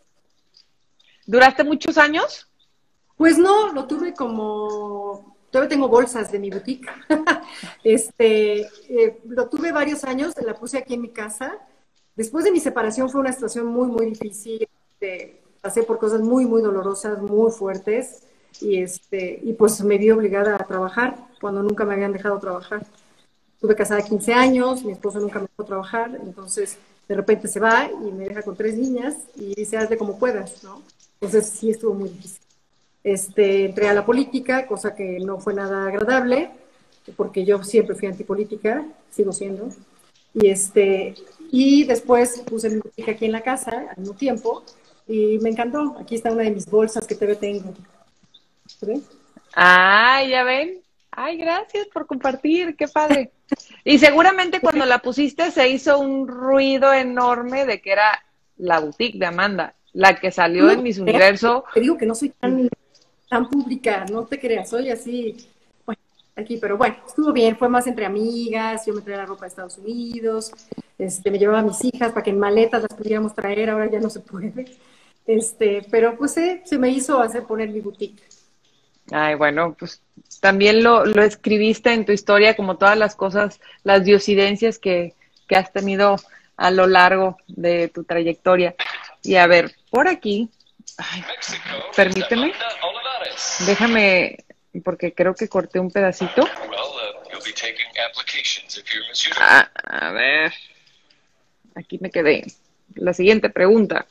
¿Duraste muchos años? Pues no, lo tuve como, todavía tengo bolsas de mi boutique, este, eh, lo tuve varios años, la puse aquí en mi casa. Después de mi separación fue una situación muy, muy difícil, este, pasé por cosas muy, muy dolorosas, muy fuertes, y este y pues me vi obligada a trabajar cuando nunca me habían dejado trabajar. Estuve casada quince años, mi esposo nunca me dejó trabajar, entonces de repente se va y me deja con tres niñas y dice, hazle como puedas, ¿no? Entonces sí estuvo muy difícil. Este, entré a la política, cosa que no fue nada agradable, porque yo siempre fui antipolítica, sigo siendo, y este y después puse mi política aquí en la casa al mismo tiempo, y me encantó. Aquí está una de mis bolsas que todavía tengo. ¿Sí? Ay, ya ven. Ay, gracias por compartir, qué padre. Y seguramente cuando la pusiste se hizo un ruido enorme de que era la boutique de Amanda, la que salió no, en Miss Universo. Te digo que no soy tan, tan pública, no te creas, soy así, bueno, aquí, pero bueno, estuvo bien, fue más entre amigas, yo me traía la ropa de Estados Unidos, este, me llevaba a mis hijas para que en maletas las pudiéramos traer, ahora ya no se puede, este, pero pues eh, se me hizo hacer poner mi boutique. Ay, bueno, pues también lo, lo escribiste en tu historia, como todas las cosas, las diosidencias que, que has tenido a lo largo de tu trayectoria. Y a ver, por aquí, ay, permíteme, déjame, porque creo que corté un pedacito. Well, uh, you'll be taking applications if you're Miss Universe. Ah, a ver, aquí me quedé. La siguiente pregunta.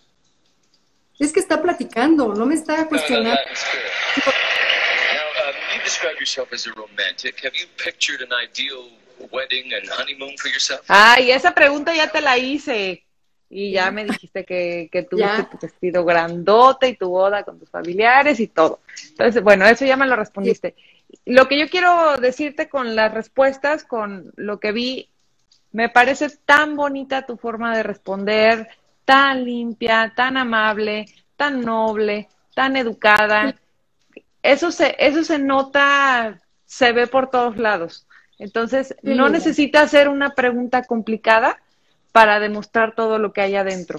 Es que está platicando, no me está No, no, cuestionando. that is fair. Now, um, you describe yourself as a romantic. Have you pictured an ideal wedding and honeymoon for yourself? Ay, esa pregunta ya te la hice. Y ya me dijiste que, que tuviste Ya. tu vestido grandote y tu boda con tus familiares y todo. Entonces, bueno, eso ya me lo respondiste. Lo que yo quiero decirte con las respuestas, con lo que vi, me parece tan bonita tu forma de responder, tan limpia, tan amable, tan noble, tan educada. Eso se, eso se nota, se ve por todos lados. Entonces, Sí. no necesitas hacer una pregunta complicada para demostrar todo lo que hay adentro.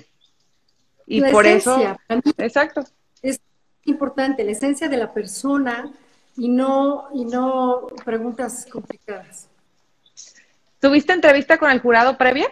Y La por esencia, eso, para mí exacto. es importante, la esencia de la persona y no, y no preguntas complicadas. ¿Tuviste entrevista con el jurado previa?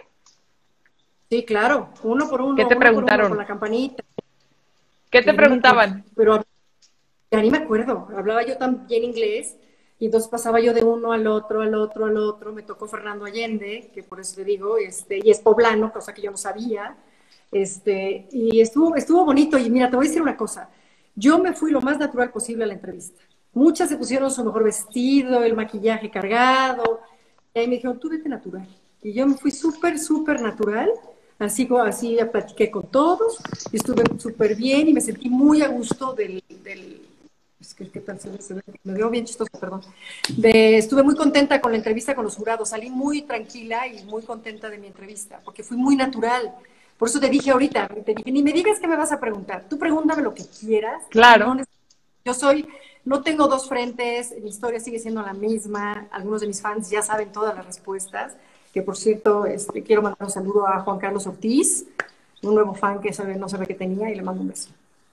Sí, claro, uno por uno, ¿Qué te uno por preguntaron? uno, con la campanita. ¿Qué te Ya ni me preguntaban? acuerdo, Pero ya ni me acuerdo, hablaba yo tan bien inglés y entonces pasaba yo de uno al otro, al otro, al otro. Me tocó Fernando Allende, que por eso te digo, este, y es poblano, cosa que yo no sabía. Este, y estuvo, estuvo bonito. Y mira, te voy a decir una cosa. Yo me fui lo más natural posible a la entrevista. Muchas se pusieron su mejor vestido, el maquillaje cargado. Y ahí me dijeron, tú vete natural. Y yo me fui súper, súper natural. Así, co- así ya platiqué con todos. Y estuve súper bien y me sentí muy a gusto del... del es que, ¿qué tal se ve? Se ve- Me veo bien chistoso, perdón. De- estuve muy contenta con la entrevista con los jurados. Salí muy tranquila y muy contenta de mi entrevista, porque fui muy natural. Por eso te dije ahorita, te dije, ni me digas qué me vas a preguntar. Tú pregúntame lo que quieras. Claro. No neces- yo soy, no tengo dos frentes, mi historia sigue siendo la misma. Algunos de mis fans ya saben todas las respuestas. Que por cierto, este, quiero mandar un saludo a Juan Carlos Ortiz, un nuevo fan que sabe, no sabe que tenía, y le mando un beso.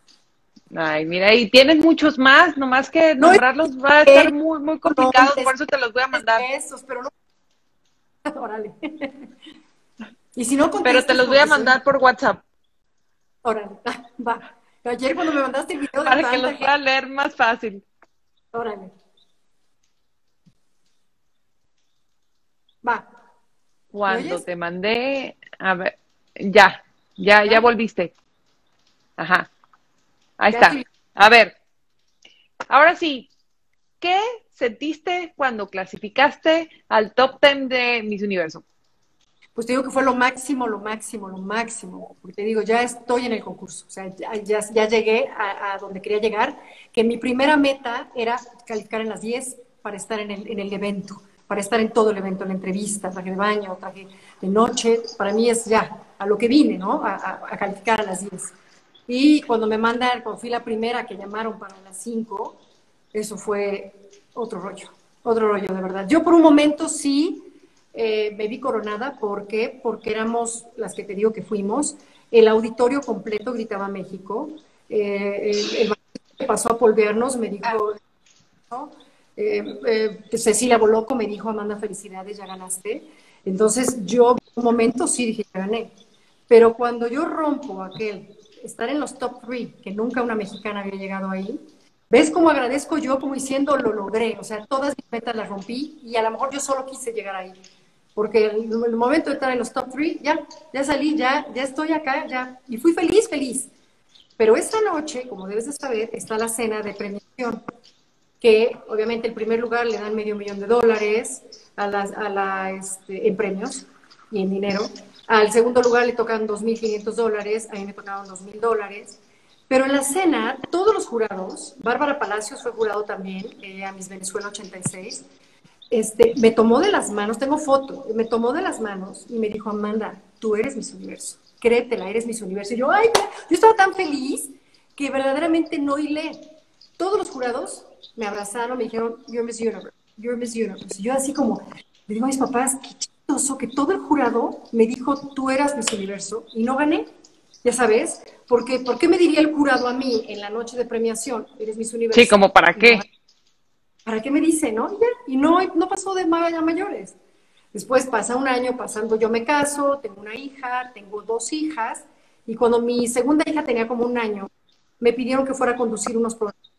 Ay, mira, y tienes muchos más, nomás que No, nombrarlos va a estar muy, muy complicado, no, por eso te los voy a mandar. Besos, pero no. Órale. Y si no Pero te contestas, los voy a porque soy- mandar por WhatsApp, Órale, ah, va. Ayer cuando me mandaste el video de para que tanta los gente- pueda leer más fácil. Órale. Va. Cuando oyes? te mandé, a ver, ya, ya, ya ¿Ya? volviste. Ajá, ahí Ya está. estoy- A ver, ahora sí, ¿qué sentiste cuando clasificaste al top ten de Miss Universo? Pues te digo que fue lo máximo, lo máximo, lo máximo. Porque te digo, ya estoy en el concurso. O sea, ya, ya, ya llegué a, a donde quería llegar. Que mi primera meta era calificar en las diez para estar en el, en el evento, para estar en todo el evento, en la entrevista, traje de baño, traje de noche. Para mí es ya a lo que vine, ¿no? A, a, a calificar a las diez. Y cuando me mandan, cuando fui la primera que llamaron para las cinco, eso fue otro rollo, otro rollo de verdad. Yo por un momento sí eh, me vi coronada, ¿por qué? Porque éramos las que te digo que fuimos, el auditorio completo gritaba México, eh, el, el que pasó a polvearnos me dijo, ¿no? eh, eh, Cecilia Boloco me dijo, Amanda, felicidades, ya ganaste. Entonces yo un momento sí dije, ya gané, pero cuando yo rompo aquel, estar en los top tres, que nunca una mexicana había llegado ahí, ¿ves cómo agradezco yo como diciendo lo logré? O sea, todas mis metas las rompí y a lo mejor yo solo quise llegar ahí. Porque el, el momento de estar en los top tres, ya, ya salí, ya, ya estoy acá, ya. Y fui feliz, feliz. Pero esta noche, como debes de saber, está la cena de premiación, que obviamente el primer lugar le dan medio millón de dólares a las, a la, este, en premios y en dinero. Al segundo lugar le tocan dos mil quinientos dólares, a mí me tocaron dos mil dólares. Pero en la cena, todos los jurados, Bárbara Palacios fue jurado también, eh, a Miss Venezuela ochenta y seis, este, me tomó de las manos, tengo foto, me tomó de las manos y me dijo, Amanda, tú eres Miss Universo, créetela, eres Miss Universo. Y yo, ay, yo estaba tan feliz que verdaderamente no hilé. Todos los jurados me abrazaron, me dijeron, you're Miss Universe, you're Miss Universe. Y yo así como, le digo a mis papás, qué chistoso que todo el jurado me dijo, tú eras Miss Universo, y no gané, ya sabes, porque ¿por qué me diría el jurado a mí en la noche de premiación, eres Miss Universo? Sí, como para Y qué. no, ¿para qué me dice, no? Y, ya, y no, no pasó de maya mayores. Después pasa un año, pasando yo me caso, tengo una hija, tengo dos hijas, y cuando mi segunda hija tenía como un año, me pidieron que fuera a conducir unos programas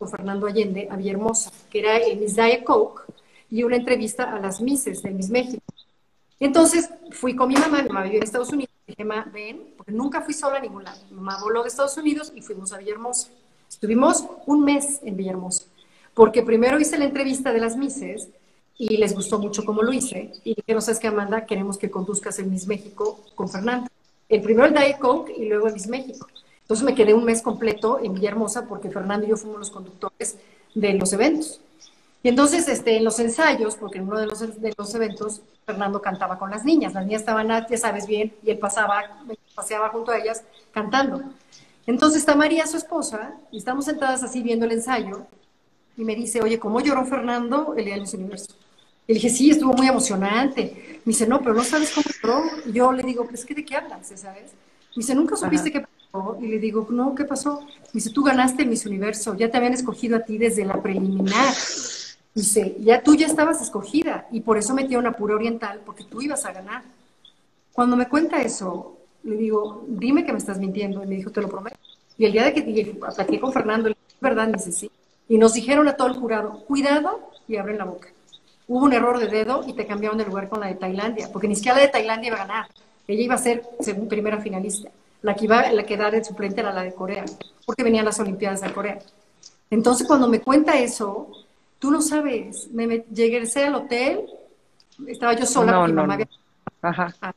con Fernando Allende a Villahermosa, que era el Miss Diet Coke, y una entrevista a las Misses de Miss México. Entonces fui con mi mamá, mi mamá vivía en Estados Unidos, y dije, ma, ven, porque nunca fui sola a ningún lado. Mi mamá voló de Estados Unidos y fuimos a Villahermosa. Estuvimos un mes en Villahermosa, porque primero hice la entrevista de las Misses y les gustó mucho cómo lo hice, y dije, no sabes qué, Amanda, queremos que conduzcas el Miss México con Fernando. El primero el Diet Coke y luego el Miss México. Entonces me quedé un mes completo en Villahermosa porque Fernando y yo fuimos los conductores de los eventos. Y entonces este, en los ensayos, porque en uno de los, de los eventos Fernando cantaba con las niñas. Las niñas estaban, ya sabes bien, y él pasaba, paseaba junto a ellas cantando. Entonces está María, su esposa, y estamos sentadas así viendo el ensayo, y me dice, oye, ¿cómo lloró Fernando el día del Miss Universo? Y le dije, sí, estuvo muy emocionante. Me dice, no, pero no sabes cómo lloró. Y yo le digo, pues, ¿qué, ¿de qué hablas? ¿Sabes? Me dice, ¿nunca supiste Ajá. qué pasó? Y le digo, no, ¿qué pasó? Me dice, tú ganaste el Miss Universo, ya te habían escogido a ti desde la preliminar. Dice, ya tú ya estabas escogida, y por eso metieron a Pura Oriental, porque tú ibas a ganar. Cuando me cuenta eso, le digo, dime que me estás mintiendo. Y me dijo, te lo prometo. Y el día de que platiqué con Fernando, le dije, ¿verdad? Me dice, sí. Y nos dijeron a todo el jurado, cuidado y abren la boca. Hubo un error de dedo y te cambiaron de lugar con la de Tailandia, porque ni siquiera la de Tailandia iba a ganar. Ella iba a ser, según primera finalista. La que iba a quedar de suplente era la de Corea, porque venían las Olimpiadas de Corea. Entonces, cuando me cuenta eso, tú no sabes, me, me llegué al hotel, estaba yo sola, no, porque mi no, mamá no. había... Ajá.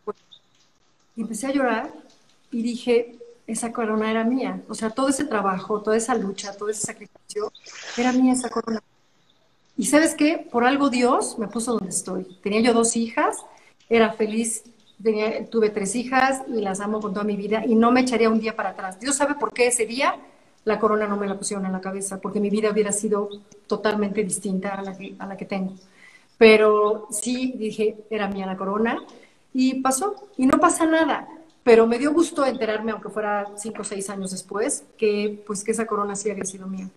Y empecé a llorar y dije, esa corona era mía. O sea, todo ese trabajo, toda esa lucha, todo ese sacrificio, era mía esa corona. Y ¿sabes qué? Por algo Dios me puso donde estoy. Tenía yo dos hijas, era feliz, tenía, tuve tres hijas y las amo con toda mi vida y no me echaría un día para atrás. Dios sabe por qué ese día la corona no me la pusieron en la cabeza, porque mi vida hubiera sido totalmente distinta a la que, a la que tengo. Pero sí dije, era mía la corona y pasó. Y no pasa nada. Pero me dio gusto enterarme, aunque fuera cinco o seis años después, que pues que esa corona sí había sido mía.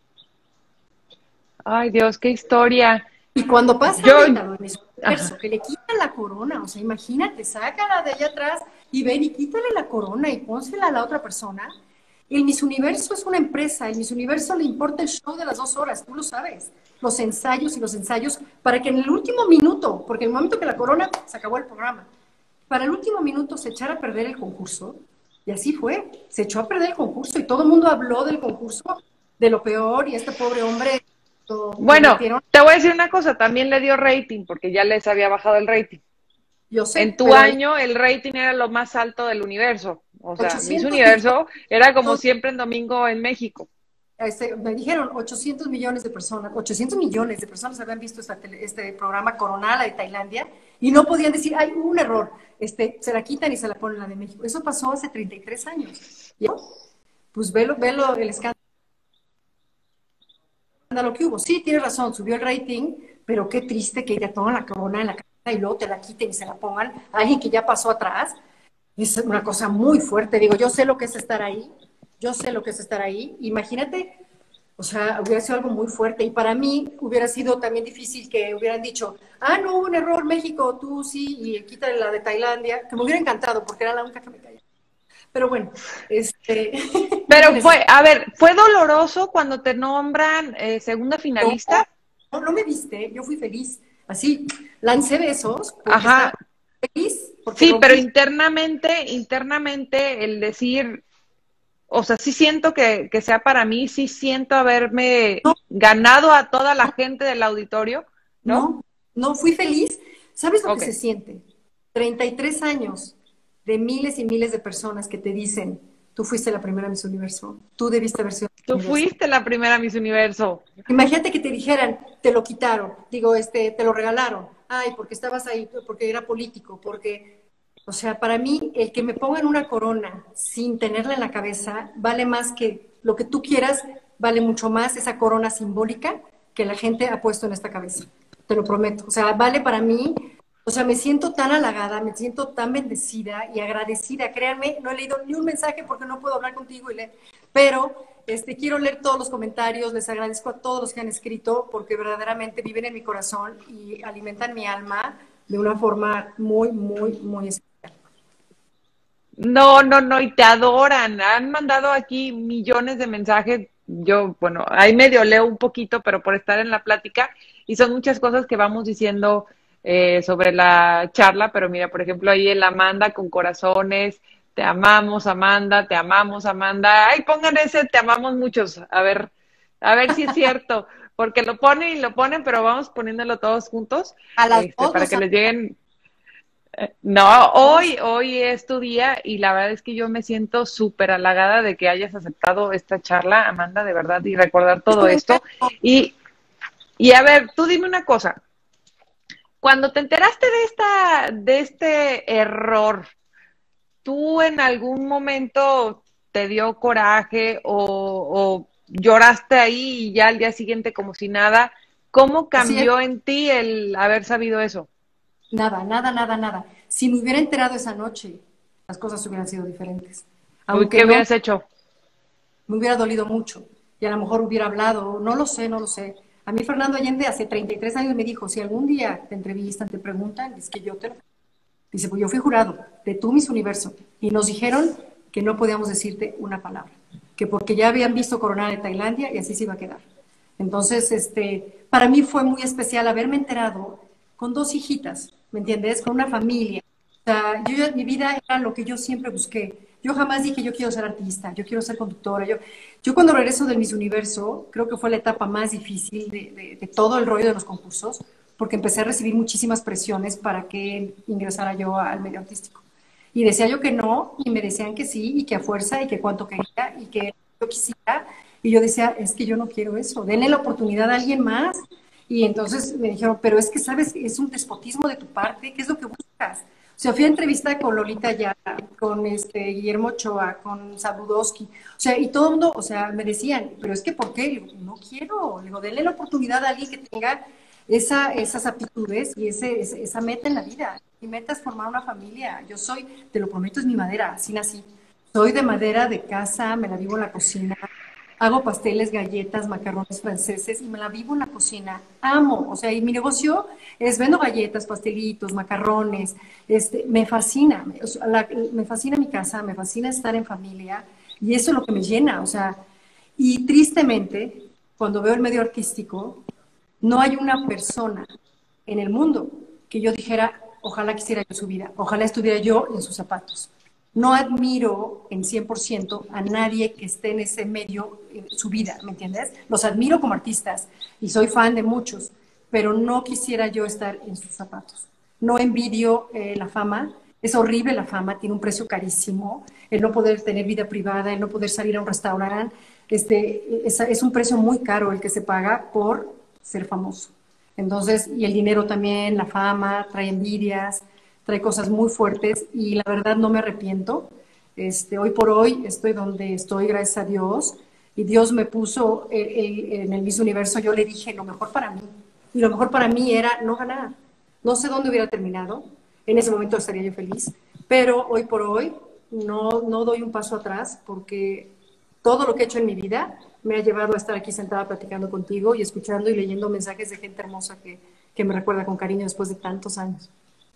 Ay, Dios, qué historia. Y cuando pasa Yo... ahorita, lo de Miss Universo, que le quitan la corona, o sea, imagínate, sácala de allá atrás y ven y quítale la corona y pónsela a la otra persona. El Miss Universo es una empresa, el Miss Universo le importa el show de las dos horas, tú lo sabes, los ensayos y los ensayos, para que en el último minuto, porque en el momento que la corona, se acabó el programa, para el último minuto se echara a perder el concurso, y así fue, se echó a perder el concurso y todo el mundo habló del concurso, de lo peor, y este pobre hombre... Bueno, te voy a decir una cosa, también le dio rating, porque ya les había bajado el rating. Yo sé, en tu año el rating era lo más alto del universo. O sea, Miss Universo era como siempre en domingo en México. Este, me dijeron ochocientos millones de personas, ochocientos millones de personas habían visto esta tele, este programa Coronada de Tailandia y no podían decir, hay un error, este, se la quitan y se la ponen la de México. Eso pasó hace treinta y tres años. ¿Y? Pues velo, velo el escándalo que hubo. Sí, tienes razón, subió el rating, pero qué triste que ya toman la corona en la cabeza y luego te la quiten y se la pongan a alguien que ya pasó atrás. Es una cosa muy fuerte. Digo, yo sé lo que es estar ahí, yo sé lo que es estar ahí. Imagínate, o sea, hubiera sido algo muy fuerte. Y para mí hubiera sido también difícil que hubieran dicho, ah, no, hubo un error, México, tú sí, y quítale la de Tailandia, que me hubiera encantado porque era la única que me caía. Pero bueno, este... Pero fue, a ver, ¿fue doloroso cuando te nombran eh, segunda finalista? No, no, no me viste, yo fui feliz. Así, lancé besos. Ajá. Feliz. Sí, rompí. Pero internamente, internamente el decir, o sea, sí siento que, que sea para mí, sí siento haberme no. ganado a toda la gente del auditorio, ¿no? No, no, fui feliz. ¿Sabes lo okay. que se siente? treinta y tres años de miles y miles de personas que te dicen, tú fuiste la primera Miss Universo, tú debiste haber sido Tú fuiste la primera Miss Universo. Imagínate que te dijeran, te lo quitaron, digo, este, te lo regalaron, ay, porque estabas ahí, porque era político, porque, o sea, para mí, el que me pongan una corona sin tenerla en la cabeza, vale más que lo que tú quieras, vale mucho más esa corona simbólica que la gente ha puesto en esta cabeza, te lo prometo. O sea, vale para mí... O sea, me siento tan halagada, me siento tan bendecida y agradecida. Créanme, no he leído ni un mensaje porque no puedo hablar contigo y leer, pero este, quiero leer todos los comentarios. Les agradezco a todos los que han escrito porque verdaderamente viven en mi corazón y alimentan mi alma de una forma muy, muy, muy especial. No, no, no, y te adoran. Han mandado aquí millones de mensajes yo, bueno, ahí medio leo un poquito, pero por estar en la plática, y son muchas cosas que vamos diciendo eh, sobre la charla, pero mira, por ejemplo, ahí el Amanda con corazones, te amamos, Amanda, te amamos, Amanda. Ay, pongan ese, te amamos muchos, a ver, a ver si es cierto, porque lo ponen y lo ponen, pero vamos poniéndolo todos juntos, A las este, dos para nos que les lleguen. No, hoy, hoy es tu día y la verdad es que yo me siento súper halagada de que hayas aceptado esta charla, Amanda, de verdad, y recordar todo esto. Y, y a ver, tú dime una cosa. Cuando te enteraste de esta, de este error, ¿tú en algún momento te dio coraje o, o lloraste ahí y ya al día siguiente como si nada? ¿Cómo Así es. cambió en ti el haber sabido eso? Nada, nada, nada, nada. Si me hubiera enterado esa noche, las cosas hubieran sido diferentes. Uy, Aunque ¿qué no, hubieras hecho? me hubiera dolido mucho y a lo mejor hubiera hablado, no lo sé, no lo sé. A mí Fernando Allende hace treinta y tres años me dijo, si algún día te entrevistan, te preguntan, es que yo te lo... Dice, pues yo fui jurado de tu Miss Universo y nos dijeron que no podíamos decirte una palabra, que porque ya habían visto Coronar de Tailandia y así se iba a quedar. Entonces, este, para mí fue muy especial haberme enterado con dos hijitas, ¿me entiendes? Con una familia. O sea, yo, mi vida era lo que yo siempre busqué. Yo jamás dije, yo quiero ser artista, yo quiero ser conductora. Yo, yo cuando regreso del Miss Universo, creo que fue la etapa más difícil de, de, de todo el rollo de los concursos, porque empecé a recibir muchísimas presiones para que ingresara yo al medio artístico. Y decía yo que no, y me decían que sí, y que a fuerza, y que cuánto quería, y que yo quisiera. Y yo decía, es que yo no quiero eso, denle la oportunidad a alguien más. Y entonces me dijeron, pero es que, ¿sabes? Es un despotismo de tu parte, ¿qué es lo que buscas? O sea, fui a entrevista con Lolita Ayala, con este Guillermo Ochoa, con Sabudowski, o sea, y todo el mundo, o sea, me decían, pero es que ¿por qué? Le digo, no quiero, le digo, denle la oportunidad a alguien que tenga esa, esas aptitudes y ese, esa meta en la vida. Mi meta es formar una familia. Yo soy, te lo prometo, es mi madera, así nací. Soy de madera de casa, me la vivo en la cocina, hago pasteles, galletas, macarrones franceses y me la vivo en la cocina. Amo, o sea, y mi negocio es vendo galletas, pastelitos, macarrones. Este, me fascina, me, o sea, la, me fascina mi casa, me fascina estar en familia y eso es lo que me llena, o sea, y tristemente, cuando veo el medio artístico, no hay una persona en el mundo que yo dijera, ojalá quisiera yo su vida, ojalá estuviera yo en sus zapatos. No admiro en cien por ciento a nadie que esté en ese medio en su vida, ¿me entiendes? Los admiro como artistas y soy fan de muchos, pero no quisiera yo estar en sus zapatos. No envidio eh, la fama, es horrible la fama, tiene un precio carísimo, el no poder tener vida privada, el no poder salir a un restaurante, este, es, es un precio muy caro el que se paga por ser famoso. Entonces, y el dinero también, la fama, trae envidias, trae cosas muy fuertes y la verdad no me arrepiento. Este, hoy por hoy estoy donde estoy, gracias a Dios, y Dios me puso el, el, en el Miss Universo, yo le dije lo mejor para mí, y lo mejor para mí era no ganar. No sé dónde hubiera terminado, en ese momento estaría yo feliz, pero hoy por hoy no, no doy un paso atrás porque todo lo que he hecho en mi vida me ha llevado a estar aquí sentada platicando contigo y escuchando y leyendo mensajes de gente hermosa que, que me recuerda con cariño después de tantos años.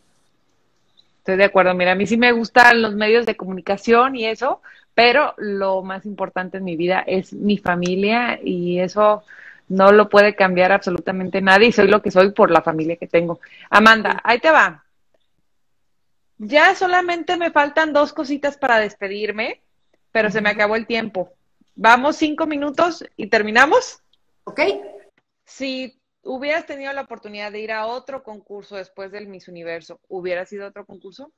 Estoy de acuerdo. Mira, a mí sí me gustan los medios de comunicación y eso, pero lo más importante en mi vida es mi familia y eso no lo puede cambiar absolutamente nadie y soy lo que soy por la familia que tengo. Amanda, ahí te va. Ya solamente me faltan dos cositas para despedirme, pero se me acabó el tiempo. Vamos cinco minutos y terminamos. ¿Ok? Si hubieras tenido la oportunidad de ir a otro concurso después del Miss Universo, ¿hubieras ido a otro concurso?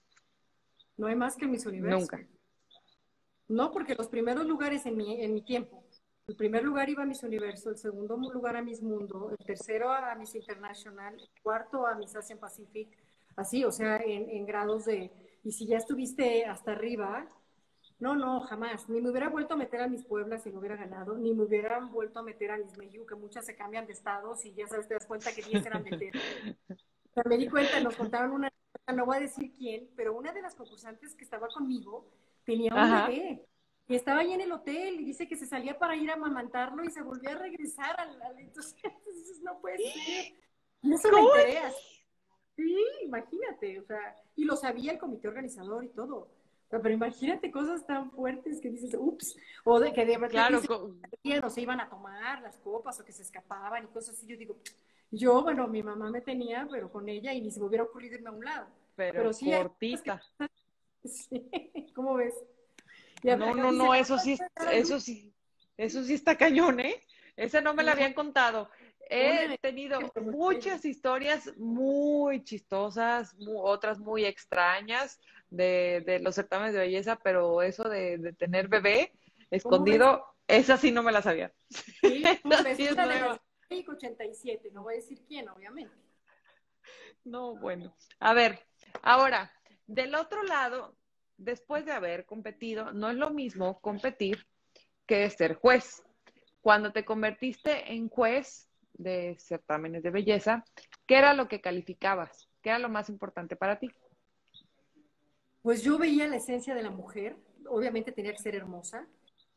No hay más que Miss Universo. Nunca. No, porque los primeros lugares en mi, en mi tiempo, el primer lugar iba a Miss Universo, el segundo lugar a Miss Mundo, el tercero a Miss International, el cuarto a Miss Asian Pacific, así, o sea, en, en grados de... Y si ya estuviste hasta arriba, no, no, jamás. Ni me hubiera vuelto a meter a mis Pueblas si no hubiera ganado, ni me hubieran vuelto a meter a mis Meyu, que muchas se cambian de estados y ya sabes, te das cuenta que diez eran meter. O sea, me di cuenta, nos contaron una, no voy a decir quién, pero una de las concursantes que estaba conmigo tenía un Ajá. bebé y estaba ahí en el hotel y dice que se salía para ir a amamantarlo y se volvió a regresar al, al entonces, entonces no puede ser. Y eso me enteré así. Sí, imagínate, o sea, y lo sabía el comité organizador y todo. Pero imagínate cosas tan fuertes que dices, ups, o de que de repente Claro, se, co- o se iban a tomar las copas o que se escapaban y cosas así. Yo digo, yo, bueno, mi mamá me tenía, pero con ella y ni se me hubiera ocurrido irme a un lado. Pero pero sí hay cosas que cortita. pasan. Sí, ¿cómo ves? Y No, acá no, dice, no, ah, eso sí, es- eso sí, eso sí está cañón, ¿eh? Ese no me lo habían contado. He una tenido muchas historias muy chistosas, mu- otras muy extrañas de, de los certámenes de belleza, pero eso de, de tener bebé ¿cómo ves? escondido, esa sí no me la sabía. Sí, ¿cómo Esa ves? sí es Una de las nueva. de México ochenta y siete, no voy a decir quién, obviamente. No, bueno. A ver, ahora, del otro lado, después de haber competido, no es lo mismo competir que ser juez. Cuando te convertiste en juez de certámenes de belleza, ¿qué era lo que calificabas? ¿Qué era lo más importante para ti? Pues yo veía la esencia de la mujer, obviamente tenía que ser hermosa,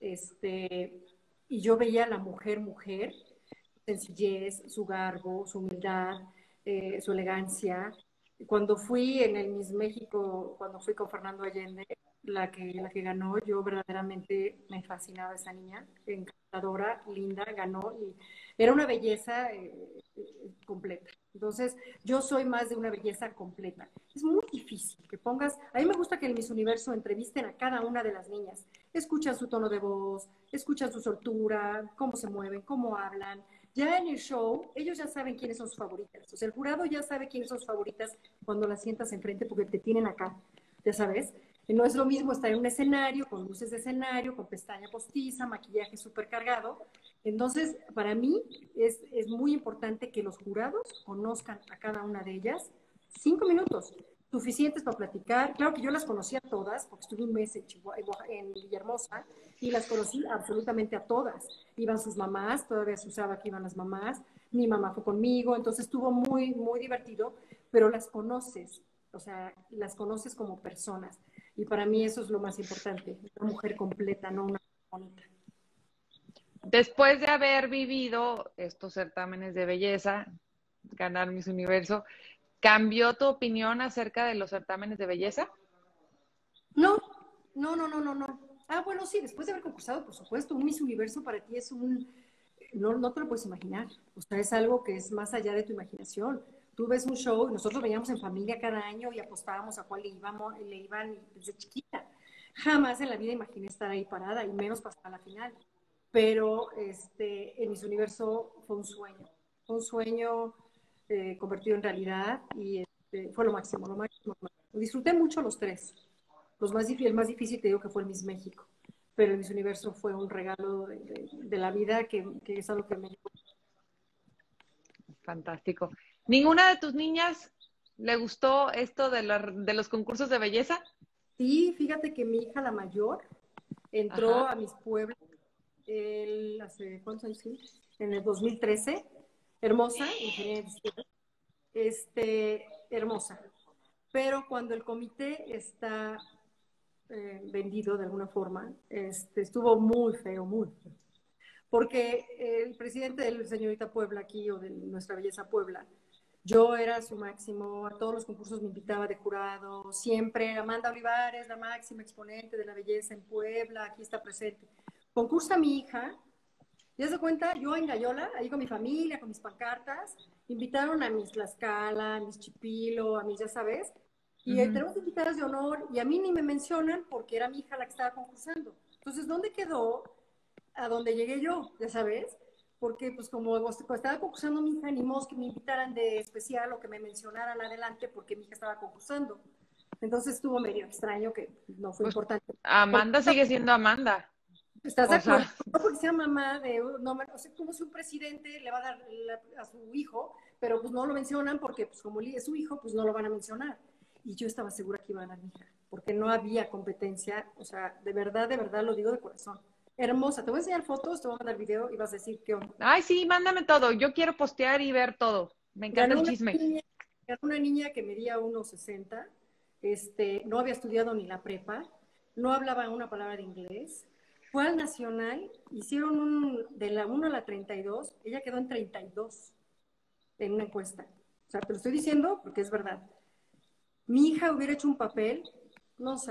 este, y yo veía a la mujer, mujer, sencillez, su garbo, su humildad, eh, su elegancia. Cuando fui en el Miss México, cuando fui con Fernando Allende, la que, la que ganó, yo verdaderamente me fascinaba esa niña, encantadora, linda, ganó y era una belleza eh, eh, completa. Entonces, yo soy más de una belleza completa. Es muy difícil que pongas, a mí me gusta que en Miss Universo entrevisten a cada una de las niñas, escuchan su tono de voz, escuchan su soltura, cómo se mueven, cómo hablan. Ya en el show, ellos ya saben quiénes son sus favoritas. O sea, el jurado ya sabe quiénes son sus favoritas cuando las sientas enfrente porque te tienen acá, ya sabes. No es lo mismo estar en un escenario, con luces de escenario, con pestaña postiza, maquillaje súper cargado. Entonces, para mí es, es muy importante que los jurados conozcan a cada una de ellas cinco minutos, suficientes para platicar. Claro que yo las conocía todas, porque estuve un mes en, Chihuahua, en Villahermosa, y las conocí absolutamente a todas. Iban sus mamás, todavía se usaba que iban las mamás, mi mamá fue conmigo, entonces estuvo muy, muy divertido, pero las conoces, o sea, las conoces como personas. Y para mí eso es lo más importante, una mujer completa, no una bonita. Después de haber vivido estos certámenes de belleza, ganar Miss Universo, ¿cambió tu opinión acerca de los certámenes de belleza? No, no, no, no, no, no. Ah, bueno, sí, después de haber concursado, por supuesto, un Miss Universo para ti es un, no, no te lo puedes imaginar. O sea, es algo que es más allá de tu imaginación. Tú ves un show, nosotros veníamos en familia cada año y apostábamos a cuál le íbamos, le iban desde chiquita. Jamás en la vida imaginé estar ahí parada y menos pasar a la final. Pero este, en Miss Universo fue un sueño, fue un sueño eh, convertido en realidad y este, fue lo máximo, lo máximo, lo máximo. Disfruté mucho los tres. Los más, el más difícil te digo que fue el Miss México, pero el Miss Universo fue un regalo de, de, de la vida que, que, es algo que me... Fantástico. ¿Ninguna de tus niñas le gustó esto de, la, de los concursos de belleza? Sí, fíjate que mi hija la mayor entró Ajá. a mis pueblos el, hace ¿cuántos años? Sí? En el dos mil trece, hermosa, ingeniera industrial, este, hermosa. Pero cuando el comité está eh, vendido de alguna forma, este, estuvo muy feo, muy feo. Porque el presidente de Señorita Puebla aquí, o de Nuestra Belleza Puebla, yo era su máximo, a todos los concursos me invitaba de jurado, siempre Amanda Olivares, la máxima exponente de la belleza en Puebla, aquí está presente. Concursa mi hija, ya se cuenta, yo en Gallola, ahí con mi familia, con mis pancartas, invitaron a mis Tlaxcala, a mis Chipilo, a mis, ya sabes, y eh, Ujú. tenemos invitadas de honor, y a mí ni me mencionan porque era mi hija la que estaba concursando. Entonces, ¿dónde quedó a donde llegué yo, ya sabes? Porque pues como estaba concursando mi hija, ni modo que me invitaran de especial o que me mencionaran adelante porque mi hija estaba concursando. Entonces estuvo medio extraño que no fue Pues importante. Porque, Amanda sigue siendo Amanda. ¿estás de O acuerdo? sea, No porque sea mamá de, no, o sea, como si un presidente le va a dar la, a su hijo, pero pues no lo mencionan porque pues como es su hijo, pues no lo van a mencionar. Y yo estaba segura que iban a mi hija, porque no había competencia, o sea, de verdad, de verdad lo digo de corazón. Hermosa, te voy a enseñar fotos, te voy a mandar video y vas a decir qué onda. ay, sí, mándame todo. Yo quiero postear y ver todo. Me encanta Ganó el una chisme. niña, ganó una niña que medía uno sesenta, este, no había estudiado ni la prepa, no hablaba una palabra de inglés, fue al Nacional, hicieron un, de la uno a la treinta y dos, ella quedó en treinta y dos en una encuesta. O sea, te lo estoy diciendo porque es verdad. Mi hija hubiera hecho un papel, no sabes.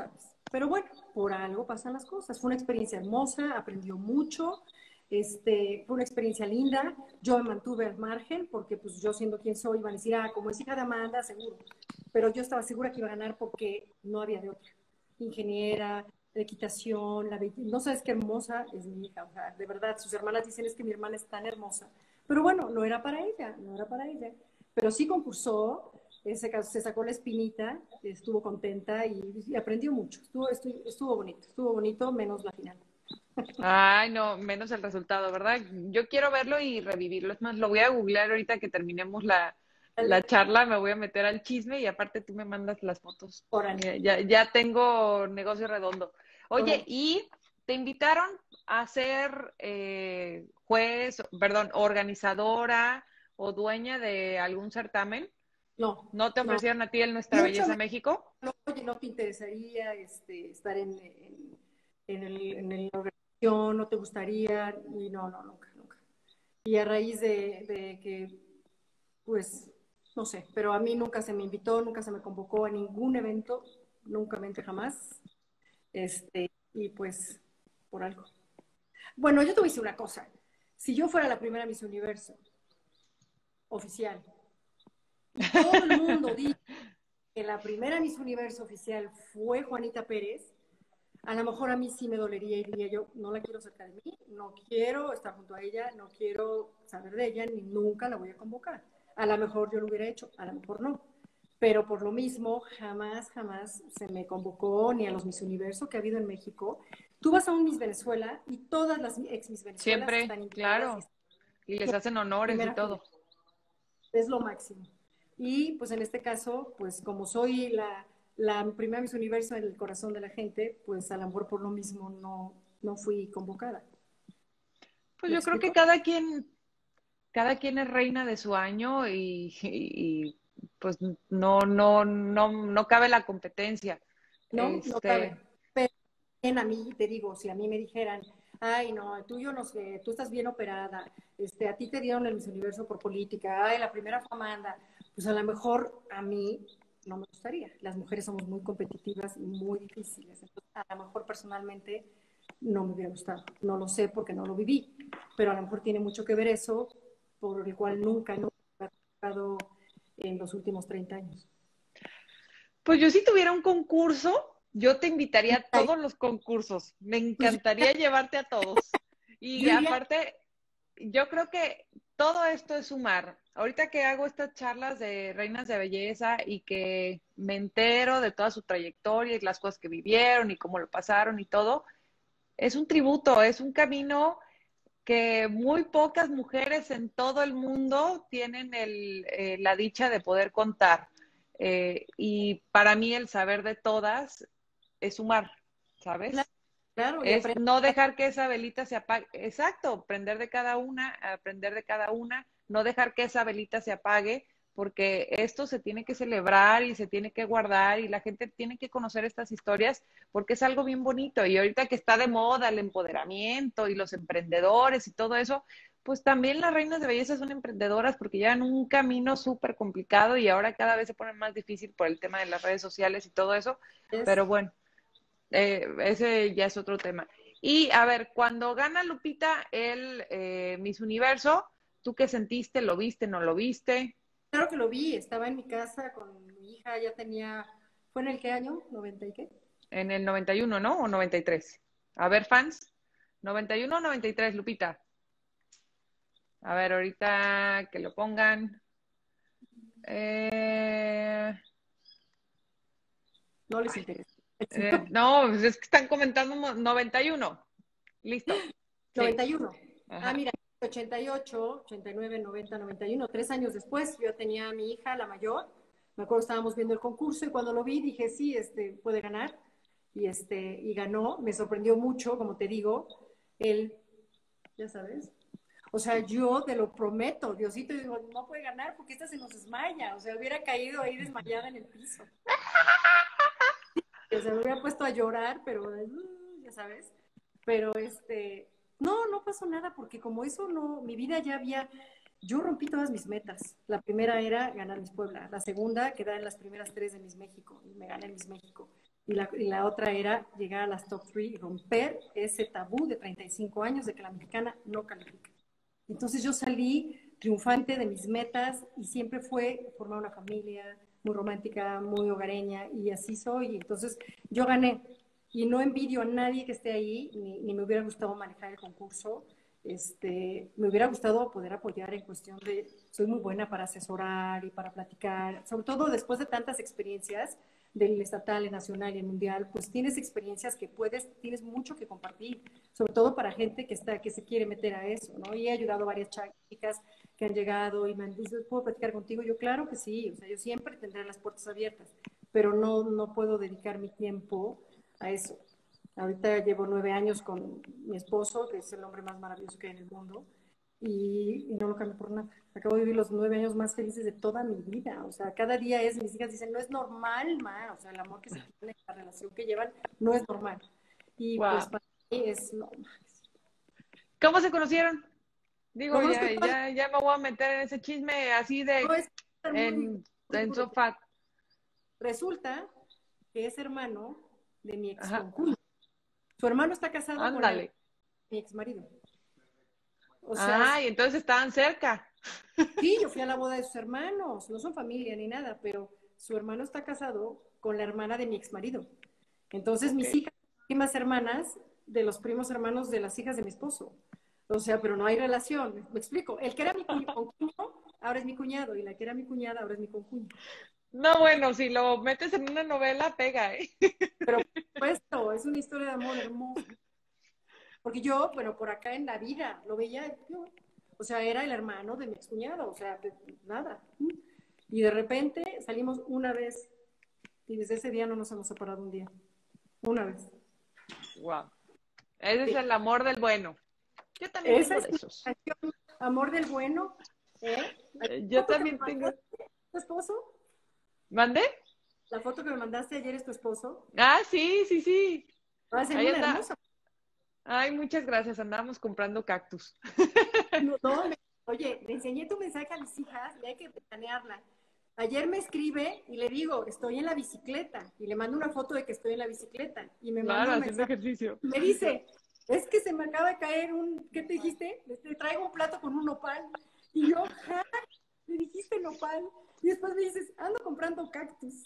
Pero bueno, por algo pasan las cosas. Fue una experiencia hermosa, aprendió mucho, este, fue una experiencia linda. Yo me mantuve al margen porque pues yo siendo quien soy iban a decir, ah, como es hija de Amanda, seguro. Pero yo estaba segura que iba a ganar porque no había de otra. Ingeniera, de equitación, la belleza. No sabes qué hermosa es mi hija, o sea, de verdad, sus hermanas dicen es que mi hermana es tan hermosa. Pero bueno, no era para ella, no era para ella. Pero sí concursó, se, se sacó la espinita, estuvo contenta y, y aprendió mucho. Estuvo, estuvo, estuvo bonito, estuvo bonito, menos la final. Ay, no, menos el resultado, ¿verdad? Yo quiero verlo y revivirlo. Es más, lo voy a googlear ahorita que terminemos la, la charla, me voy a meter al chisme y aparte tú me mandas las fotos. Mira, ya, ya tengo negocio redondo. Oye, ¿y te invitaron a ser eh, juez, perdón, organizadora o dueña de algún certamen? No. ¿No te ofrecieron no. a ti el Nuestra Mucho Belleza me... México? No, oye, ¿no te interesaría este, estar en, en, en, el, en la organización? ¿No te gustaría? Y no, no, nunca, nunca. Y a raíz de, de que, pues, no sé, pero a mí nunca se me invitó, nunca se me convocó a ningún evento, nunca, mente jamás. Este, y pues, por algo. Bueno, yo te voy a decir una cosa. Si yo fuera la primera Miss Universo oficial, y todo el mundo dice que la primera Miss Universo oficial fue Juanita Pérez, a lo mejor a mí sí me dolería y diría yo, no la quiero cerca de mí, no quiero estar junto a ella, no quiero saber de ella, ni nunca la voy a convocar. A lo mejor yo lo hubiera hecho, a lo mejor no. Pero por lo mismo, jamás, jamás se me convocó ni a los Miss Universo que ha habido en México. Tú vas a un Miss Venezuela y todas las ex Miss Venezuelas Siempre, están invitadas. claro. Y les hacen honores y todo. Es lo máximo. Y pues en este caso, pues como soy la, la primera Miss Universo en el corazón de la gente, pues a lo mejor por lo mismo no, no fui convocada. Pues yo creo que cada quien, cada quien es reina de su año y, y, y, pues no, no, no, no cabe la competencia. No, Este... no cabe. Pero en a mí, te digo, si a mí me dijeran, ay, no, tú yo no sé, tú estás bien operada, este, a ti te dieron el Miss Universo por política, ay, la primera fue Amanda, pues a lo mejor a mí no me gustaría. Las mujeres somos muy competitivas y muy difíciles. Entonces, a lo mejor personalmente no me hubiera gustado. No lo sé porque no lo viví, pero a lo mejor tiene mucho que ver eso, por el cual nunca, nunca me ha tocado en los últimos treinta años. Pues yo si tuviera un concurso, yo te invitaría a todos los concursos. Me encantaría llevarte a todos. Y aparte, yo creo que todo esto es sumar. Ahorita que hago estas charlas de reinas de belleza y que me entero de toda su trayectoria y las cosas que vivieron y cómo lo pasaron y todo, es un tributo, es un camino que muy pocas mujeres en todo el mundo tienen el, eh, la dicha de poder contar. Eh, y para mí el saber de todas es sumar, ¿sabes? Claro, claro, es no dejar que esa velita se apague. Exacto, aprender de cada una, aprender de cada una, no dejar que esa velita se apague, porque esto se tiene que celebrar y se tiene que guardar y la gente tiene que conocer estas historias porque es algo bien bonito. Y ahorita que está de moda el empoderamiento y los emprendedores y todo eso, pues también las reinas de belleza son emprendedoras porque llevan un camino súper complicado y ahora cada vez se pone más difícil por el tema de las redes sociales y todo eso. Es... Pero bueno, eh, ese ya es otro tema. Y a ver, cuando gana Lupita el eh, Miss Universo, ¿tú qué sentiste? ¿Lo viste? ¿No lo viste? Claro que lo vi, estaba en mi casa con mi hija, ya tenía, ¿fue en el qué año? ¿noventa y qué? En el noventa y uno, ¿no? ¿O noventa y tres? A ver, fans, ¿noventa y uno o noventa y tres, Lupita? A ver, ahorita que lo pongan. Eh... No les interesa. Eh, no, es que están comentando noventa y uno. Listo. noventa y uno. Sí. Ah, mira, ochenta y ocho, ochenta y nueve, noventa, noventa y uno. Tres años después, yo tenía a mi hija, la mayor. Me acuerdo, estábamos viendo el concurso y cuando lo vi dije, sí, este, puede ganar. Y, este, y ganó. Me sorprendió mucho, como te digo. Él, ya sabes. O sea, yo te lo prometo, Diosito, digo, no puede ganar porque esta se nos desmaya. O sea, hubiera caído ahí desmayada en el piso. O sea, me hubiera puesto a llorar, pero uh, ya sabes. Pero este, no, no pasó nada porque como eso no, mi vida ya había, yo rompí todas mis metas. La primera era ganar Miss Puebla, la segunda quedar en las primeras tres de Miss México y me gané Miss México. Y la, y la otra era llegar a las top tres y romper ese tabú de treinta y cinco años de que la mexicana no califica. Entonces yo salí triunfante de mis metas y siempre fue formar una familia muy romántica, muy hogareña, y así soy. Entonces yo gané y no envidio a nadie que esté ahí, ni, ni me hubiera gustado manejar el concurso. Este, me hubiera gustado poder apoyar en cuestión de, soy muy buena para asesorar y para platicar, sobre todo después de tantas experiencias del estatal, el nacional y el mundial, pues tienes experiencias que puedes, tienes mucho que compartir, sobre todo para gente que está, que se quiere meter a eso, ¿no? Y he ayudado a varias chicas que han llegado y me han dicho, ¿puedo platicar contigo? Yo, claro que sí, o sea, yo siempre tendré las puertas abiertas, pero no, no puedo dedicar mi tiempo a eso. Ahorita llevo nueve años con mi esposo, que es el hombre más maravilloso que hay en el mundo, y, y no lo cambio por nada. Acabo de vivir los nueve años más felices de toda mi vida. O sea, cada día es, mis hijas dicen, no es normal, ma. O sea, el amor que se tiene, la relación que llevan, no es normal. Y wow. pues para mí es normal. ¿Cómo se conocieron? Digo, ¿Cómo ya, ya, ya me voy a meter en ese chisme así de no, es en, muy, en sofá. Resulta que es hermano de mi ex Ajá. concuño. Su hermano está casado Ándale. con mi ex marido. O sea, ah, y entonces estaban cerca. sí, yo fui a la boda de sus hermanos, no son familia ni nada, pero su hermano está casado con la hermana de mi ex marido. Entonces, mis Okay. hijas son primas hermanas de los primos hermanos de las hijas de mi esposo. O sea, pero no hay relación. Me explico. El que era mi concuño, ahora es mi cuñado, y la que era mi cuñada, ahora es mi concuño. No, bueno, si lo metes en una novela, pega, ¿eh? Pero, por supuesto, es una historia de amor hermosa. Porque yo, bueno, por acá en la vida, lo veía yo. O sea, era el hermano de mi excuñado, o sea, de, nada. Y de repente salimos una vez, y desde ese día no nos hemos separado un día. Una vez. Wow. Ese Sí. es el amor del bueno. Yo también Esa tengo es de mi esos. canción, Amor del Bueno. ¿Eh? Eh, ¿La Yo foto que me también tengo. mandaste es tu esposo? ¿Mande? ¿La foto que me mandaste ayer es tu esposo? Ah, sí, sí, sí. Va a ser Ahí una anda. hermosa. Ay, muchas gracias. Andábamos comprando cactus. No, no, me- oye, le enseñé tu mensaje a mis hijas y hay que planearla. Ayer me escribe y le digo, estoy en la bicicleta, y le mando una foto de que estoy en la bicicleta, y me manda Claro, un haciendo mensaje. ejercicio. Me dice, es que se me acaba de caer un, ¿qué te dijiste? Te traigo un plato con un nopal. Y yo, ja, me dijiste nopal. Y después me dices, ando comprando cactus.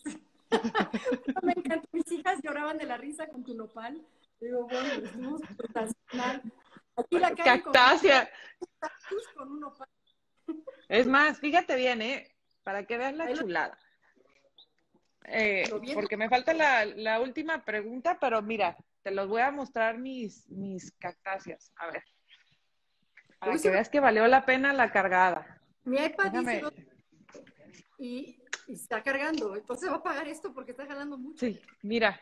Me encanta. Mis hijas lloraban de la risa con tu nopal. Digo, bueno, estuvimos sensacional. Aquí la Karen con Cactácea. cactus con un nopal. Es más, fíjate bien, ¿eh? Para que veas la Ahí lo, chulada. Eh, lo bien. porque me falta la, la última pregunta, pero mira, te los voy a mostrar mis, mis cactáceas. A ver, para que veas que valió la pena la cargada. Mi iPad dice Déjame. dos y, y está cargando. Entonces va a pagar esto porque está jalando mucho. Sí, mira.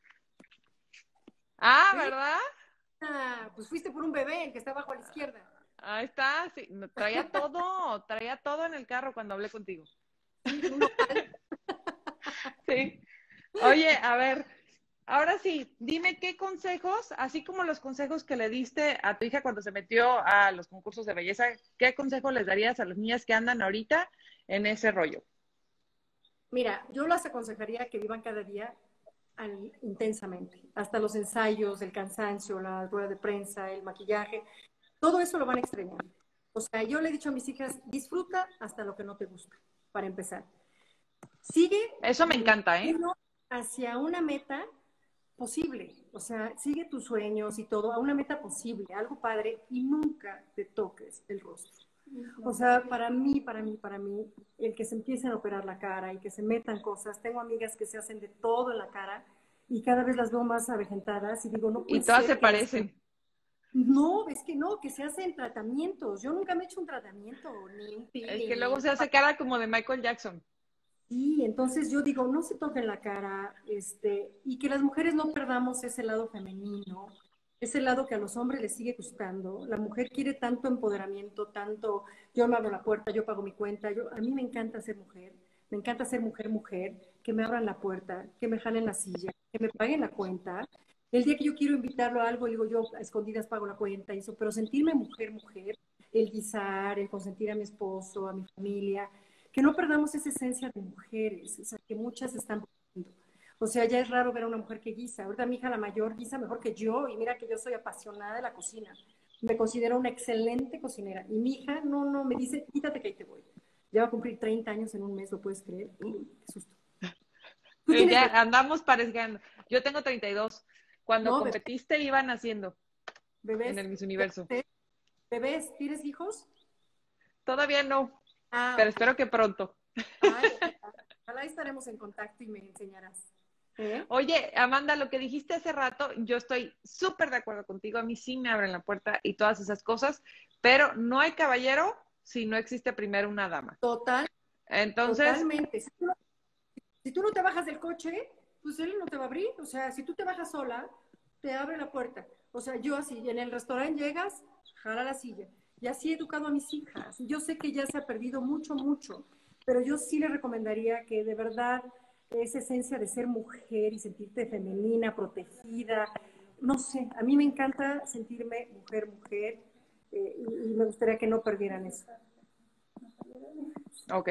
Ah, ¿Sí? ¿verdad? Ah, pues fuiste por un bebé, el que está abajo a la izquierda. Ahí está. Sí, no, traía todo, traía todo en el carro cuando hablé contigo. Sí, con un nopal. Sí. Oye, a ver, ahora sí, dime qué consejos, así como los consejos que le diste a tu hija cuando se metió a los concursos de belleza, ¿qué consejo les darías a las niñas que andan ahorita en ese rollo? Mira, yo las aconsejaría que vivan cada día al, intensamente, hasta los ensayos, el cansancio, la rueda de prensa, el maquillaje, todo eso lo van a extrañar. O sea, yo le he dicho a mis hijas, disfruta hasta lo que no te gusta, para empezar. Sigue Eso me encanta, ¿eh? hacia una meta posible, o sea, sigue tus sueños y todo, a una meta posible, algo padre, y nunca te toques el rostro. O sea, para mí, para mí, para mí, el que se empiecen a operar la cara y que se metan cosas, tengo amigas que se hacen de todo en la cara y cada vez las veo más avejentadas y digo, no puede Y todas ser se que parecen. las... No, es que no, que se hacen tratamientos. Yo nunca me he hecho un tratamiento, ni un Es peeling, que ni luego un... se hace cara como de Michael Jackson. Sí, entonces yo digo, no se toquen la cara, este, y que las mujeres no perdamos ese lado femenino, ese lado que a los hombres les sigue gustando. La mujer quiere tanto empoderamiento, tanto, yo me abro la puerta, yo pago mi cuenta, yo, a mí me encanta ser mujer, me encanta ser mujer, mujer, que me abran la puerta, que me jalen la silla, que me paguen la cuenta. El día que yo quiero invitarlo a algo, digo yo, a escondidas pago la cuenta, y eso, pero sentirme mujer, mujer, el guisar, el consentir a mi esposo, a mi familia, que no perdamos esa esencia de mujeres, o sea, que muchas están perdiendo. O sea, ya es raro ver a una mujer que guisa. Ahorita mi hija, la mayor, guisa mejor que yo, y mira que yo soy apasionada de la cocina. Me considero una excelente cocinera. Y mi hija, no, no, me dice, quítate que ahí te voy. Ya va a cumplir treinta años en un mes, ¿lo puedes creer? Uy, qué susto. ¿Tú Eh, tienes ya bebés? andamos pareciendo. Yo tengo treinta y dos. Cuando No, bebés, competiste iban haciendo en bebés, el Miss Universo. bebés, ¿tienes hijos? Todavía no, Ah, pero ok. espero que pronto. Ay, ojalá estaremos en contacto y me enseñarás. ¿Eh? Oye, Amanda, lo que dijiste hace rato, yo estoy súper de acuerdo contigo. A mí sí me abren la puerta y todas esas cosas, pero no hay caballero si no existe primero una dama. Total, Entonces, totalmente. Si tú, no, si tú no te bajas del coche, pues él no te va a abrir. O sea, si tú te bajas sola, te abre la puerta. O sea, yo así, en el restaurante llegas, jala la silla. Y así he educado a mis hijas. Yo sé que ya se ha perdido mucho, mucho, pero yo sí le recomendaría que de verdad esa esencia de ser mujer y sentirte femenina, protegida, no sé, a mí me encanta sentirme mujer, mujer, eh, y, y me gustaría que no perdieran eso. ok.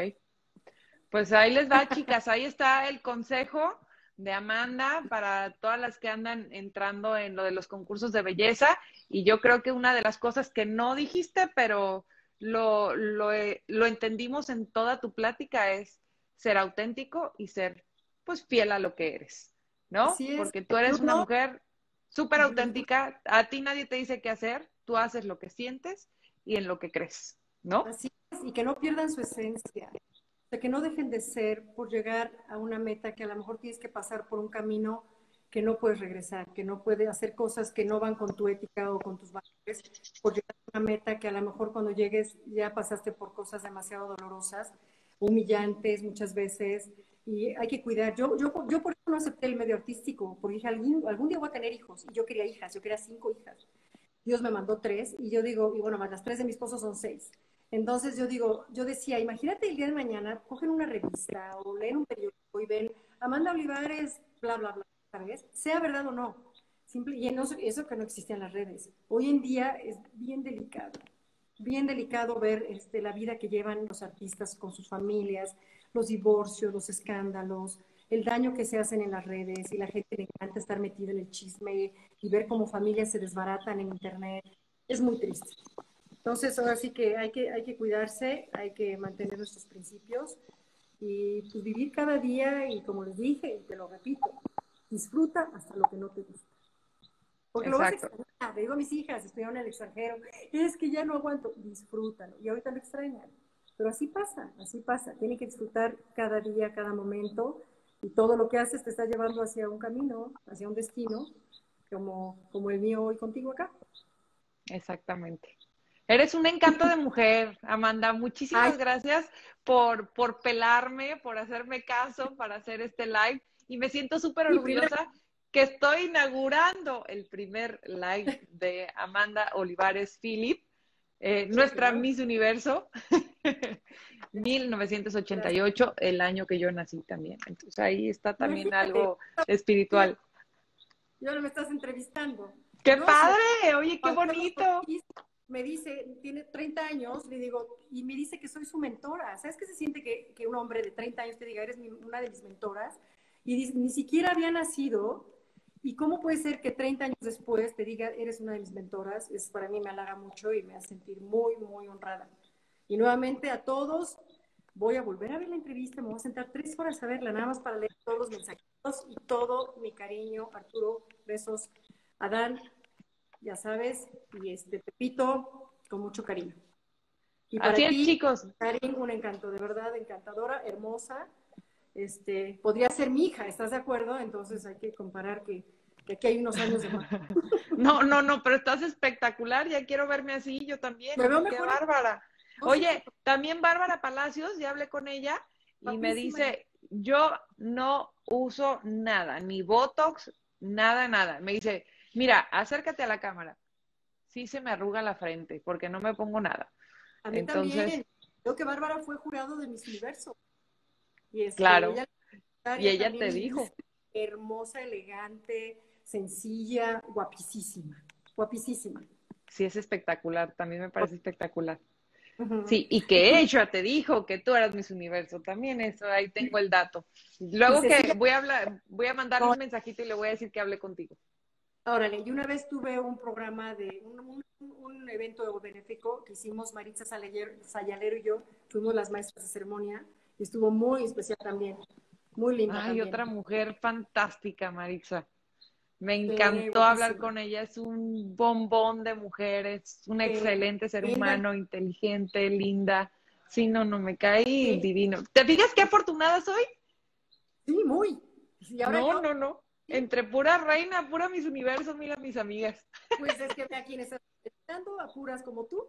Pues ahí les va, chicas. Ahí está el consejo de Amanda para todas las que andan entrando en lo de los concursos de belleza. Y yo creo que una de las cosas que no dijiste, pero lo, lo, eh, lo entendimos en toda tu plática, es ser auténtico y ser, pues, fiel a lo que eres, ¿no? Así es, Porque tú eres una no, mujer súper disfruta. auténtica. A ti nadie te dice qué hacer. Tú haces lo que sientes y en lo que crees, ¿no? Así es, y que no pierdan su esencia, o sea, que no dejen de ser por llegar a una meta que a lo mejor tienes que pasar por un camino que no puedes regresar, que no puedes hacer cosas que no van con tu ética o con tus valores, por llegar a una meta que a lo mejor cuando llegues ya pasaste por cosas demasiado dolorosas, humillantes muchas veces, y hay que cuidar. Yo, yo, yo por eso no acepté el medio artístico, porque dije, algún, algún día voy a tener hijos, y yo quería hijas, yo quería cinco hijas. Dios me mandó tres, y yo digo, y bueno, más las tres de mi esposo son seis. Entonces yo digo, yo decía, imagínate el día de mañana, cogen una revista o leen un periódico y ven Amanda Olivares, bla, bla, bla, ¿sabes? Sea verdad o no. Simple, y eso, eso que no existían las redes. Hoy en día es bien delicado, bien delicado ver este, la vida que llevan los artistas con sus familias, los divorcios, los escándalos, el daño que se hacen en las redes y la gente le encanta estar metida en el chisme y ver cómo familias se desbaratan en internet. Es muy triste. Entonces, ahora sí que hay que, hay que cuidarse, hay que mantener nuestros principios y pues vivir cada día y como les dije, y te lo repito, disfruta hasta lo que no te gusta. Porque lo vas a Exacto. extrañar. Le digo a mis hijas, estudiaron en el extranjero, es que ya no aguanto, disfrútalo. Y ahorita lo extrañan. Pero así pasa, así pasa. Tienen que disfrutar cada día, cada momento. Y todo lo que haces te está llevando hacia un camino, hacia un destino, como, como el mío hoy contigo acá. Exactamente. Eres un encanto de mujer, Amanda. Ay, Muchísimas gracias por, por pelarme, por hacerme caso, para hacer este live. Y me siento súper mi primer, orgullosa que estoy inaugurando el primer live de Amanda Olivares Philip, eh, qué nuestra claro, Miss Universo, mil novecientos ochenta y gracias. ocho, el año que yo nací también. Entonces ahí está también Imagínate, algo espiritual. y ahora me estás entrevistando. ¡Qué No, si padre! Oye, qué Juan Carlos bonito. Ortiz me dice, tiene treinta años, le digo, y me dice que soy su mentora. ¿Sabes qué se siente que, que un hombre de treinta años te diga, eres mi, una de mis mentoras? Y dice, ni siquiera había nacido. ¿Y cómo puede ser que treinta años después te diga, eres una de mis mentoras? Es, para mí me halaga mucho y me hace sentir muy, muy honrada. Y nuevamente a todos, voy a volver a ver la entrevista, me voy a sentar tres horas a verla, nada más para leer todos los mensajitos y todo mi cariño, Arturo, besos, Adán, ya sabes, y este Pepito, con mucho cariño. Y Así para es, ti, chicos. Karin, un encanto, de verdad, encantadora, hermosa. Este, podría ser mi hija, ¿estás de acuerdo? Entonces hay que comparar que, que aquí hay unos años de más. No, no, no, pero estás espectacular, ya quiero verme así, yo Me también, veo qué mejor, bárbara. no sé qué, Oye, también Bárbara Palacios, ya hablé con ella y me guapísima ella. dice, yo no uso nada, ni Botox, nada, nada. Me dice, mira, acércate a la cámara. Sí se me arruga la frente porque no me pongo nada. A mí Entonces, también. Creo que Bárbara fue jurado de Miss Universo. Y este, claro, ella, y ella ella también te lindísima, dijo, hermosa, elegante, sencilla, guapísima. Guapísima. sí es espectacular, también me parece espectacular. Ujú. Sí, y que ella te dijo que tú eras Miss Universo. También eso, ahí tengo el dato. Luego Y que Cecilia, voy a hablar, voy a mandarle no, un mensajito y le voy a decir que hable contigo. órale, y una vez tuve un programa de un, un, un evento benéfico que hicimos Maritza Salayer- Sayalero y yo, fuimos las maestras de ceremonia, y estuvo muy especial también, muy linda Ay, también. otra mujer fantástica, Maritza. Me Sí, encantó hablar guapísima. con ella. Es un bombón de mujer, es un Sí, excelente ser linda, humano, inteligente, linda. Sí, no, no, me cae sí, divino. ¿Te fijas qué afortunada soy? sí, muy. Y ahora No, yo, no, no. sí, Entre pura reina, pura mis universos, mira mis amigas. pues es que ve a quienes están esperando, a puras como tú.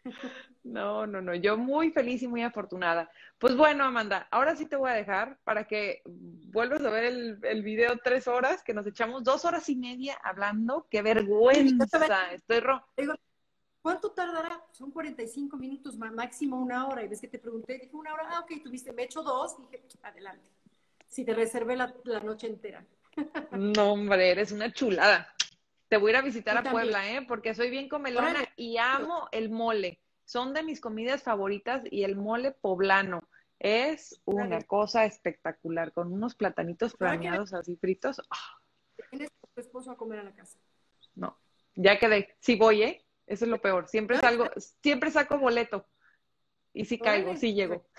No, no, no, yo muy feliz y muy afortunada. Pues bueno, Amanda, ahora sí te voy a dejar para que vuelvas a ver el, el video tres horas, que nos echamos dos horas y media hablando. ¡Qué Sí, yo te vergüenza! Estoy ro... digo, ¿cuánto tardará? Son cuarenta y cinco minutos, máximo una hora. Y ves que te pregunté, dije una hora, ah, ok, tuviste, me echo dos, dije, adelante. Si te reservé la, la noche entera. No, hombre, eres una chulada. Te voy a ir a visitar Tú a también. Puebla, ¿eh? Porque soy bien comelona Órale. y amo el mole. Son de mis comidas favoritas y el mole poblano es una Órale. cosa espectacular, con unos platanitos Ahora que planeados así fritos. ¡Ah! vienes con tu esposo a comer a la casa. No, ya quedé. Sí voy, ¿eh? Eso es lo peor. Siempre ¿No? salgo, siempre saco boleto. Y sí caigo, Órale. sí llego.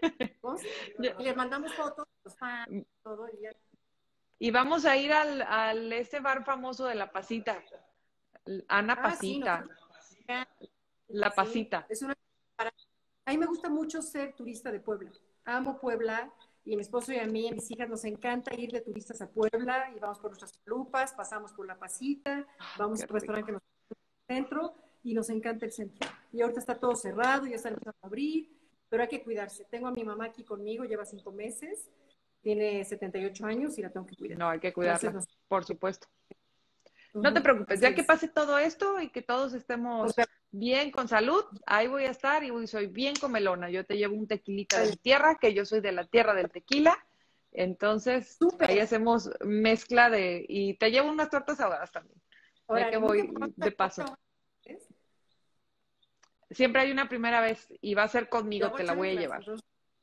Ya. Y les mandamos fotos, los fans, todo, y ya. Y vamos a ir al, al ese bar famoso de La Pasita. Ana Ah, sí, nos Pasita. encanta. La Sí, Pasita. es una. A mí me gusta mucho ser turista de Puebla. Amo Puebla y a mi esposo y a mí, a mis hijas, nos encanta ir de turistas a Puebla y vamos por nuestras chalupas, pasamos por La Pasita, Ay, vamos qué a un restaurante rico. que nos gusta el centro y nos encanta el centro. Y ahorita está todo cerrado, ya están empezando a abrir, pero hay que cuidarse. Tengo a mi mamá aquí conmigo, lleva cinco meses, tiene setenta y ocho años y la tengo que cuidar. No, hay que Entonces, cuidarla, nos... por supuesto. No te Ujú, preocupes, así ya que es. pase todo esto y que todos Nos estemos vemos. bien con salud, ahí voy a estar y voy- soy bien comelona. Yo te llevo un tequilita de Vale. mi tierra, que yo soy de la tierra del tequila. Entonces, ahí Súper. hacemos mezcla de... Y te llevo unas tortas ahogadas también, ya que Órale, nunca he voy probado de esta paso. torta. ¿Ves? Siempre hay una primera vez y va a ser Yo conmigo, hago te la voy a chanclas, llevar. entonces,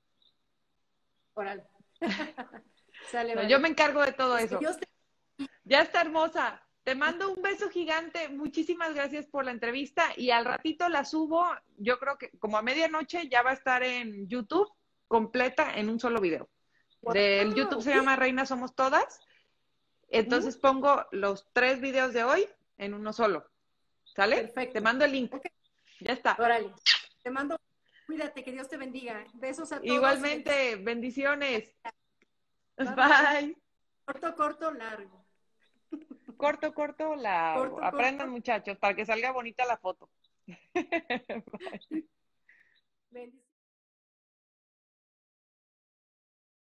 órale. Sale, No, yo me vale. encargo de todo Pues que eso. Dios te... Ya está hermosa. Te mando un beso gigante. Muchísimas gracias por la entrevista y al ratito la subo. Yo creo que como a medianoche ya va a estar en YouTube completa en un solo video. Del YouTube ¡Wow! se llama Reina Somos Todas. Ujú. Entonces pongo los tres videos de hoy en uno solo. ¿Sale? Te Perfecto. mando el link. Ok, Ya está. órale. Te mando, cuídate, que Dios te bendiga. Besos a todos y bendiciones. Igualmente, bendiciones. Bye bye. Bye. Corto, corto, largo. Corto, corto, largo. Corto, Aprendan corto. muchachos para que salga bonita la foto. Bendiciones.